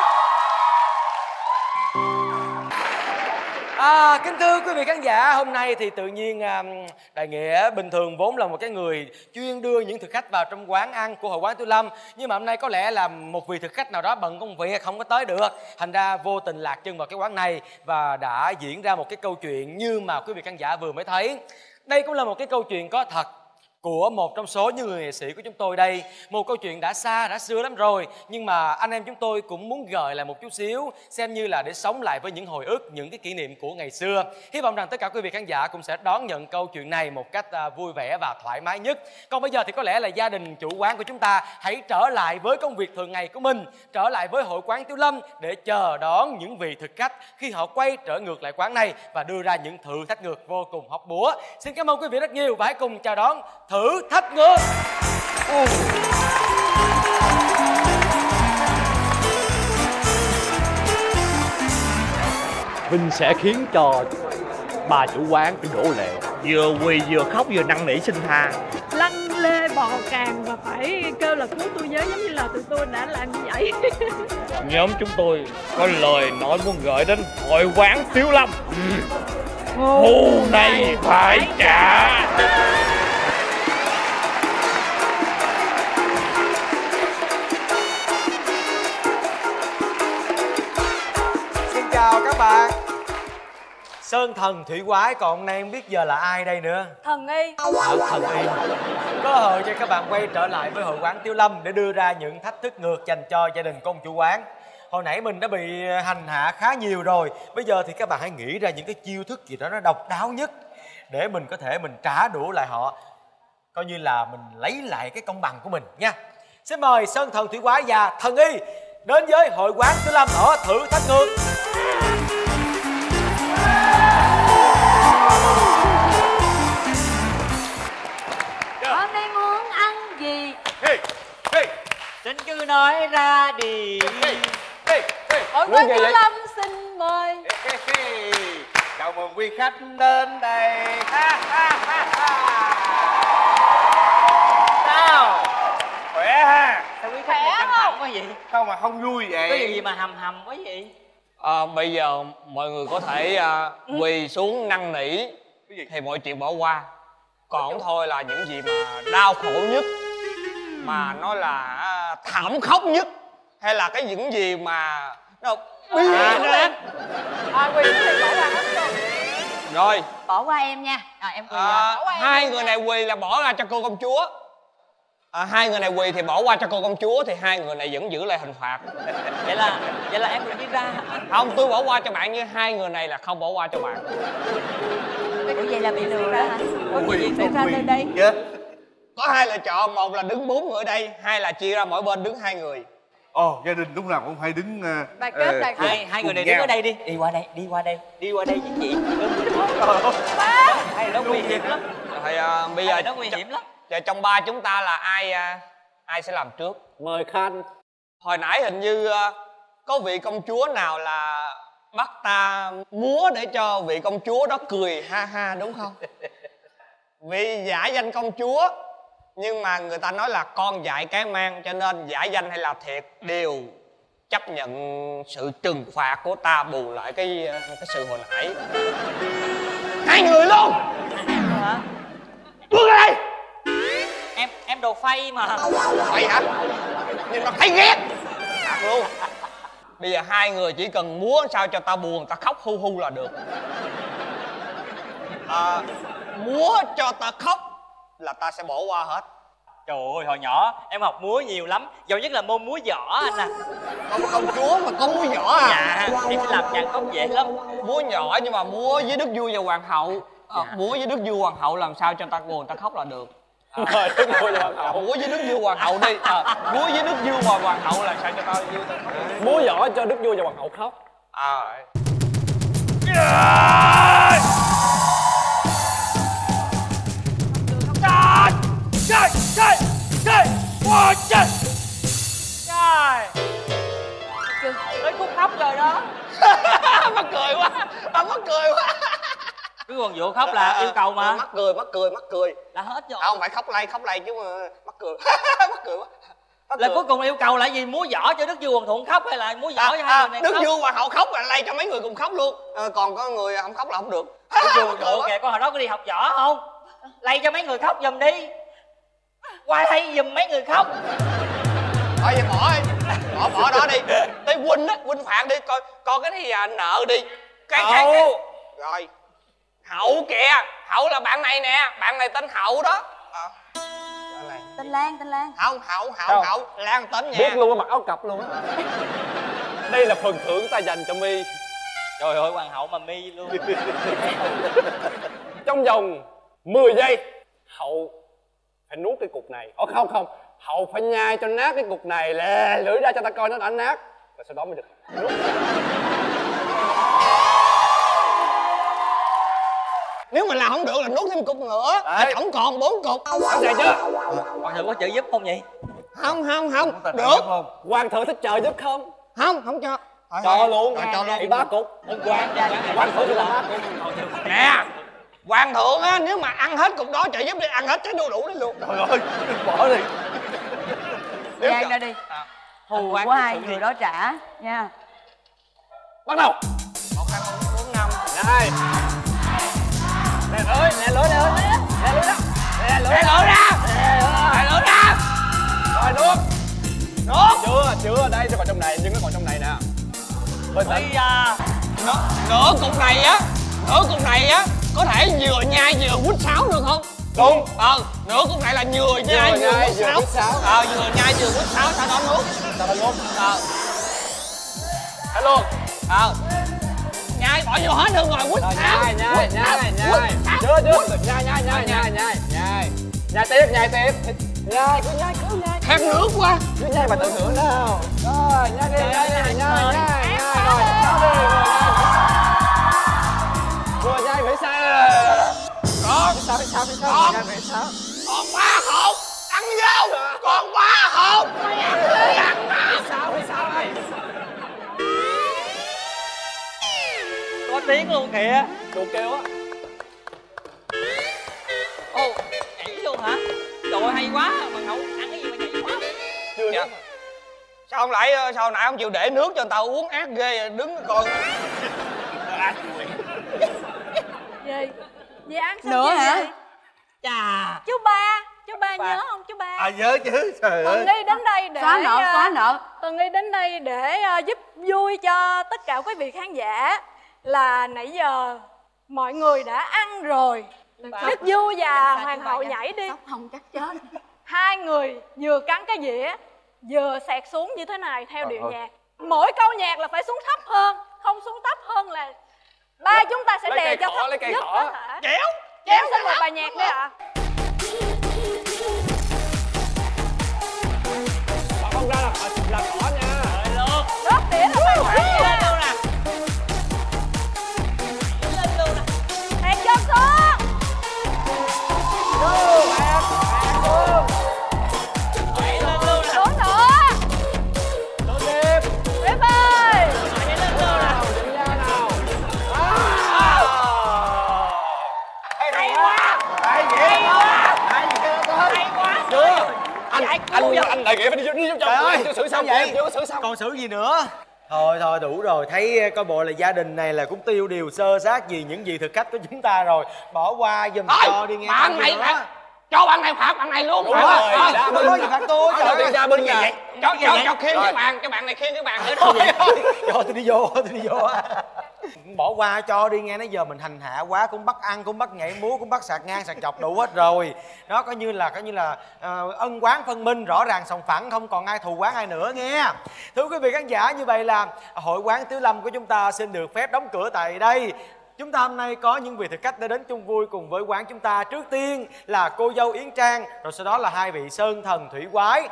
Speaker 1: Kính thưa quý vị khán giả, hôm nay thì tự nhiên Đại Nghĩa bình thường vốn là một cái người chuyên đưa những thực khách vào trong quán ăn của hội quán Tiểu Lâm. Nhưng mà hôm nay có lẽ là một vị thực khách nào đó bận công việc không có tới được, thành ra vô tình lạc chân vào cái quán này và đã diễn ra một cái câu chuyện như mà quý vị khán giả vừa mới thấy. Đây cũng là một cái câu chuyện có thật của một trong số những người nghệ sĩ của chúng tôi đây. Một câu chuyện đã xa, đã xưa lắm rồi, nhưng mà anh em chúng tôi cũng muốn gợi lại một chút xíu, xem như là để sống lại với những hồi ức, những cái kỷ niệm của ngày xưa. Hy vọng rằng tất cả quý vị khán giả cũng sẽ đón nhận câu chuyện này một cách vui vẻ và thoải mái nhất. Còn bây giờ thì có lẽ là gia đình chủ quán của chúng ta hãy trở lại với công việc thường ngày của mình, trở lại với hội quán Tiểu Lâm để chờ đón những vị thực khách khi họ quay trở ngược lại quán này và đưa ra những thử thách ngược vô cùng hóc búa. Xin cảm ơn quý vị rất nhiều và hãy cùng chào đón thử thách ngược.
Speaker 18: Vinh sẽ khiến cho bà chủ quán phải đổ lệ, vừa quỳ vừa khóc vừa năn nỉ xin tha.
Speaker 21: Lăn lê bò càng và phải kêu là cứu tôi với, giống như là tụi tôi đã làm như vậy.
Speaker 18: Nhóm chúng tôi có lời nói muốn gửi đến hội quán Tiểu Lâm. Thù này phải trả.
Speaker 1: bạn. Sơn thần thủy quái, còn nay em biết giờ là ai đây nữa?
Speaker 19: Thần Y.
Speaker 1: Thần Y. Cơ hội cho các bạn quay trở lại với hội quán Tiếu Lâm để đưa ra những thách thức ngược dành cho gia đình công chủ quán. Hồi nãy mình đã bị hành hạ khá nhiều rồi, bây giờ thì các bạn hãy nghĩ ra những cái chiêu thức gì đó nó độc đáo nhất để mình có thể mình trả đũa lại họ, coi như là mình lấy lại cái công bằng của mình nha. Xin mời Sơn thần thủy quái và Thần Y đến với hội quán Tiếu Lâm ở thử thách ngược.
Speaker 13: Hôm nay muốn ăn gì?
Speaker 18: Xin cứ nói ra đi.
Speaker 19: Hội quán Tiếu Lâm xin mời.
Speaker 20: Chào mừng quý khách đến đây.
Speaker 18: Sao?
Speaker 20: Khỏe ha?
Speaker 18: Sao quý khách này căng thẳng quá vậy?
Speaker 20: Sao mà không vui vậy?
Speaker 18: Có gì mà hầm quá vậy?
Speaker 6: Bây giờ mọi người có thể quỳ xuống năn nỉ thì mọi chuyện bỏ qua. Còn thôi là những gì mà đau khổ nhất, mà nó là thảm khốc nhất, hay là cái những gì mà nó bi đát.
Speaker 19: Quỳ thì bỏ qua hết rồi.
Speaker 6: Rồi
Speaker 13: Bỏ qua em nha. Em quỳ
Speaker 6: hai người này quỳ là bỏ ra cho cô công chúa. Hai người này quỳ thì bỏ qua cho cô công chúa, thì hai người này vẫn giữ lại hình phạt.
Speaker 18: Vậy là em được đi ra hả?
Speaker 6: Không, tôi bỏ qua cho bạn, nhưng hai người này là không bỏ qua cho bạn.
Speaker 13: Ủa vậy là bị lừa đó hả? Ủa gì xảy ra nơi đây?
Speaker 6: Có hai lựa chọn, một là đứng 4 người ở đây, hai là chia ra mỗi bên đứng 2 người.
Speaker 20: Ồ, gia đình lúc nào cũng phải đứng
Speaker 19: Đoàn kết, đoàn kết.
Speaker 18: Hai người này đứng ở đây đi. Đi qua đây với chị. Hay nó nguy hiểm lắm.
Speaker 6: Thì bây giờ
Speaker 18: nó nguy hiểm lắm.
Speaker 6: Giờ trong ba chúng ta là ai sẽ làm trước?
Speaker 18: Mời Khanh.
Speaker 6: Hồi nãy hình như có vị công chúa nào là bắt ta múa để cho vị công chúa đó cười ha ha, đúng không? Vì giả danh công chúa, nhưng mà người ta nói là con dại cái mang, cho nên giả danh hay là thiệt đều chấp nhận sự trừng phạt của ta, bù lại cái sự hồi nãy. Hai người luôn.
Speaker 18: Hả?
Speaker 6: Bước ra đây.
Speaker 18: Em đồ phay mà.
Speaker 6: Phay hả? Nhưng mà thấy ghét thật luôn. Bây giờ hai người chỉ cần múa sao cho ta buồn, ta khóc hu hu là được. Múa cho ta khóc là ta sẽ bỏ qua hết.
Speaker 18: Trời ơi, hồi nhỏ em học múa nhiều lắm, giỏi nhất là môn múa giỏ anh à.
Speaker 6: Công chúa mà có múa giỏ à?
Speaker 18: Dạ, em sẽ làm chàng khóc dễ lắm.
Speaker 6: Múa nhỏ nhưng mà múa với đức vua và hoàng hậu. Múa với đức vua hoàng hậu làm sao cho ta buồn ta khóc là được.
Speaker 18: Đức vua và hoàng hậu.
Speaker 6: Múa với đức vua hoàng hậu đi. Múa với đức vua và hoàng hậu là sao cho ta vui ta khóc.
Speaker 18: Múa giỏ cho đức vua và hoàng hậu khóc. Trời! Wow, trời! Trời! Tới khúc khóc rồi đó.
Speaker 6: Mắc cười quá. Mắc cười quá.
Speaker 18: Cứ còn vụ khóc là yêu cầu mà.
Speaker 6: Mắc cười.
Speaker 18: Là hết rồi.
Speaker 6: Không phải khóc lay chứ mà mắc cười. Mắc cười quá.
Speaker 18: Là cuối cùng yêu cầu là gì? Múa giỏ cho đức vua hoàng thượng khóc hay là múa giỏ cho hai người này
Speaker 6: đức
Speaker 18: khóc?
Speaker 6: vua hoàng hậu khóc là lay cho mấy người cùng khóc luôn. Còn có người không khóc là không được.
Speaker 18: Đức vua hoàng thượng kìa, con hồi đó có đi học võ không? Lay cho mấy người khóc giùm đi. Qua đây giùm mấy người khóc.
Speaker 6: Thôi vậy bỏ đó đi. Tới huynh phạt đi, coi cái này nợ đi. Cái rồi. Hậu kìa, Hậu là bạn này nè, bạn này tên Hậu đó.
Speaker 13: Tên Lan.
Speaker 6: Không, Hậu, Lan tên nha.
Speaker 18: Biết luôn á, mặc áo cặp luôn á. Đây là phần thưởng ta dành cho My. Trời ơi, hoàng hậu mà My luôn. Trong vòng 10 giây, Hậu phải nuốt cái cục này. Không, Hậu phải nhai cho nát cái cục này, lè lưỡi ra cho ta coi nó đã nát, và sau đó mới được nuốt.
Speaker 6: Nếu mà làm không được là nuốt thêm cục nữa. Tổng còn 4 cục.
Speaker 18: Sẵn sàng chưa? Hoàng thượng có trợ giúp không vậy?
Speaker 6: Không được.
Speaker 18: Hoàng thượng thích trợ giúp không?
Speaker 6: Không cho.
Speaker 18: Cho luôn.
Speaker 6: Cho luôn.
Speaker 18: Thì 3 cục. Hoàng thượng là 3 cục.
Speaker 6: Nè, hoàng thượng á, nếu mà ăn hết cục đó trợ giúp đi, ăn hết trái đu đủ đi luôn.
Speaker 20: Trời ơi, bỏ đi.
Speaker 13: Giang ra đi. Thù của hai người đó trả nha.
Speaker 18: Bắt đầu.
Speaker 6: 1, 2, 3, 4, 5.
Speaker 18: Đây. Lẹ lưỡi đó. Rồi nuốt. Chưa, đây nó còn trong này, nhưng nó còn trong này nè. Bình tĩnh.
Speaker 12: Nửa cục này á, có thể vừa nhai vừa quýt sáo được không?
Speaker 15: Đúng.
Speaker 12: Nửa cục này là vừa nhai vừa quýt sáo. Vừa nhai vừa quýt sáo, sao đó nuốt. Hết luôn. Nhai bỏ vô hết luôn rồi, quýt sáo. Nhai. Chưa, nhai tiếp. Nhai, cứ nhai. Khát nước quá. Cứ nhai mà tận hưởng nào. Rồi, nhai đi, nhai. Rồi, sáo đi, vừa nhai phải sao? Còn quá hột, ăn vô, còn quá hột. Phải sao đây?
Speaker 18: Có tiếng luôn kìa.
Speaker 12: Chuột kêu á.
Speaker 6: Ồ, nhảy luôn hả? Trời ơi, hay quá, mà Hậu ăn cái gì mà nhảy quá.
Speaker 12: Chưa dạ. Sao nãy không chịu để nước cho người ta uống, ác ghê, đứng coi.
Speaker 21: Gì ăn xong
Speaker 13: nữa hả?
Speaker 21: vậy?
Speaker 6: Chà.
Speaker 21: Chú ba nhớ không chú ba?
Speaker 5: Nhớ chứ, trời ơi.
Speaker 21: Tường Nghi đến đây để
Speaker 13: xóa nợ.
Speaker 21: Tường Nghi đến đây để giúp vui cho tất cả quý vị khán giả. Là nãy giờ mọi người đã ăn rồi. Đức Du và Hoàng hậu nhảy đi.
Speaker 13: Không chắc chết.
Speaker 21: Hai người vừa cắn cái dĩa vừa xẹt xuống như thế này theo điệu nhạc. Mỗi câu nhạc là phải xuống thấp hơn, không xuống thấp hơn là ba chúng ta sẽ đè cho thấp nhất có thể. Kéo xin một bài nhạc đi ạ.
Speaker 12: Không ra là cỏ nha.
Speaker 21: Rớt đĩa là phải nhảy
Speaker 6: Lên luôn nè. Lên luôn nè.
Speaker 21: Hẹn chân xuống.
Speaker 6: Lên luôn nè.
Speaker 21: Xuống nữa. Tiếp ơi.
Speaker 6: Lên luôn nè.
Speaker 12: Hay quá. Anh đại nghĩa phải đi giúp chồng. Chưa xử xong vậy? Chưa xử xong.
Speaker 1: Còn xử gì nữa? Thôi đủ rồi, thấy coi bộ là gia đình này là cũng tiêu điều sơ sát vì những gì thực khách của chúng ta rồi. Bỏ qua giùm cho đi nghe.
Speaker 12: Bạn này cho bạn này phạt bạn này luôn.
Speaker 1: Đúng rồi. Đừng có gì phạt tôi.
Speaker 12: Trời ơi, gia binh vậy. Cho khiêng cái bạn này khiêng cái bạn nữa.
Speaker 1: Cho tôi đi vô. Bỏ qua cho đi nghe, nãy giờ mình hành hạ quá, cũng bắt ăn, cũng bắt nhảy múa, cũng bắt sạc ngang sạc chọc đủ hết rồi. Đó coi như là ân oán phân minh, rõ ràng sòng phẳng, không còn ai thù oán ai nữa nghe. Thưa quý vị khán giả, như vậy là hội quán Tiếu Lâm của chúng ta xin được phép đóng cửa tại đây. Chúng ta hôm nay có những vị thực khách đã đến chung vui cùng với quán chúng ta. Trước tiên là cô dâu Yến Trang, rồi sau đó là hai vị sơn thần thủy quái.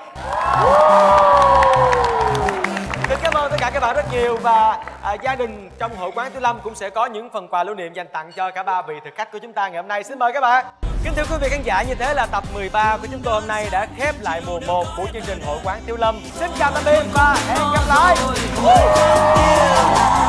Speaker 1: Xin cảm ơn tất cả các bạn rất nhiều. Và gia đình trong hội quán Tiếu Lâm cũng sẽ có những phần quà lưu niệm dành tặng cho cả ba vị thực khách của chúng ta ngày hôm nay. Xin mời các bạn. Kính thưa quý vị khán giả, như thế là tập 13 của chúng tôi hôm nay đã khép lại mùa 1 của chương trình hội quán Tiếu Lâm. Xin chào tạm biệt và hẹn gặp lại.